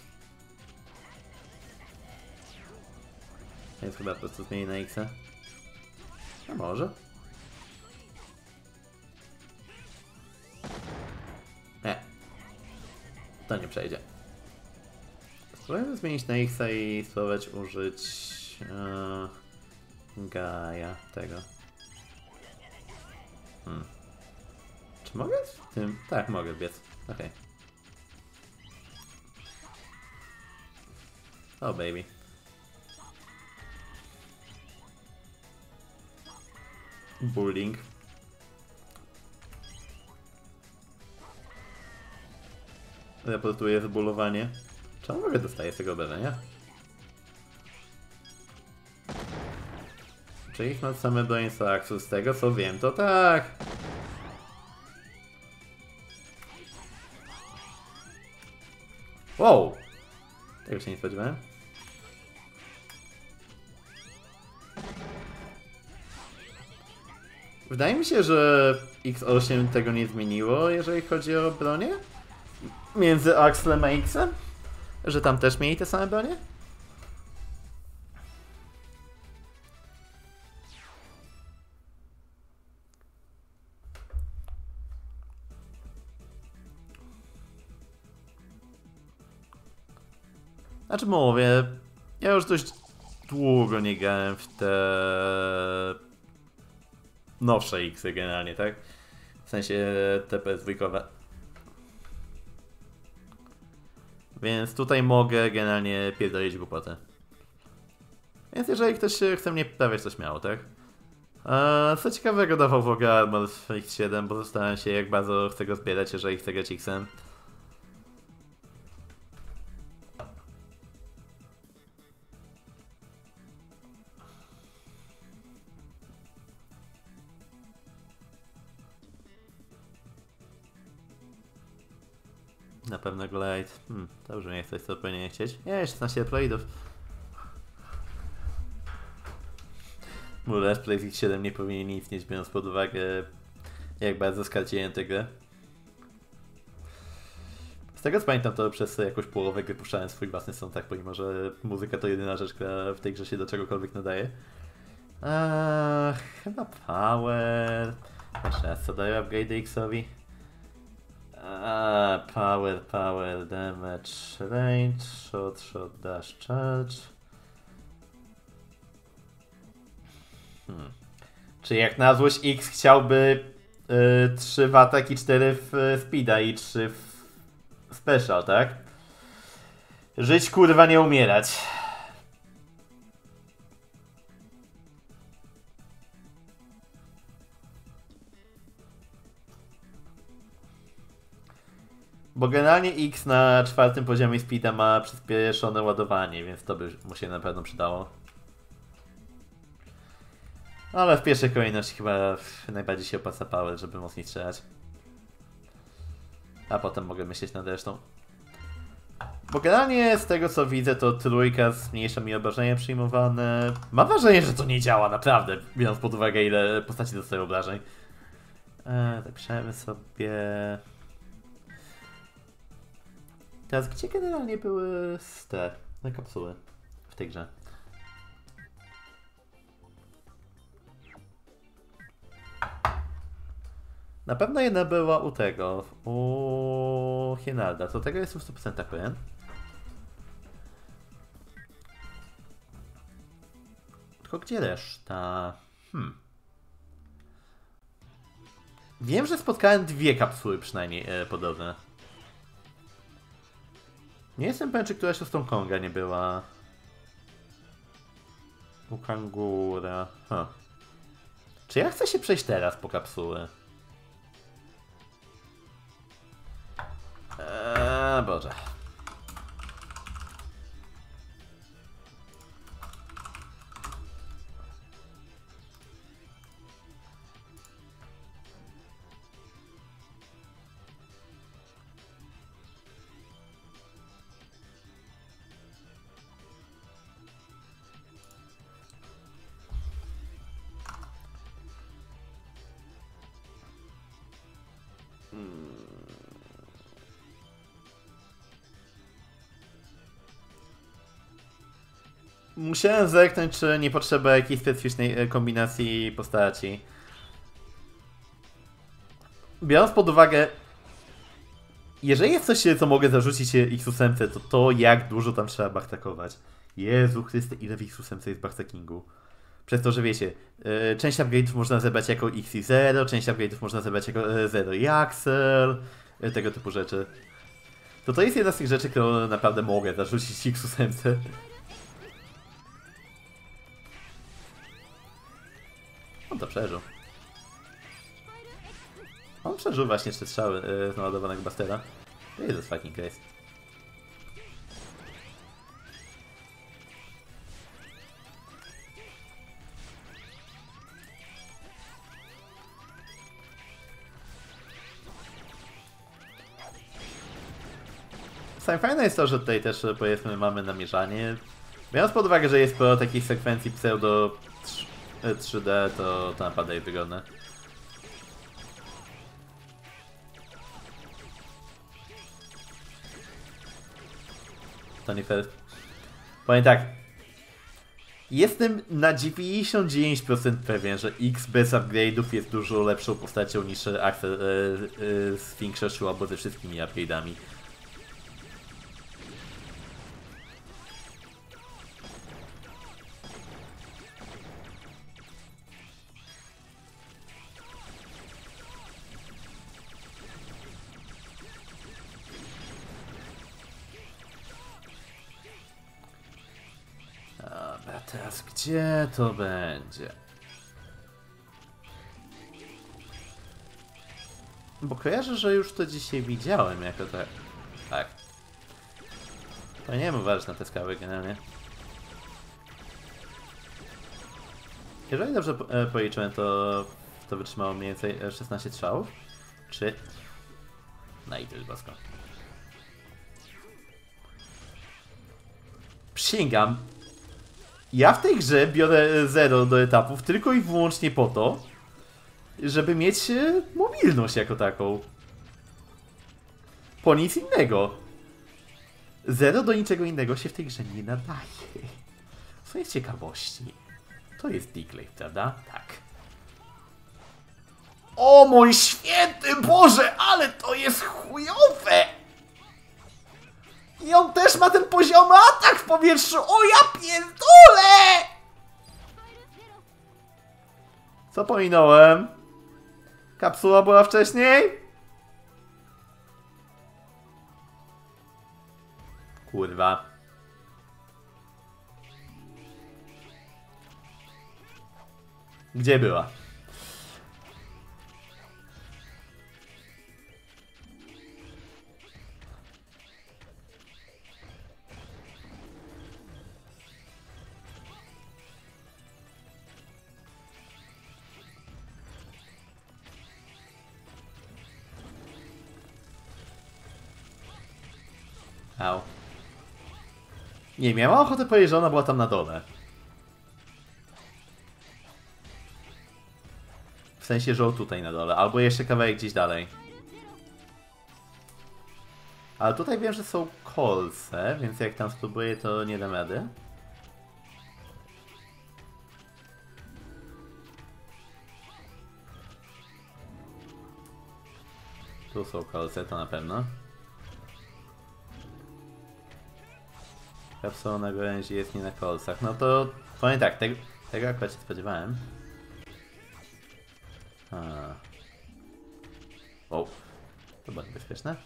Więc chyba po prostu zmieni na X. A może? Nie. To nie przejdzie. Spróbujemy zmienić na X i spróbować użyć yy, Gaia tego. Hmm. Czy mogę w tym? Tak, mogę biec. Okej. Okay. O oh, baby. Bullying. Raportuję zbulowanie. Czemu mogę dostaję z tego obrażenia? Czy ich nad same broń Soaksu? Z tego co wiem, to tak! Wow! Tego się nie spodziewałem. Wydaje mi się, że X osiem tego nie zmieniło, jeżeli chodzi o bronię. Między Axlem a X-em? Że tam też mieli te same bronie? Znaczy mówię, ja już dość długo nie grałem w te nowsze X-y generalnie, tak? W sensie te P S dwa. Więc tutaj mogę generalnie pierdolić głupotę. Więc jeżeli ktoś chce mnie poprawiać, to śmiało, tak? Eee, co ciekawego dawał w ogóle Armor w X siedem, bo zastanawiam się, jak bardzo chcę go zbierać, jeżeli chcę grać X-em. Na pewno Glide. Hmm, dobrze, nie chcesz, co powinien chcieć. Nie, szesnaście playów. Mój Let's Play z X siedem nie powinien istnieć, biorąc pod uwagę, jak bardzo skarciłem tę grę. Z tego co pamiętam, to przez jakąś połowę gry puszczałem swój własny soundtrack, pomimo że muzyka to jedyna rzecz, która w tej grze się do czegokolwiek nadaje. Eee, chyba power. Jeszcze raz, co daje upgrade X-owi? Eee, power, power, damage, range, shot, shot, dash, charge. Hmm. Czy jak na złość X chciałby yy, trzy w atak i cztery w speeda i trzy w special, tak? Żyć kurwa, nie umierać. Bo generalnie X na czwartym poziomie speeda ma przyspieszone ładowanie, więc to by mu się na pewno przydało. Ale w pierwszej kolejności chyba najbardziej się opłaca power, żeby mocniej strzelać. A potem mogę myśleć nad resztą. Bo generalnie z tego co widzę, to trójka zmniejsza mi obrażenia przyjmowane. Mam wrażenie, że to nie działa naprawdę, biorąc pod uwagę ile postaci dostają obrażeń. Eee, tak piszemy sobie... Teraz gdzie generalnie były te, te kapsuły w tej grze? Na pewno jedna była u tego, u Hienalda, to tego jestem w stu procentach pewien. Tylko gdzie reszta? Hmm. Wiem, że spotkałem dwie kapsuły przynajmniej e, podobne. Nie jestem pewien, czy któraś z tą Konga nie była. U Kangura. Huh. Czy ja chcę się przejść teraz po kapsuły? Eee, Boże. Musiałem zerknąć, czy nie potrzeba jakiejś specyficznej kombinacji postaci. Biorąc pod uwagę, jeżeli jest coś, co mogę zarzucić X osiem, to to jak dużo tam trzeba bachtakować. Jezu Chryste, ile w X osiem jest bachtakingu. Przez to, że wiecie, yy, część upgrade'ów można zebrać jako X zero, część upgrade'ów można zebrać jako yy, zero i Axel, yy, tego typu rzeczy. To to jest jedna z tych rzeczy, którą naprawdę mogę zarzucić X osiem. On to przeżył. On przeżył właśnie trzy strzały yy, z naładowanego Bastera. Jesus fucking Christ. Sam fajne jest to, że tutaj też powiedzmy mamy namierzanie. Biorąc pod uwagę, że jest sporo takich sekwencji pseudo trzy D, to, to naprawdę jest wygodne. To nie fair. Powiem tak. Jestem na dziewięćdziesiąt dziewięć procent pewien, że X bez upgrade'ów jest dużo lepszą postacią niż Axel e, e, z większością albo ze wszystkimi upgrade'ami. Dobra, teraz gdzie to będzie? Bo kojarzę, że już to dzisiaj widziałem jako tak. Tak. Powinienem uważać na te skały generalnie. Jeżeli dobrze policzyłem, to to wytrzymało mniej więcej szesnaście strzałów. Czy... Na i to jest bosko. Przysięgam. Ja w tej grze biorę zero do etapów tylko i wyłącznie po to, żeby mieć mobilność jako taką. Po nic innego. Zero do niczego innego się w tej grze nie nadaje. Co jest ciekawości? To jest Declave, prawda? Tak. O mój święty Boże, ale to jest chujowe! I on też ma ten poziomy atak w powietrzu! O ja pierdolę! Co pominąłem? Kapsuła była wcześniej? Kurwa. Gdzie była? Au. Nie, miałem ochotę powiedzieć, że ona była tam na dole. W sensie, że o tutaj na dole, albo jeszcze kawałek gdzieś dalej. Ale tutaj wiem, że są kolce, więc jak tam spróbuję, to nie dam rady. Tu są kolce, to na pewno. Kapsuła na gałęzi jest nie na kolcach. No to powiem tak, tego, tego akurat się spodziewałem. A. Wow. To bardzo bezpieczne.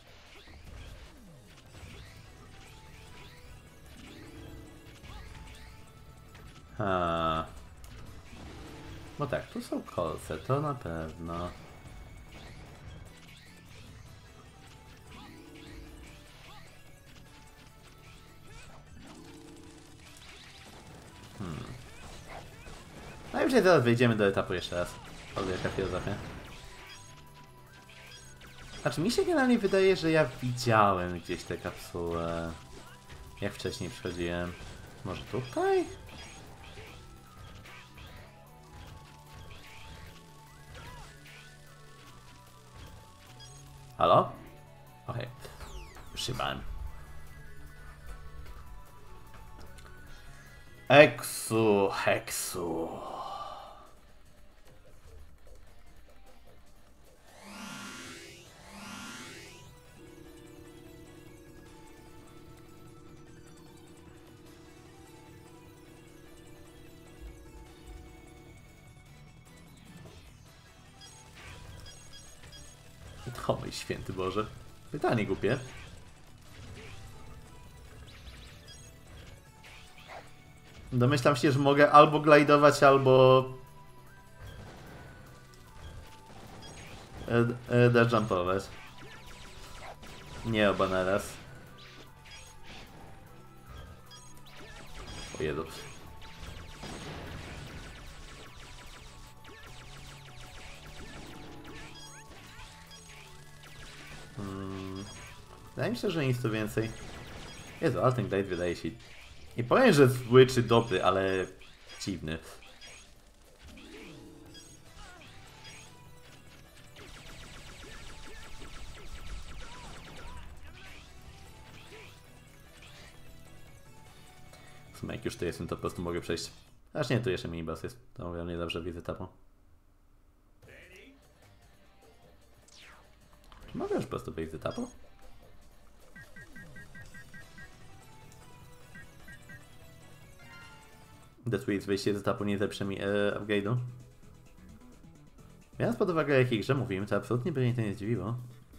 A. No tak, tu są kolce, to na pewno. Hmm. No i już zaraz wejdziemy do etapu jeszcze raz. Wielka filozofia. Znaczy mi się generalnie wydaje, że ja widziałem gdzieś tę kapsułę. Jak wcześniej przychodziłem. Może tutaj? Halo? Okej. Okay. Już się bałem. Heksu, heksu. O mój święty Boże. Pytanie głupie. Domyślam się, że mogę albo glajdować, albo... dash jumpować. Nie oba naraz. O Jezu. Hmm. Wydaje mi się, że nic tu więcej. Jezu, ale ten glide wydaje się... Nie powiem, że zły czy dobry, ale dziwny. W sumie jak już tu jestem, to po prostu mogę przejść. Aż nie, tu jeszcze minibus jest. To mówią, nie dobrze widzę etapu. Czy mogę już po prostu wyjść z etapu? The Tweets wyjście z etapu nie zeprzy mi e, upgrade'u. Biorąc pod uwagę, o jakiej grze mówimy, to absolutnie by mnie to nie zdziwiło.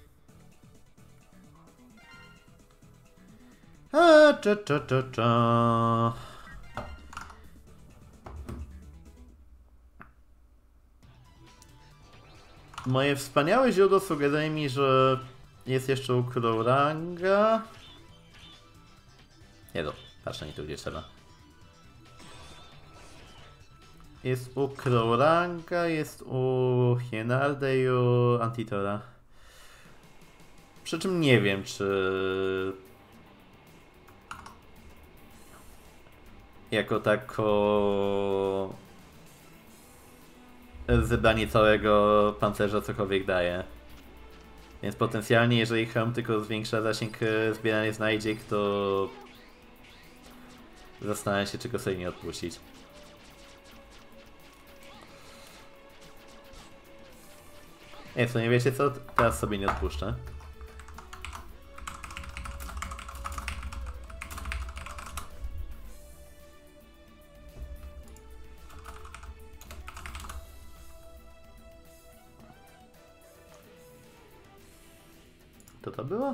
A, cza, cza, cza, cza. Moje wspaniałe źródło sugeruje mi, że jest jeszcze u Crowranga. Nie do, patrzę nie tu gdzie trzeba. Jest u Crowranga, jest u Hienarda i u Antitora. Przy czym nie wiem, czy... Jako tako... zebranie całego pancerza cokolwiek daje. Więc potencjalnie, jeżeli hełm tylko zwiększa zasięg zbierania znajdziek, to... Zastanawiam się, czy go sobie nie odpuścić. Nie, co nie wiecie co? Teraz sobie nie odpuszczę. To to było?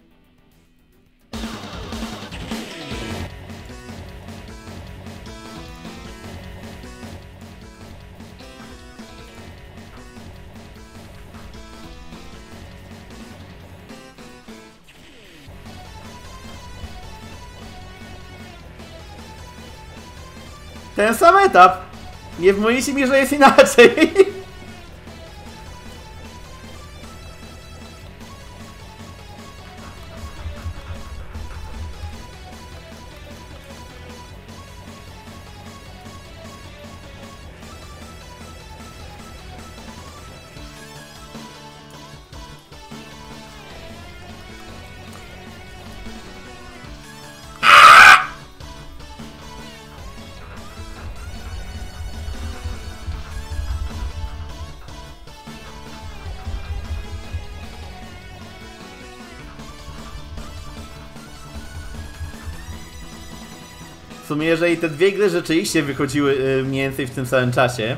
Ten sam etap! Nie wmówicie mi, że jest inaczej! W sumie, jeżeli te dwie gry rzeczywiście wychodziły yy, mniej więcej w tym samym czasie,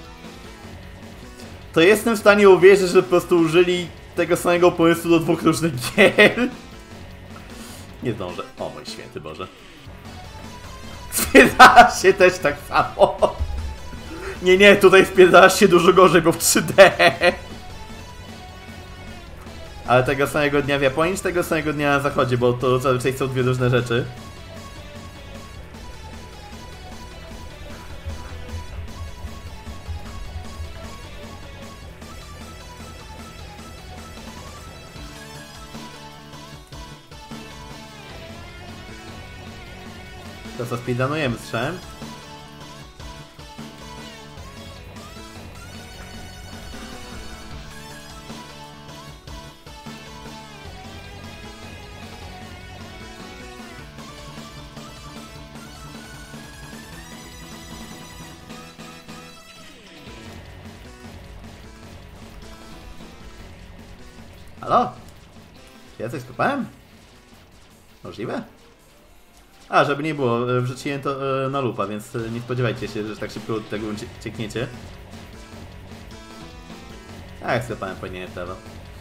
to jestem w stanie uwierzyć, że po prostu użyli tego samego pomysłu do dwóch różnych gier. Nie zdążę. O mój święty Boże. Spierdalasz się też tak samo. Nie, nie, tutaj spierdalasz się dużo gorzej, bo w trzy D. Ale tego samego dnia w Japonii, czy tego samego dnia na zachodzie, bo to zazwyczaj są dwie różne rzeczy. To co, speedrunujemy strzałem? Halo? Czy ja coś skupałem? Możliwe? A, żeby nie było, wrzuciłem to na lupa, więc nie spodziewajcie się, że tak szybko od tego ciekniecie. A, jak sklepałem płynie w prawo.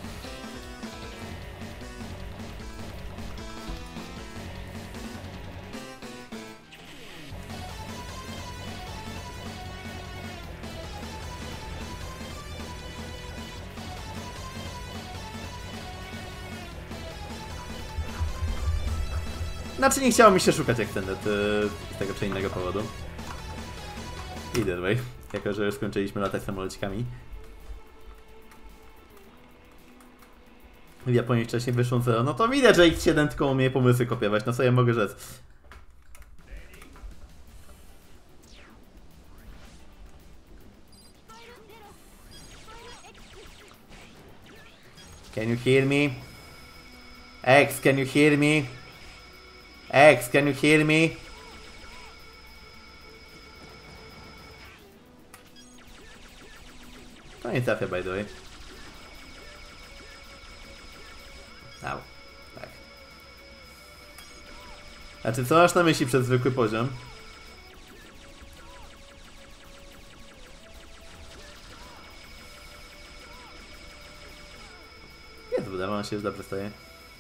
Znaczy nie chciało mi się szukać Extended z tego czy innego powodu. Either way, jako że już skończyliśmy latać samolocikami. W Japonii wcześniej wyszło zero, no to widać, że X siedem tylko umie pomysły kopiować, no co ja mogę rzec. Can you hear me? X, can you hear me? X, can you hear me? To nie trafia, by the way. Au, tak. Znaczy, co masz na myśli przez zwykły poziom? Nie, to wydawało mi się, że dobrze stoję.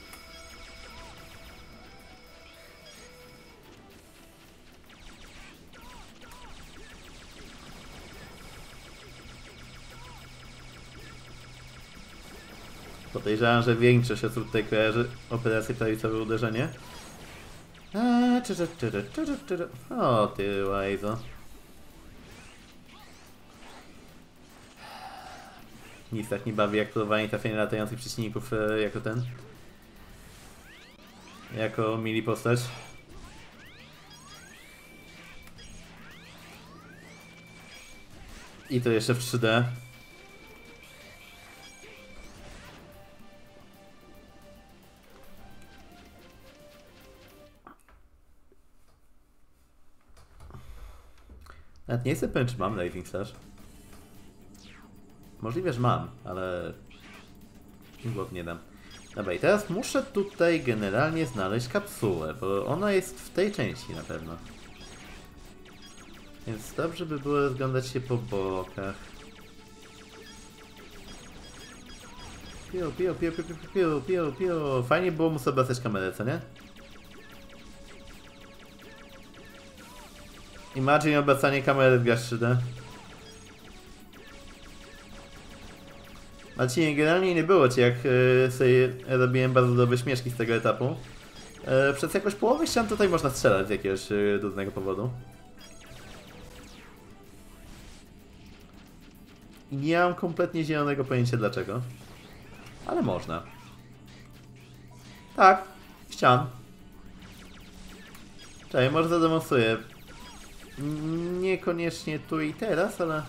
Podejrzewam, że większość osób tutaj kojarzy operację prawicowe uderzenie. Eee, czy, czy, czy, czy, czy, czy. O ty łajzo. Nic tak nie bawi jak próbowanie trafienia latających przeciwników e, jako ten. Jako mili postać. I to jeszcze w trzy D. Nawet nie jestem pewien, czy mam Living Slash. Możliwe, że mam, ale... Głów nie dam. Dobra, i teraz muszę tutaj generalnie znaleźć kapsułę, bo ona jest w tej części na pewno. Więc dobrze by było rozglądać się po bokach. Piu, piu, piu, piu, piu, piu, piu, piu. Fajnie było mu sobie obracać kamerę, co nie? Imagine obracanie kamery w grze trzy D. Marcinie, generalnie nie było ci, jak yy, sobie robiłem bardzo dobre śmieszki z tego etapu. Yy, przez jakąś połowę ścian tutaj można strzelać z jakiegoś yy, trudnego powodu. I nie mam kompletnie zielonego pojęcia dlaczego. Ale można. Tak, ścian. Czekaj, może zademonstruję. Niekoniecznie tu i teraz, ale...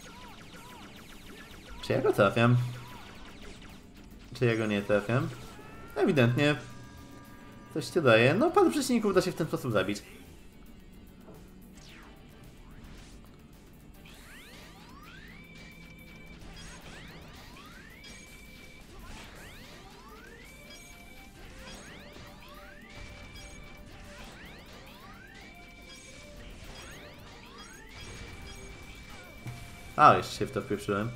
Czy ja go trafiam? Czy ja go nie trafiam? Ewidentnie. Coś ci daje. No, paru przeciwników da się w ten sposób zabić. A, jeszcze się w to wpieprzyłem.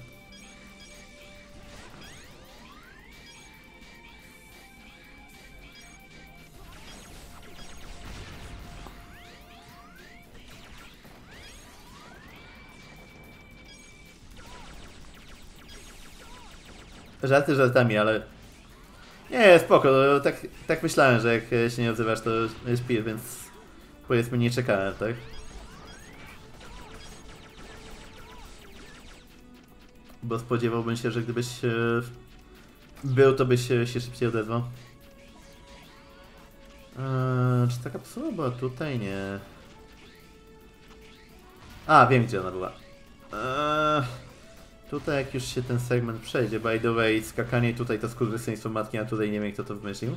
Żarty żartami, ale... Nie, spoko, tak, tak myślałem, że jak się nie odzywasz, to śpisz, więc powiedzmy nie czekałem, tak? Bo spodziewałbym się, że gdybyś e, był, to byś się szybciej odezwał. Eee, czy taka kapsuła była tutaj? Nie. A, wiem gdzie ona była. Eee, tutaj jak już się ten segment przejdzie, by the way, skakanie tutaj to skurwysyństwo matki, a tutaj nie wiem kto to wymyślił.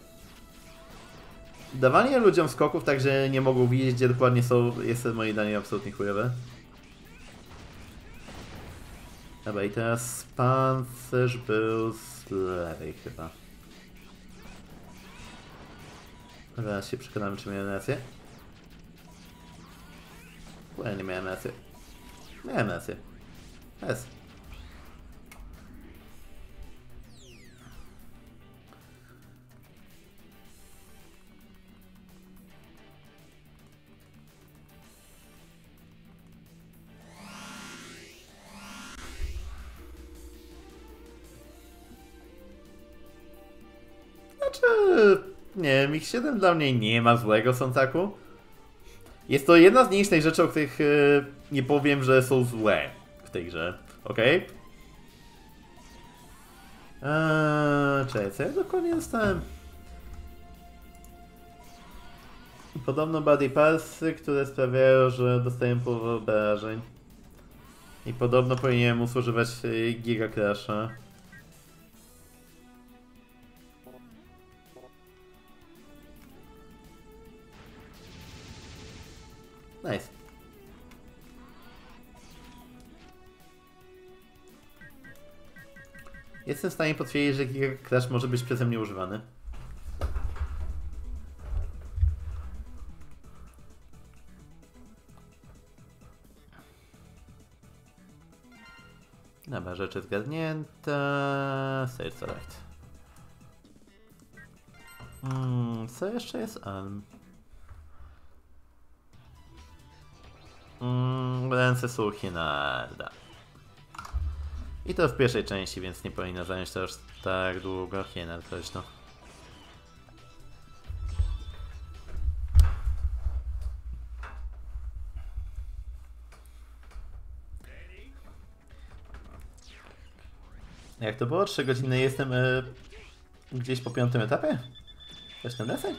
Dawanie ludziom skoków tak, że nie mogą widzieć gdzie dokładnie są, jest moje zdanie absolutnie chujowe. Dobra, i teraz pancerz był z lewej chyba. Zaraz się przekonamy, czy miałem rację. Ja nie miałem rację. Miałem rację. Jest. Znaczy... Nie, M X siedem dla mnie nie ma złego Sontaku. Jest to jedna z mniejszych rzeczy, o których yy, nie powiem, że są złe w tej grze. Okej? Okay? Eee, czekaj, co ja dokładnie dostałem? Podobno body parsy, które sprawiają, że dostaję połowę obrażeń. I podobno powinienem używać Giga Crasha. Nice. Jestem w stanie potwierdzić, że Giga Crash może być przeze mnie używany. Dobra, rzeczy zgadnięte. Save select. Hmm, co jeszcze jest? Um. Mm, ręce są Hinarda. I to w pierwszej części, więc nie powinno zająć to już tak długo. Hinard zresztą. Jak to było? trzy godziny jestem e, gdzieś po piątym etapie? Też ten deseń?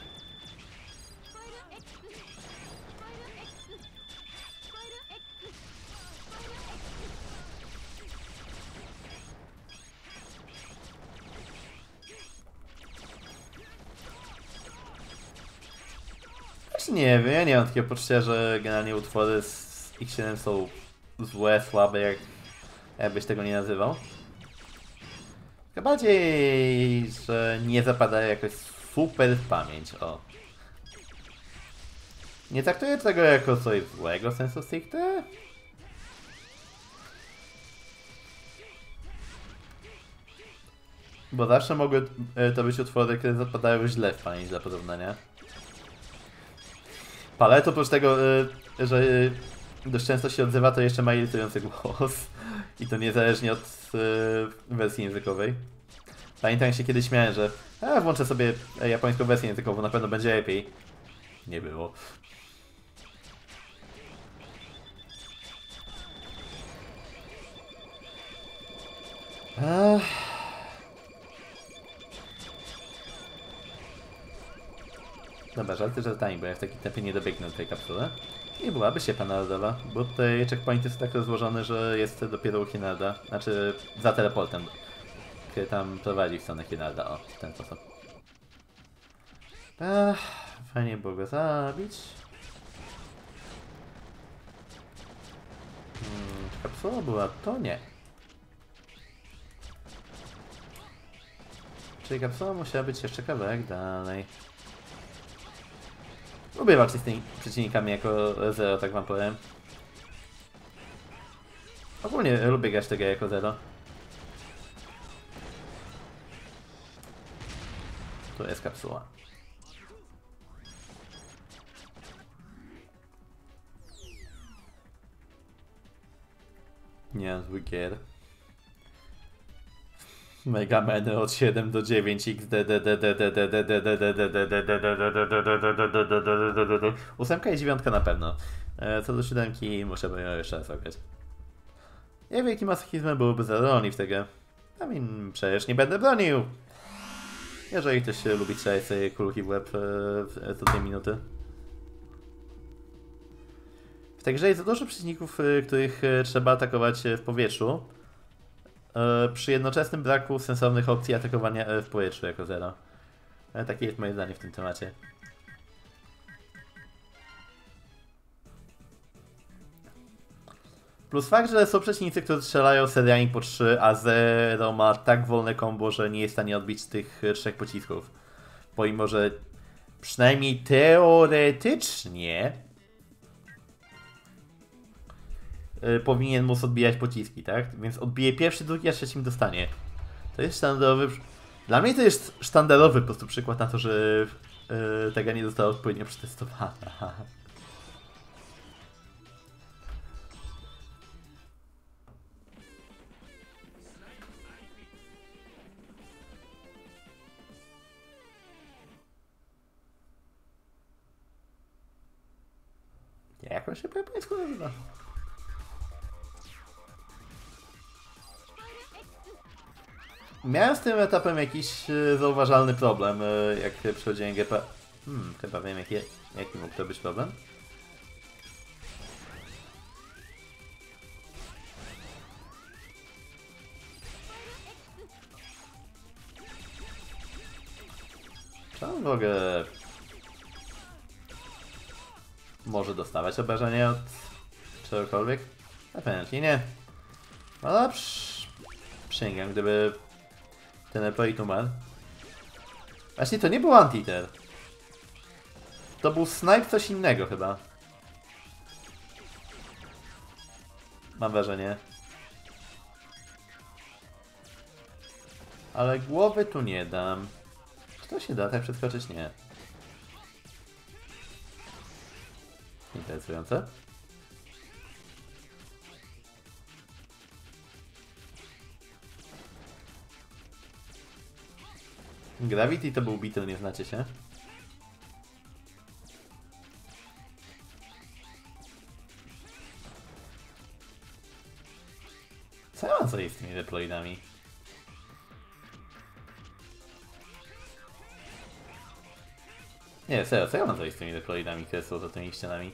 Nie wiem, ja nie mam takiego poczucia, że generalnie utwory z X siedem są złe, słabe, jak, jakbyś tego nie nazywał. Tylko bardziej, że nie zapada jakoś super w pamięć, o. Nie traktuję tego jako coś złego sensu stricte. Bo zawsze mogły to być utwory, które zapadają źle w pamięć dla porównania. Palet oprócz tego, że dość często się odzywa, to jeszcze ma irytujący głos. I to niezależnie od wersji językowej. Pamiętam, jak się kiedyś śmiałem, że a, włączę sobie japońską wersję językową, na pewno będzie lepiej. Nie było. Ach. Dobra, żarty żartami, bo ja w takim tempie nie dobiegnę do tej kapsuły. I byłaby siepa narodowa, bo tutaj checkpointy są tak rozłożone, że jest dopiero u Hinarda. Znaczy, za teleportem, który tam prowadzi w stronę Hinarda. O, w ten sposób. Ach, fajnie było go zabić. Hmm, kapsuła była to? Nie. Czyli kapsuła musiała być jeszcze kawałek dalej. Lubię walczyć z tymi przeciwnikami jako zero, tak wam powiem. Ogólnie lubię grać tego jako zero. Tu jest kapsuła. Nie, zły gier. Mega Man od siedem do dziewięć X D D D D D D D D D D D D D. Ósemka i dziewiątka na pewno. Co do siódemki muszę by ją jeszcze raz ograć. Jak wielkim masochizmem byłoby zaroni w tego. A mi przecież nie będę bronił. Jeżeli ktoś lubi strzelać sobie kulki w łeb co dwie minuty. W tej grze jest za dużo przeciwników, których trzeba atakować w powietrzu. Przy jednoczesnym braku sensownych opcji atakowania w powietrzu jako zero. Takie jest moje zdanie w tym temacie. Plus fakt, że są przeciwnicy, którzy strzelają seriami po trzy, a zero ma tak wolne kombo, że nie jest w stanie odbić tych trzech pocisków. Pomimo, że przynajmniej teoretycznie powinien móc odbijać pociski, tak? Więc odbije pierwszy, drugi, a trzecim dostanie. To jest sztandarowy... Dla mnie to jest sztandarowy po prostu przykład na to, że yy, tego nie została odpowiednio przetestowana. Jak on się po japońsku nazywa? Miałem z tym etapem jakiś zauważalny problem, jak przechodziłem G P. Hmm, chyba wiem jaki, jaki mógł to być problem. Czy on w ogóle może dostawać obrażenia od czegokolwiek? Apparently nie. No dobrze. Przysięgam, gdyby ten projekt umarł. Właśnie to nie był Anteater. To był Snipe coś innego chyba. Mam wrażenie. Ale głowy tu nie dam. Czy to się da tak przeskoczyć? Nie. Interesujące. Gravity to był Beetle, nie znacie się? Co ja mam co jest z tymi deploidami? Nie, serio, co ja mam co jest z tymi deploidami, które są za tymi ścianami?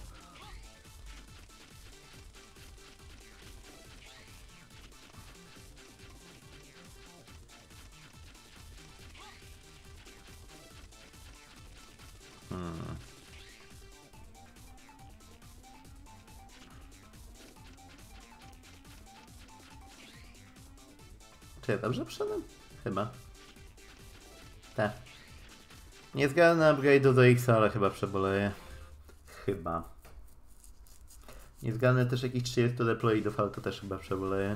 Czy ja dobrze przyszedłem? Chyba. Tak. Nie zgarnę upgrade'u do X, ale chyba przeboleję. Chyba. Nie zgarnę też jakichś trzydziestu deployedów, ale to też chyba przeboleję.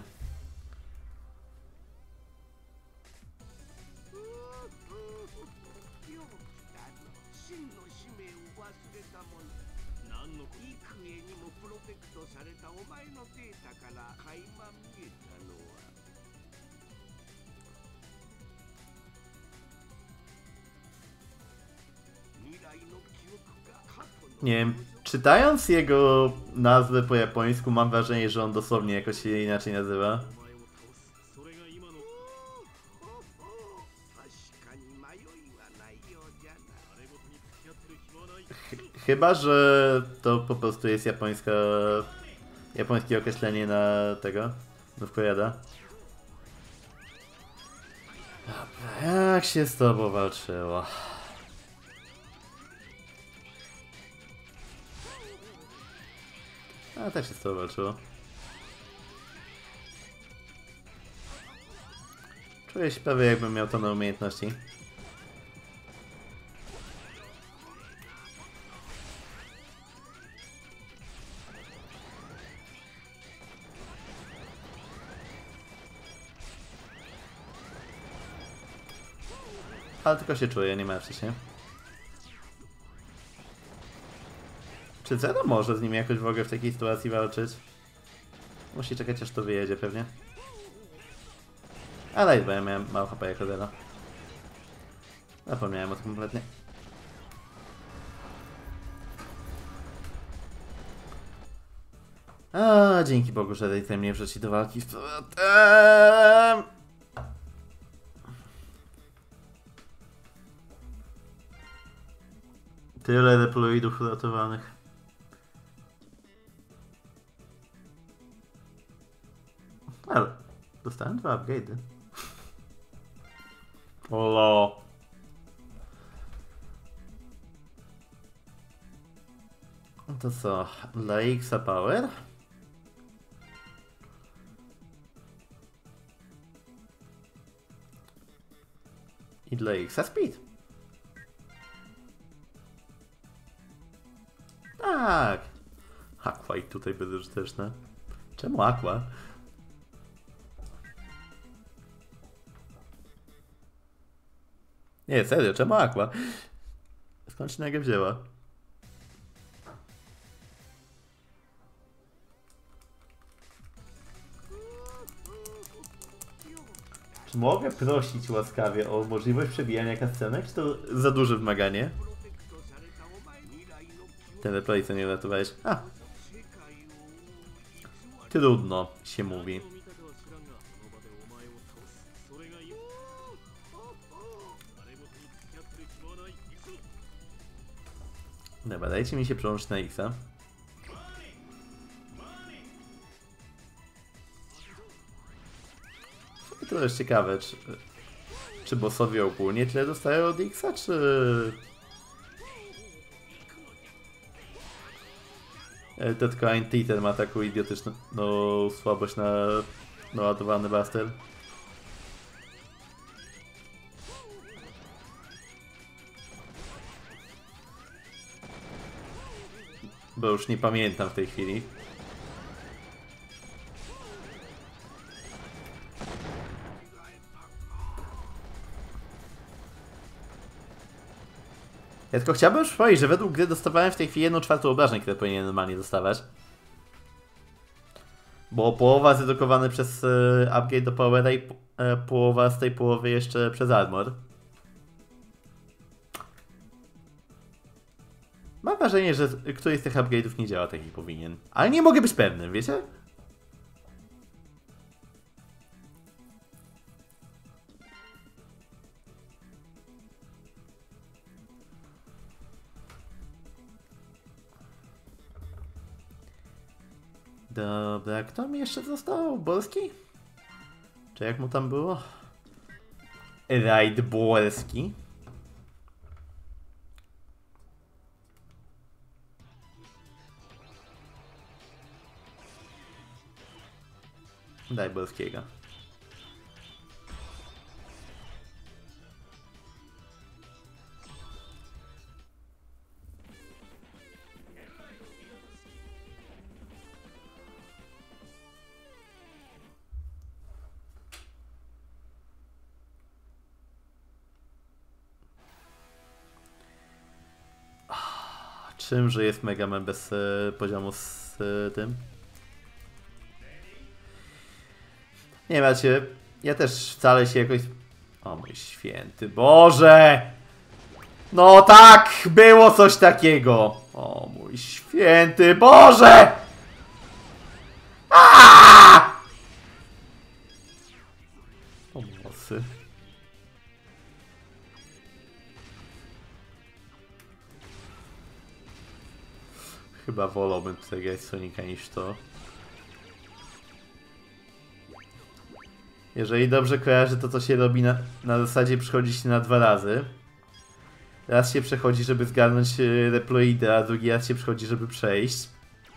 Nie wiem, czytając jego nazwę po japońsku mam wrażenie, że on dosłownie jakoś się inaczej nazywa. Ch chyba, że to po prostu jest japońska... japońskie określenie na tego, do wkojada. Dobra, jak się z tobą walczyło? A też się z tobą walczyło. Czuję się prawie jakbym miał to na umiejętności. Ale tylko się czuję, nie martwcie się. Czy Zero może z nim jakoś w ogóle w takiej sytuacji walczyć? Musi czekać aż to wyjedzie pewnie. Ale bo ja miałem mało H P jako Zero. Zapomniałem o tym kompletnie. A, dzięki Bogu, że tej mnie wrzuci do walki z powrotem. Tyle deploidów uratowanych. Ale dostałem dwa upgrade'y. Olo. To co? Dla X-a power? I dla X-a speed. Tak. Aqua i tutaj bezużyteczne. Czemu Aqua? Nie, serio, czemu Aqua? Skąd się nagle wzięła? Czy mogę prosić łaskawie o możliwość przebijania cutscenek, czy to za duże wymaganie? Ten replay co nie uratowałeś? A! Trudno się mówi. Dobra, dajcie mi się przełączyć na X-a. I to jest ciekawe, czy, czy bossowie ogólnie tyle dostają od X-a, czy... To tylko Antiter ma taką idiotyczną no, słabość na naładowany Buster. Bo już nie pamiętam w tej chwili. Ja tylko chciałbym już powiedzieć, że według gry dostawałem w tej chwili jedną czwartą obrażeń, które powinien normalnie dostawać. Bo połowa zredukowana przez y, upgrade do powera i y, połowa z tej połowy jeszcze przez armor. Mam wrażenie, że któryś z tych upgrade'ów nie działa tak jak powinien. Ale nie mogę być pewnym, wiecie? Dobra, kto mi jeszcze został? Borski? Czy jak mu tam było? Raid Borski. Daj Borskiego. Czymże jest Mega Man bez e, poziomu z e, tym? Nie macie, ja też wcale się jakoś... O mój święty Boże! No tak! Było coś takiego! O mój święty Boże! Aaaa! Pomocy. Chyba wolałbym tutaj grać Sonika niż to. Jeżeli dobrze kojarzę, to co się robi na, na zasadzie przechodzi się na dwa razy. Raz się przechodzi, żeby zgarnąć Reploidę, a drugi raz się przechodzi, żeby przejść.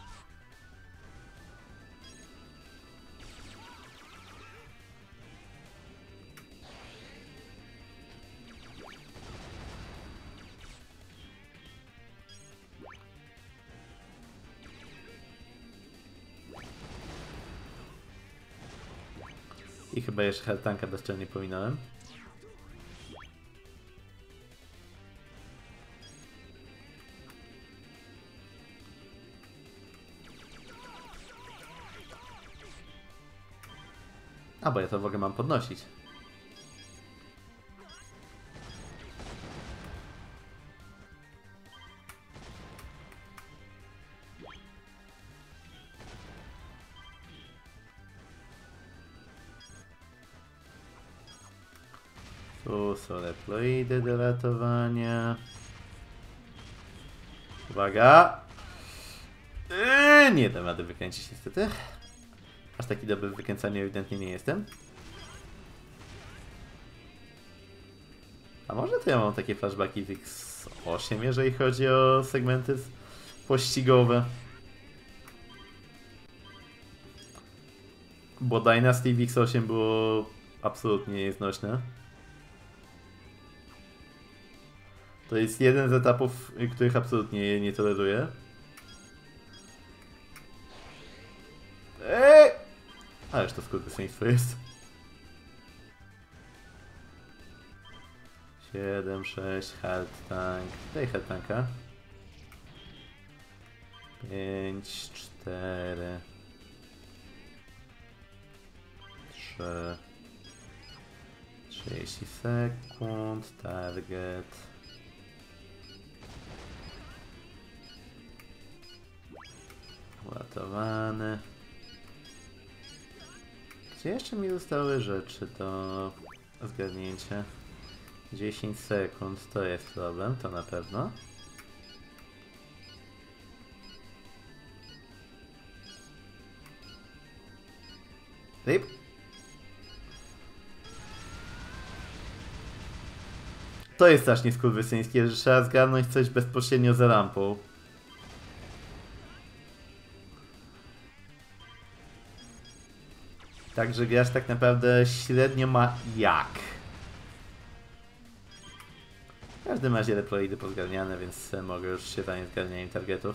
I chyba jeszcze Hartanka bezczelnie pominąłem. A, bo ja to w ogóle mam podnosić. Tu są Reploidy do ratowania. Uwaga! Yy, nie dam rady wykręcić niestety. Aż taki dobry w wykręcaniu ewidentnie nie jestem. A może to ja mam takie flashbacki w X osiem, jeżeli chodzi o segmenty pościgowe. Bo Dynasty w X osiem było absolutnie nieznośne. To jest jeden z etapów, których absolutnie nie toleruję. Eee! Ależ to skurwysyństwo jest. siedem, sześć, hard tank. Daj hard tanka. pięć, cztery, trzy, trzydzieści sekund, target. Uratowany. Gdzie jeszcze mi zostały rzeczy do zgadnięcia? dziesięć sekund to jest problem, to na pewno. Rip. To jest strasznie skurwysyńskie, że trzeba zgarnąć coś bezpośrednio za rampą. Także gracz tak naprawdę średnio ma jak. W każdym razie Reploidy pozgarniane, więc mogę już się zająć zgarnianiem targetów.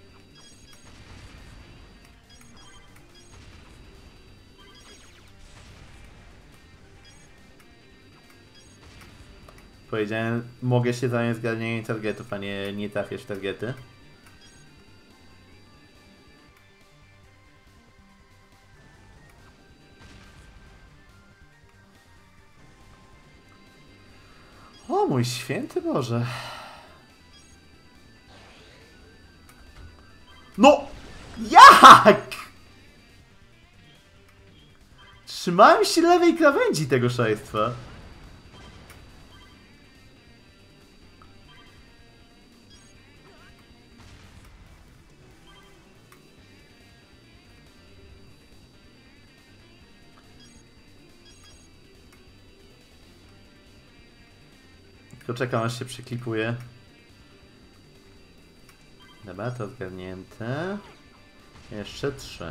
Powiedziałem, mogę się zająć zgarnianiem targetów, a nie, nie trafiać w targety. O mój święty Boże. No! Jak? Trzymałem się lewej krawędzi tego szaleństwa. Tylko czekam, aż się przyklipuje. Dobra, to zgarnięte. Jeszcze trzy.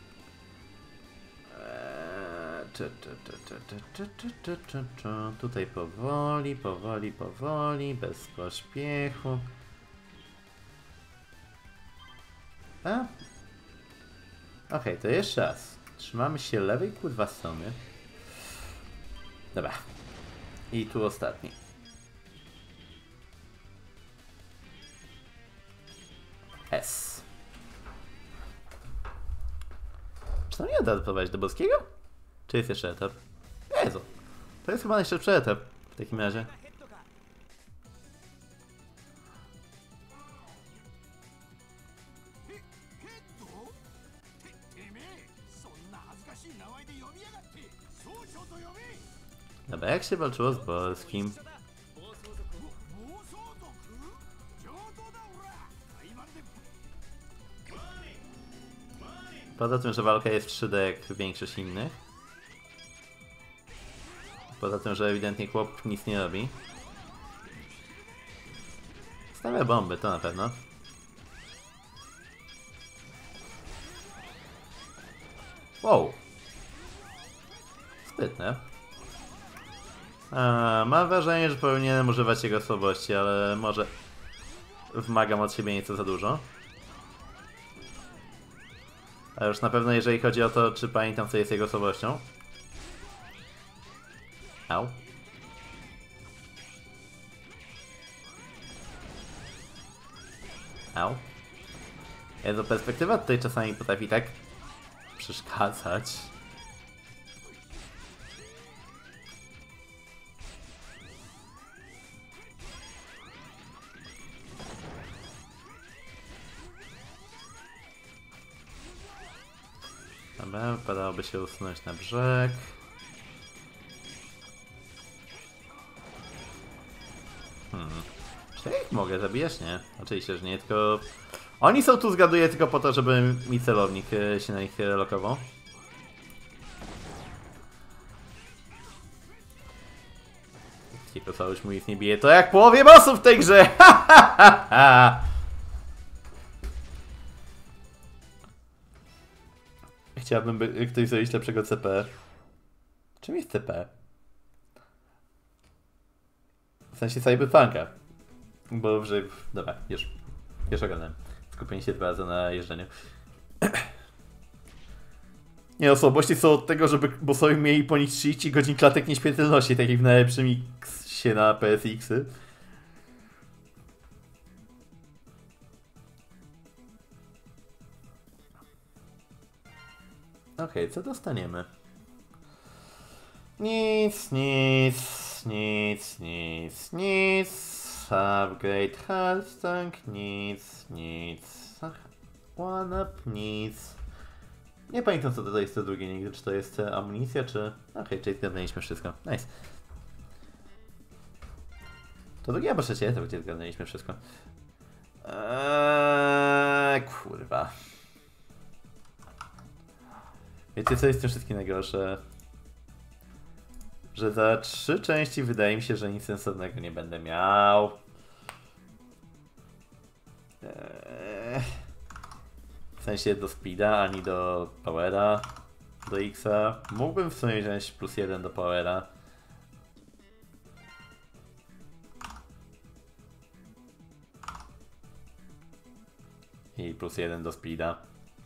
Eee, czy, czy, czy, czy, czy, czy, czy, czy, czy. Tutaj powoli, powoli, powoli, bez pośpiechu. A? Okej, okay, to jeszcze raz. Trzymamy się lewej kurwa strony. Dobra. I tu ostatni. Czy to nie da prowadzić do boskiego? Czy jest jeszcze etap? Jezu. To jest chyba najszybszy etap w takim razie. Dobra, jak się walczyło z Borskim? Poza tym, że walka jest w trzy D jak większość innych. Poza tym, że ewidentnie chłop nic nie robi. Stawia bomby, to na pewno. Wow. Sprytne. A, mam wrażenie, że powinienem używać jego słabości, ale może wymagam od siebie nieco za dużo. A już na pewno jeżeli chodzi o to, czy pamiętam co jest jego słabością. Au. Au. Jezu, perspektywa tutaj czasami potrafi tak przeszkadzać. Dobra, wypadałoby się usunąć na brzeg. Hmm. Czy ja ich mogę zabijać? Nie. Oczywiście, że nie, tylko... Oni są tu, zgaduję, tylko po to, żeby mi celownik się na nich lokował. Tylko co, już mu nic nie bije, to jak połowie bossów w tej grze! Ha, ha, ha, ha. Chciałbym, by ktoś zrobić lepszego C P. Czym jest C P? W sensie Cyberpunka. Bo, że... Dobra, już. Już oglądam. Skupienie się dwa razy na jeżdżeniu. Nie no, słabości są od tego, żeby bossowie mieli poniżej trzydzieści godzin klatek nieśmiertelności, tak jak w najlepszym X-sie na P S X-y. Okej, okay, co dostaniemy? Nic, nic, nic, nic, nic. Upgrade Halstank, nic, nic. One up, nic. Nie pamiętam co to jest to drugie nigdy, czy to jest amunicja, czy... Okej, okay, czyli zgadnęliśmy wszystko. Nice. To drugie albo trzecie, to gdzie zgadnęliśmy wszystko. Eee, kurwa. Wiecie co jest w tym wszystkim najgorsze? Że za trzy części wydaje mi się, że nic sensownego nie będę miał. Eee, w sensie do speeda, ani do powera, do X-a. Mógłbym w sumie wziąć plus jeden do powera. I plus jeden do speeda.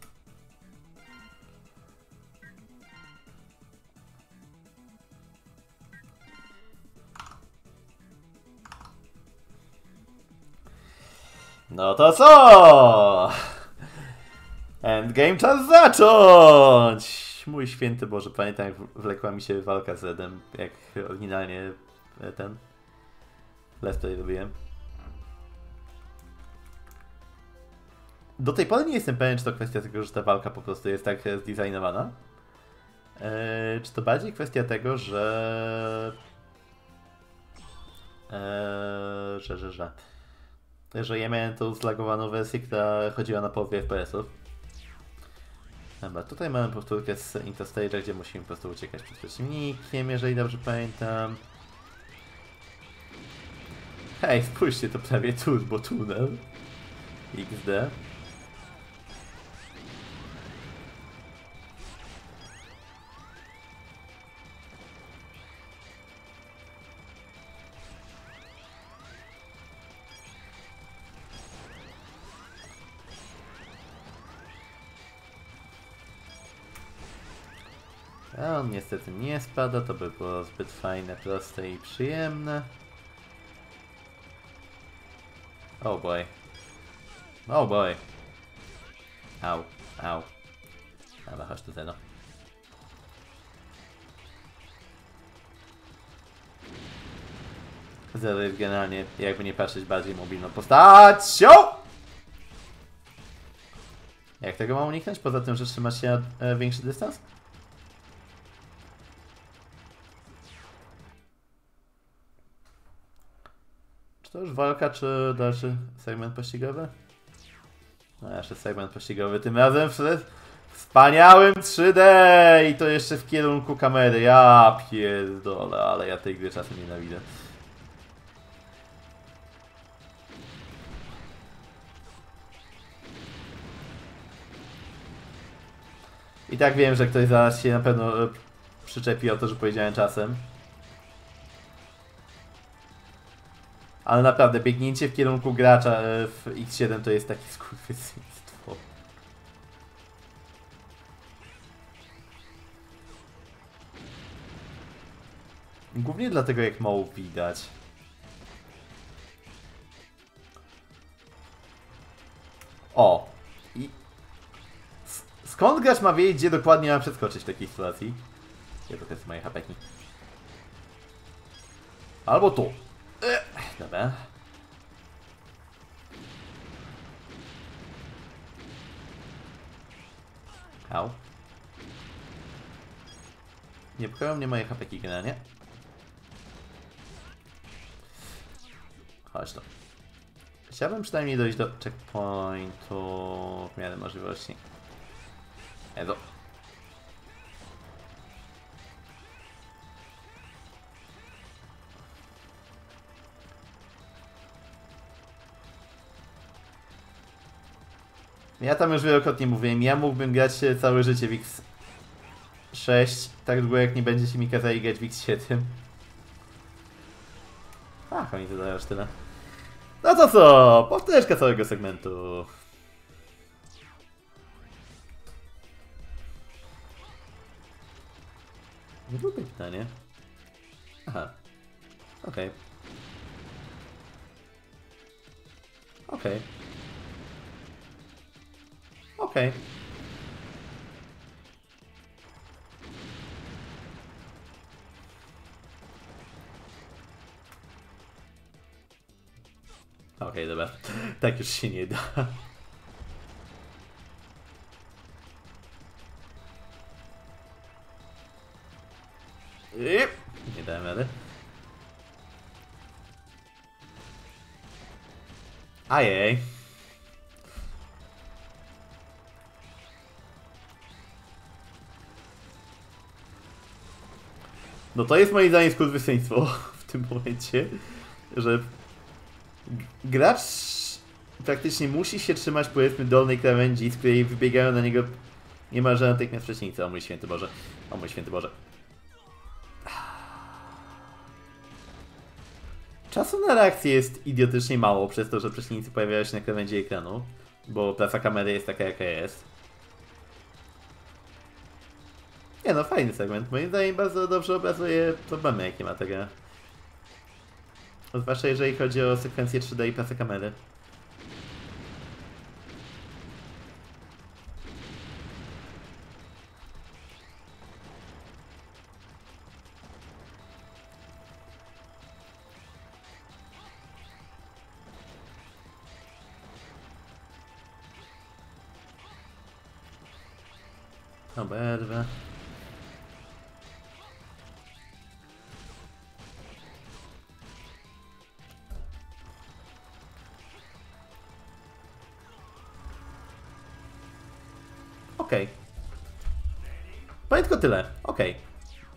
No to co? Endgame czas zacząć! Mój święty Boże, pamiętam jak wlekła mi się walka z Redem, jak oryginalnie ten let's play robiłem. Do tej pory nie jestem pewien, czy to kwestia tego, że ta walka po prostu jest tak zdesignowana. Eee, czy to bardziej kwestia tego, że... Eee, że, że, że... że ja miałem tą zlagowaną wersję, która chodziła na połowie F P S ów. Dobra, tutaj mamy powtórkę z Interstage'a, gdzie musimy po prostu uciekać przed przeciwnikiem, jeżeli dobrze pamiętam. Hej, spójrzcie, to prawie turbo tunel. X D. A on niestety nie spada, to by było zbyt fajne, proste i przyjemne. Oh boy. Oh boy. Au, au. Ale chodź tu zero. Zero jest generalnie, jakby nie patrzeć, bardziej mobilną postacią! Jak tego mam uniknąć? Poza tym, że trzymasz się na e, większy dystans? Czy to już walka, czy dalszy segment pościgowy? No jeszcze segment pościgowy, tym razem w wspaniałym trzy D i to jeszcze w kierunku kamery. Ja pierdolę, ale ja tej gry czasem nienawidzę. I tak wiem, że ktoś zaraz się na pewno przyczepi o to, że powiedziałem czasem. Ale naprawdę, biegnięcie w kierunku gracza w X siedem to jest takie skurwysyństwo. Głównie dlatego, jak mało widać. O! I... Skąd gracz ma wiedzieć, gdzie dokładnie ma przeskoczyć w takiej sytuacji? Gdzie to jest moje hapeki? Albo tu. Ech, dobra. Au. Nie pchają mnie moje hapeki generalnie. Chodź tu. Chciałbym przynajmniej dojść do checkpointu w miarę możliwości. Edo. Ja tam już wielokrotnie mówiłem, ja mógłbym grać całe życie w X sześć, tak długo jak nie będziecie mi kazali grać w X siedem. Ach, oni dodają już tyle. No to co? Powtórka całego segmentu. Nie było pytanie. Aha. Okej. Okay. Okej. Okay. Okej. Okay. Okej, okay, dobra. Tak już się nie da. Nie dałem rady. Ajej. No to jest moim zdaniem skurwysyństwo w tym momencie, że gracz praktycznie musi się trzymać, powiedzmy, dolnej krawędzi, z której wybiegają na niego niemalże natychmiast przeciwnicy. O mój święty Boże. O mój święty Boże. Czasu na reakcję jest idiotycznie mało, przez to, że przeciwnicy pojawiają się na krawędzi ekranu, bo praca kamery jest taka, jaka jest. Nie no, fajny segment. Moim zdaniem bardzo dobrze obrazuje problemy, jakie ma ta gra. Zwłaszcza jeżeli chodzi o sekwencję trzy D i pracę kamery. Oberwę. Okej. Okay. Powiem tylko tyle. Okej. Okay.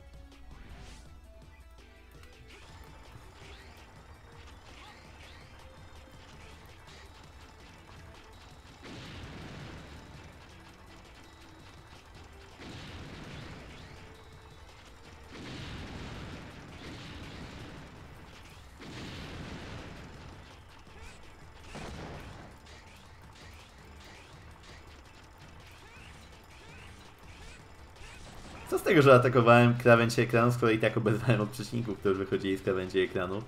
Co z tego, że atakowałem krawędź ekranu, skoro i tak obezwałem od przeciwników, którzy wychodzili z krawędzi ekranu?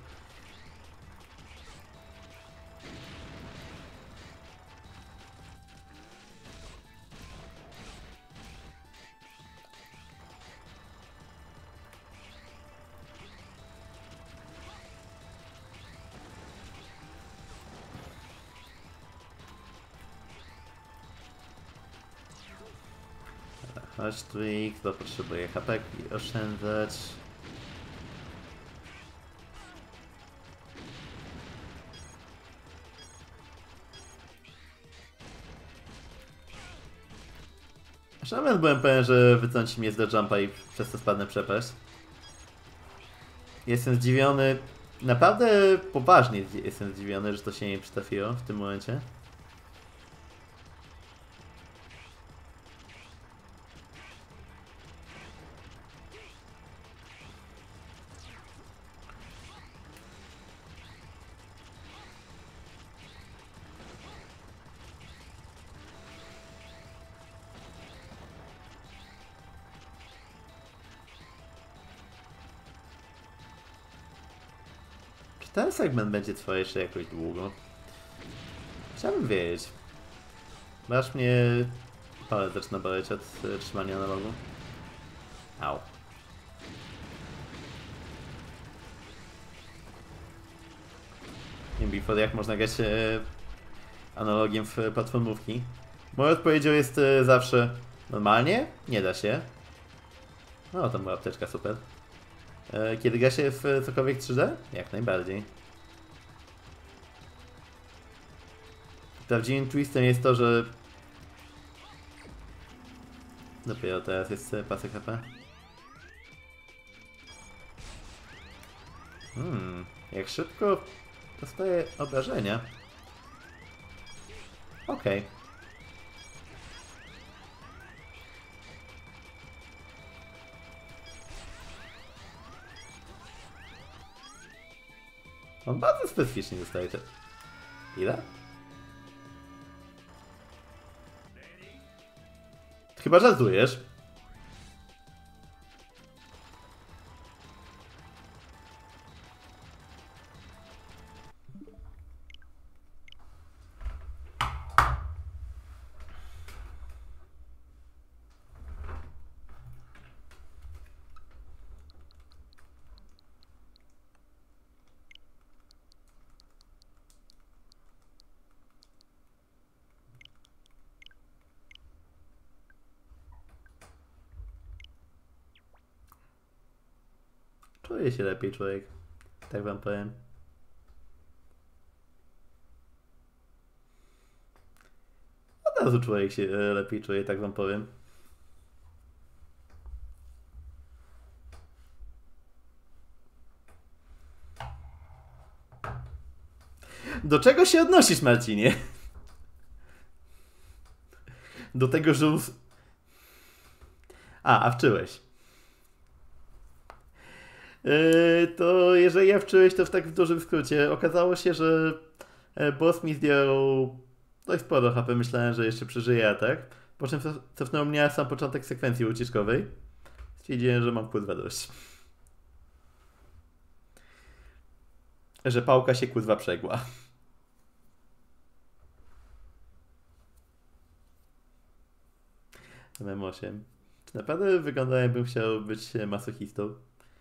Chodź tu i kto potrzebuje H P oszczędzać. Aż nawet byłem pewien, że wytrąci mnie z do jumpa i przez to spadnę przepaść. Jestem zdziwiony, naprawdę poważnie jestem zdziwiony, że to się nie przytrafiło w tym momencie. Ten segment będzie trwał jeszcze jakoś długo. Chciałbym wiedzieć. Masz mnie... Palec zaczyna boleć od e, trzymania analogu. Au. Nie wiem, jak można grać e, analogiem w platformówki. Moją odpowiedzią jest e, zawsze normalnie? Nie da się. No, to była apteczka, super. E, kiedy gra się w cokolwiek trzy D? Jak najbardziej. Prawdziwym twistem jest to, że dopiero teraz jest pasek H P. Hmm, jak szybko dostaje obrażenia. Okej. Okay. On bardzo specyficznie dostaje te... Ile? Chyba żartujesz. Czuję się lepiej, człowiek. Tak wam powiem. Od razu człowiek się lepiej czuje, tak wam powiem. Do czego się odnosisz, Marcinie? Do tego, że... A, a wczyłeś. Yy, to jeżeli ja wczyłeś, to w tak w dużym skrócie. Okazało się, że boss mi zdjął dość sporo H P. Myślałem, że jeszcze przeżyje atak. Po czym cofnął mnie na sam początek sekwencji ucieczkowej. Stwierdziłem, że mam kurwa dość. Że pałka się kurwa przegła. M M osiem. Czy naprawdę wygląda, jakbym chciał być masochistą?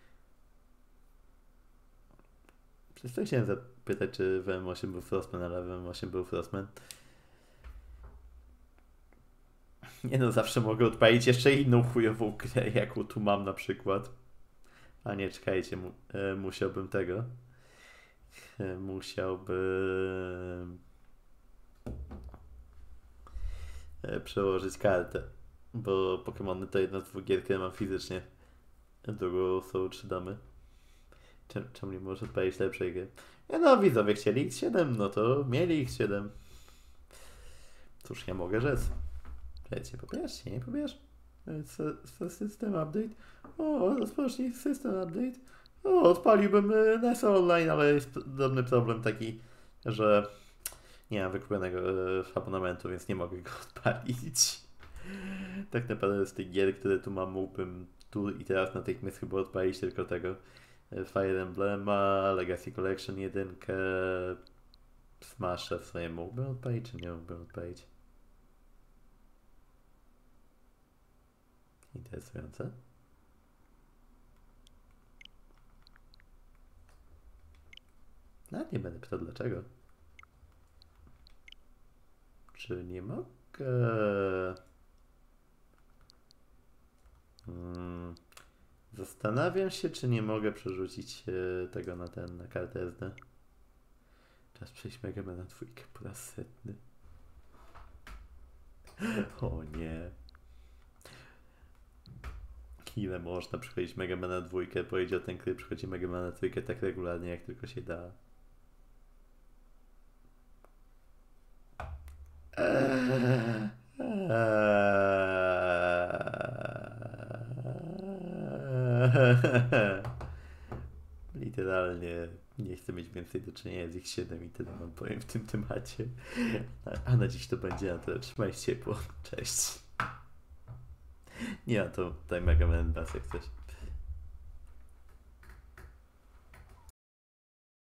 Przez to chciałem zapytać, czy w M osiem był Frostman, ale w M osiem był Frostman. Nie no, zawsze mogę odpalić jeszcze inną chujową grę, jaką tu mam na przykład. A nie, czekajcie, mu, e, musiałbym tego. E, musiałbym... E, przełożyć kartę. Bo Pokémony to jedna z dwóch gier, które mam fizycznie. Drugą są trzy domy. Czemu, czemu nie możesz odpalić lepszej gry? Ja no, widzowie chcieli X siedem, no to mieli X siedem. Cóż, ja mogę rzec. Wiecie, pobierz się, nie pobierz? System update. O, rozpocznij system update. O, odpaliłbym N E S online, ale jest drobny problem taki, że nie mam wykupionego abonamentu, więc nie mogę go odpalić. Tak naprawdę z tych gier, które tu mam, mógłbym tu i teraz natychmiast chyba odpalić tylko tego Fire Emblema, Legacy Collection jeden, Smasha w sumie mógłbym odpalić, czy nie mógłbym odpalić? Interesujące. Nawet nie będę pytał dlaczego. Czy nie mogę... Zastanawiam się, czy nie mogę przerzucić e, tego na ten, na kartę S D. Czas przejść Mega Man na dwójkę po raz setny. O nie. Ile można przychodzić Mega Man na dwójkę? Powiedział ten, który przychodzi Mega Man na dwójkę tak regularnie, jak tylko się da. Eee, eee. Literalnie nie chcę mieć więcej do czynienia z ich siedem i tyle wam powiem w tym temacie. A na dziś to będzie na tyle. Trzymaj się ciepło. Cześć. Nie ma to tutaj Mega Man Bass jak coś.